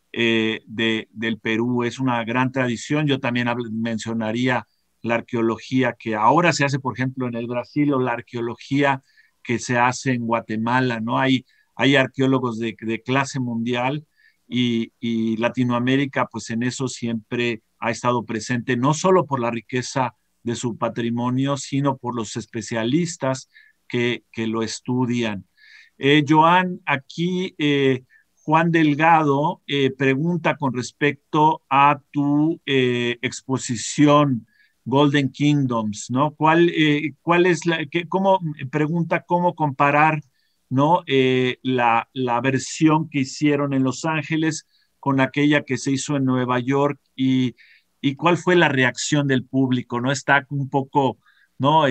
del Perú. Es una gran tradición. Yo también mencionaría la arqueología que ahora se hace, por ejemplo, en el Brasil, o la arqueología que se hace en Guatemala, ¿no? Hay arqueólogos de clase mundial, y Latinoamérica, pues en eso siempre ha estado presente, no solo por la riqueza de su patrimonio, sino por los especialistas que lo estudian. Joan, aquí Juan Delgado pregunta con respecto a tu exposición Golden Kingdoms, ¿no? ¿Cuál es pregunta cómo comparar, ¿no? La versión que hicieron en Los Ángeles con aquella que se hizo en Nueva York, y cuál fue la reacción del público, ¿no? Está un poco, ¿no?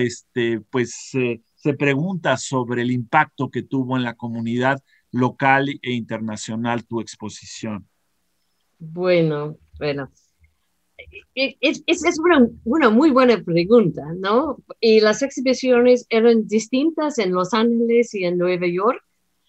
Se pregunta sobre el impacto que tuvo en la comunidad local e internacional tu exposición. Bueno. Es una muy buena pregunta, ¿no? Y las exhibiciones eran distintas en Los Ángeles y en Nueva York.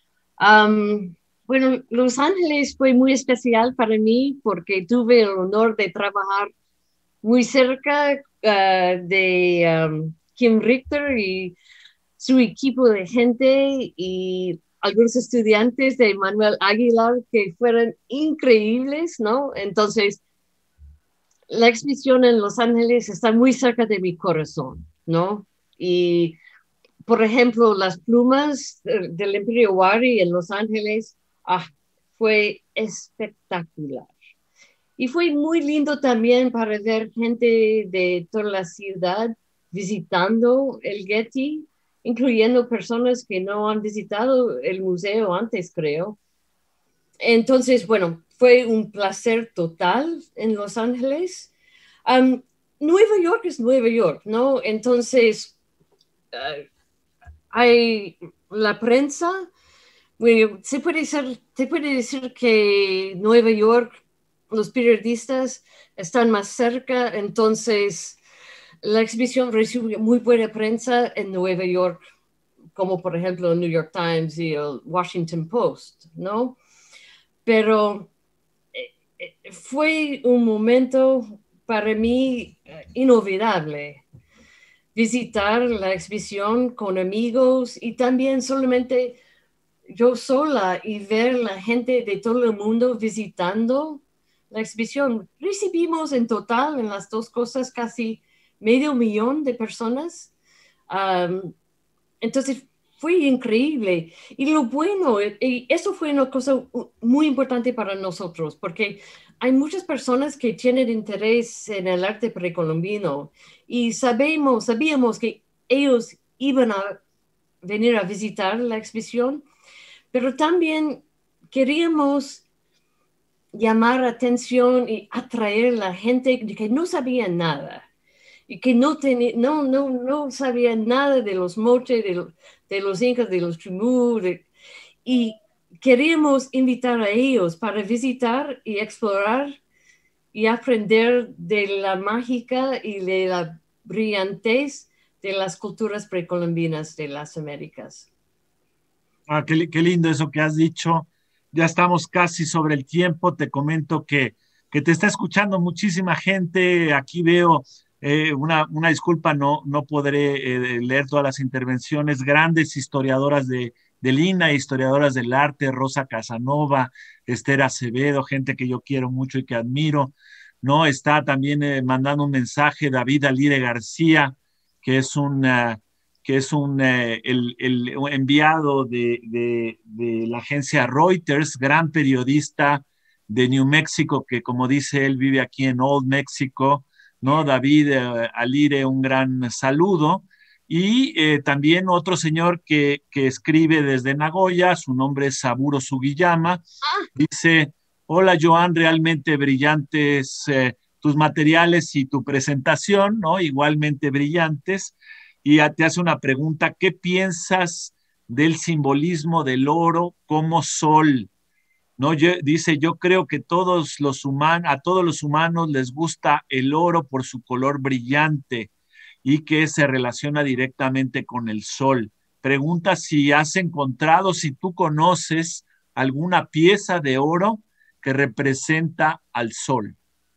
Bueno, Los Ángeles fue muy especial para mí porque tuve el honor de trabajar muy cerca de Kim Richter y su equipo de gente, y algunos estudiantes de Manuel Aguilar que fueron increíbles, ¿no? Entonces, la exhibición en Los Ángeles está muy cerca de mi corazón, ¿no? Y, por ejemplo, las plumas del Imperio Wari en Los Ángeles, fue espectacular. Y fue muy lindo también para ver gente de toda la ciudad visitando el Getty, incluyendo personas que no han visitado el museo antes, creo. Entonces, bueno, fue un placer total en Los Ángeles. Nueva York es Nueva York, ¿no? Entonces, hay la prensa. Bueno, se puede decir que Nueva York, los periodistas están más cerca, entonces la exhibición recibe muy buena prensa en Nueva York, como por ejemplo el New York Times y el Washington Post, ¿no? Pero fue un momento para mí inolvidable visitar la exhibición con amigos, y también solamente yo sola, y ver la gente de todo el mundo visitando la exhibición. Recibimos en total en las dos cosas casi 500,000 de personas. Entonces fue increíble. Y lo bueno, y eso fue una cosa muy importante para nosotros, porque hay muchas personas que tienen interés en el arte precolombino, y sabíamos que ellos iban a venir a visitar la exhibición, pero también queríamos llamar atención y atraer a la gente que no sabía nada y que no sabía nada de los moches, de los incas, de los chimú, y queríamos invitar a ellos para visitar y explorar y aprender de la mágica y de la brillantez de las culturas precolombinas de las Américas. Ah, qué lindo eso que has dicho. Ya estamos casi sobre el tiempo. Te comento que te está escuchando muchísima gente. Aquí veo una disculpa, no podré leer todas las intervenciones. Grandes historiadoras del INAH, historiadoras del arte, Rosa Casanova, Esther Acevedo, gente que yo quiero mucho y que admiro. ¿No? Está también mandando un mensaje David Alire García, que es el enviado de la agencia Reuters, gran periodista de New Mexico, que como dice él, vive aquí en Old Mexico, ¿no? David Alire, un gran saludo. Y también otro señor que escribe desde Nagoya, su nombre es Saburo Sugiyama, dice: hola Joan, realmente brillantes tus materiales y tu presentación, ¿no? Igualmente brillantes. Y te hace una pregunta: ¿qué piensas del simbolismo del oro como sol? ¿No? Dice: yo creo que a todos los humanos les gusta el oro por su color brillante y que se relaciona directamente con el sol. Pregunta si has encontrado, si tú conoces alguna pieza de oro que representa al sol.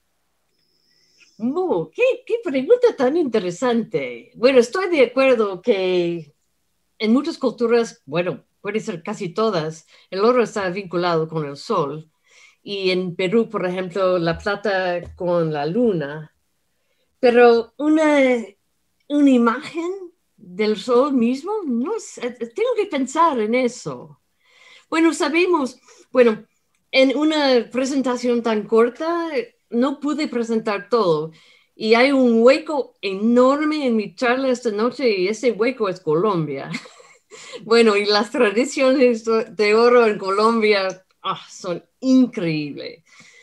¿Qué pregunta tan interesante? Bueno, estoy de acuerdo que en muchas culturas, bueno, puede ser casi todas, el oro está vinculado con el sol. Y en Perú, por ejemplo, la plata con la luna. Pero una imagen del sol mismo, no sé, tengo que pensar en eso. Bueno, sabemos, bueno, en una presentación tan corta no pude presentar todo. Y hay un hueco enorme en mi charla esta noche y ese hueco es Colombia. Bueno, y las tradiciones de oro en Colombia son increíbles.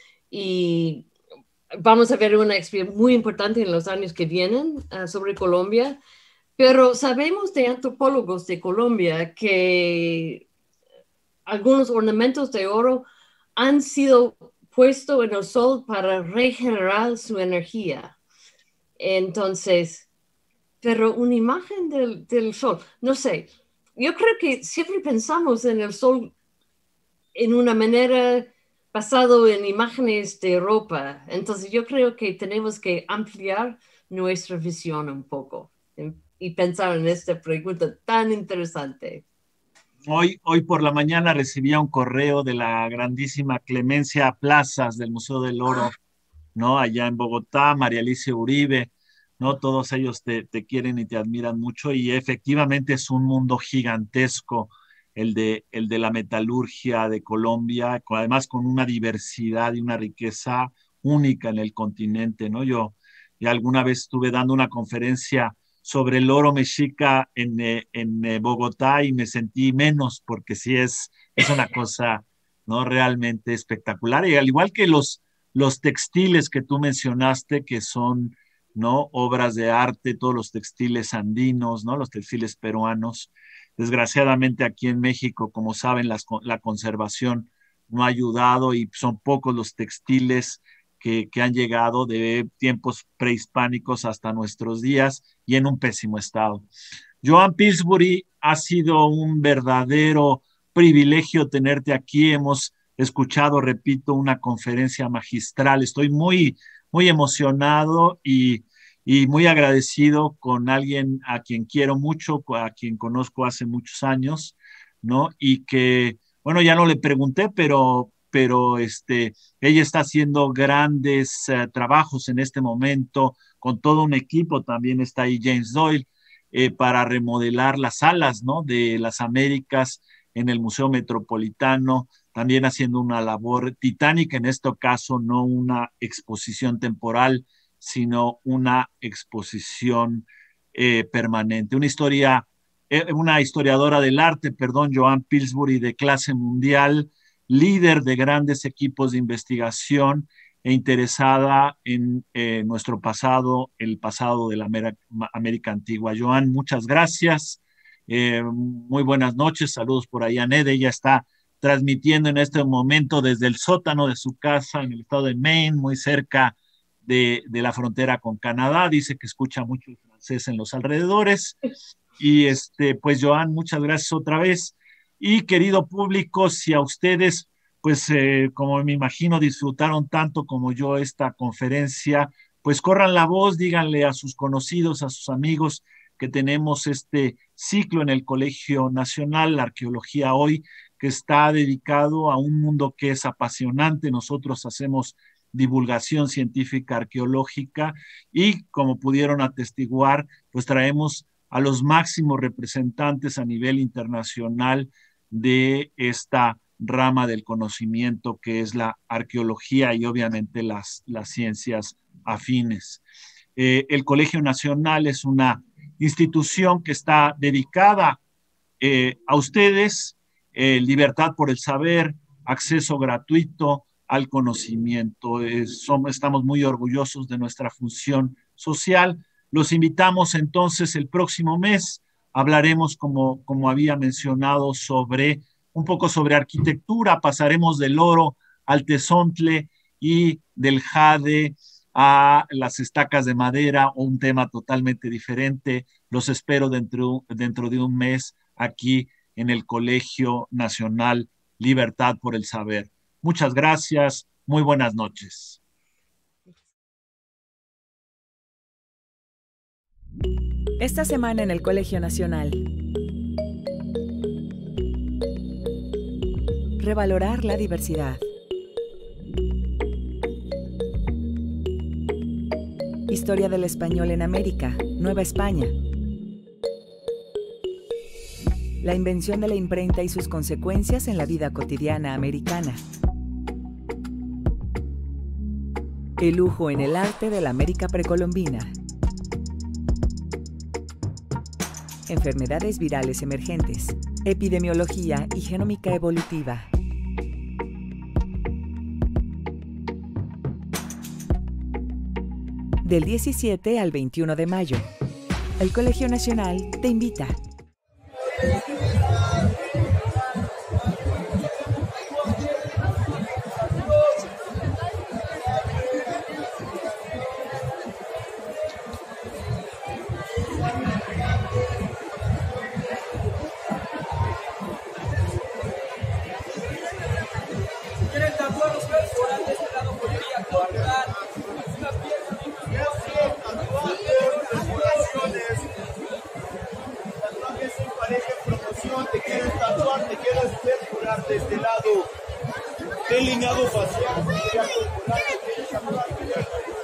Y vamos a ver una experiencia muy importante en los años que vienen sobre Colombia. Pero sabemos de antropólogos de Colombia que algunos ornamentos de oro han sido puestos en el sol para regenerar su energía. Entonces, pero una imagen del sol, no sé, yo creo que siempre pensamos en el sol en una manera basado en imágenes de ropa. Entonces, yo creo que tenemos que ampliar nuestra visión un poco y pensar en esta pregunta tan interesante. Hoy por la mañana recibía un correo de la grandísima Clemencia Plazas del Museo del Oro, ¿no? Allá en Bogotá, María Alicia Uribe, ¿no? Todos ellos te quieren y te admiran mucho y efectivamente es un mundo gigantesco el de la metalurgia de Colombia, además con una diversidad y una riqueza única en el continente, ¿no? Yo ya alguna vez estuve dando una conferencia sobre el oro mexica en Bogotá y me sentí menos porque sí es una cosa, ¿no? Realmente espectacular. Y al igual que los textiles que tú mencionaste, que son, ¿no? Obras de arte, todos los textiles andinos, ¿no? Los textiles peruanos. Desgraciadamente aquí en México, como saben, la conservación no ha ayudado y son pocos los textiles que han llegado de tiempos prehispánicos hasta nuestros días y en un pésimo estado. Joan Pillsbury, ha sido un verdadero privilegio tenerte aquí. Hemos escuchado, repito, una conferencia magistral. Estoy muy emocionado y muy agradecido con alguien a quien quiero mucho, a quien conozco hace muchos años, ¿no? Y que, bueno, ya no le pregunté, pero ella está haciendo grandes trabajos en este momento con todo un equipo. También está ahí James Doyle para remodelar las salas, ¿no? De las Américas en el Museo Metropolitano, también haciendo una labor titánica, en este caso no una exposición temporal, sino una exposición permanente. Una historia una historiadora del arte, perdón, Joan Pillsbury, de clase mundial, líder de grandes equipos de investigación e interesada en nuestro pasado, el pasado de la América antigua. Joan, muchas gracias. Muy buenas noches, saludos por ahí a Ned. Ella está transmitiendo en este momento desde el sótano de su casa en el estado de Maine, muy cerca de la frontera con Canadá. Dice que escucha mucho el francés en los alrededores. Y pues Joan, muchas gracias otra vez. Y querido público, si a ustedes, pues como me imagino, disfrutaron tanto como yo esta conferencia, pues corran la voz, díganle a sus conocidos, a sus amigos, que tenemos este ciclo en el Colegio Nacional, la Arqueología Hoy, que está dedicado a un mundo que es apasionante. Nosotros hacemos divulgación científica arqueológica y, como pudieron atestiguar, pues traemos a los máximos representantes a nivel internacional de esta rama del conocimiento que es la arqueología y obviamente las ciencias afines. El Colegio Nacional es una institución que está dedicada a ustedes, libertad por el saber, acceso gratuito al conocimiento. Estamos muy orgullosos de nuestra función social. Los invitamos entonces el próximo mes. Hablaremos, como había mencionado, un poco sobre arquitectura. Pasaremos del oro al tezontle y del jade a las estacas de madera, o un tema totalmente diferente. Los espero dentro de un mes aquí en el Colegio Nacional Libertad por el Saber. Muchas gracias. Muy buenas noches. Esta semana en el Colegio Nacional. Revalorar la diversidad. Historia del español en América, Nueva España. La invención de la imprenta y sus consecuencias en la vida cotidiana americana. El lujo en el arte de la América precolombina. Enfermedades virales emergentes, epidemiología y genómica evolutiva. Del 17 al 21 de mayo, el Colegio Nacional te invita. Te quieres perforar de este lado del lineado facial,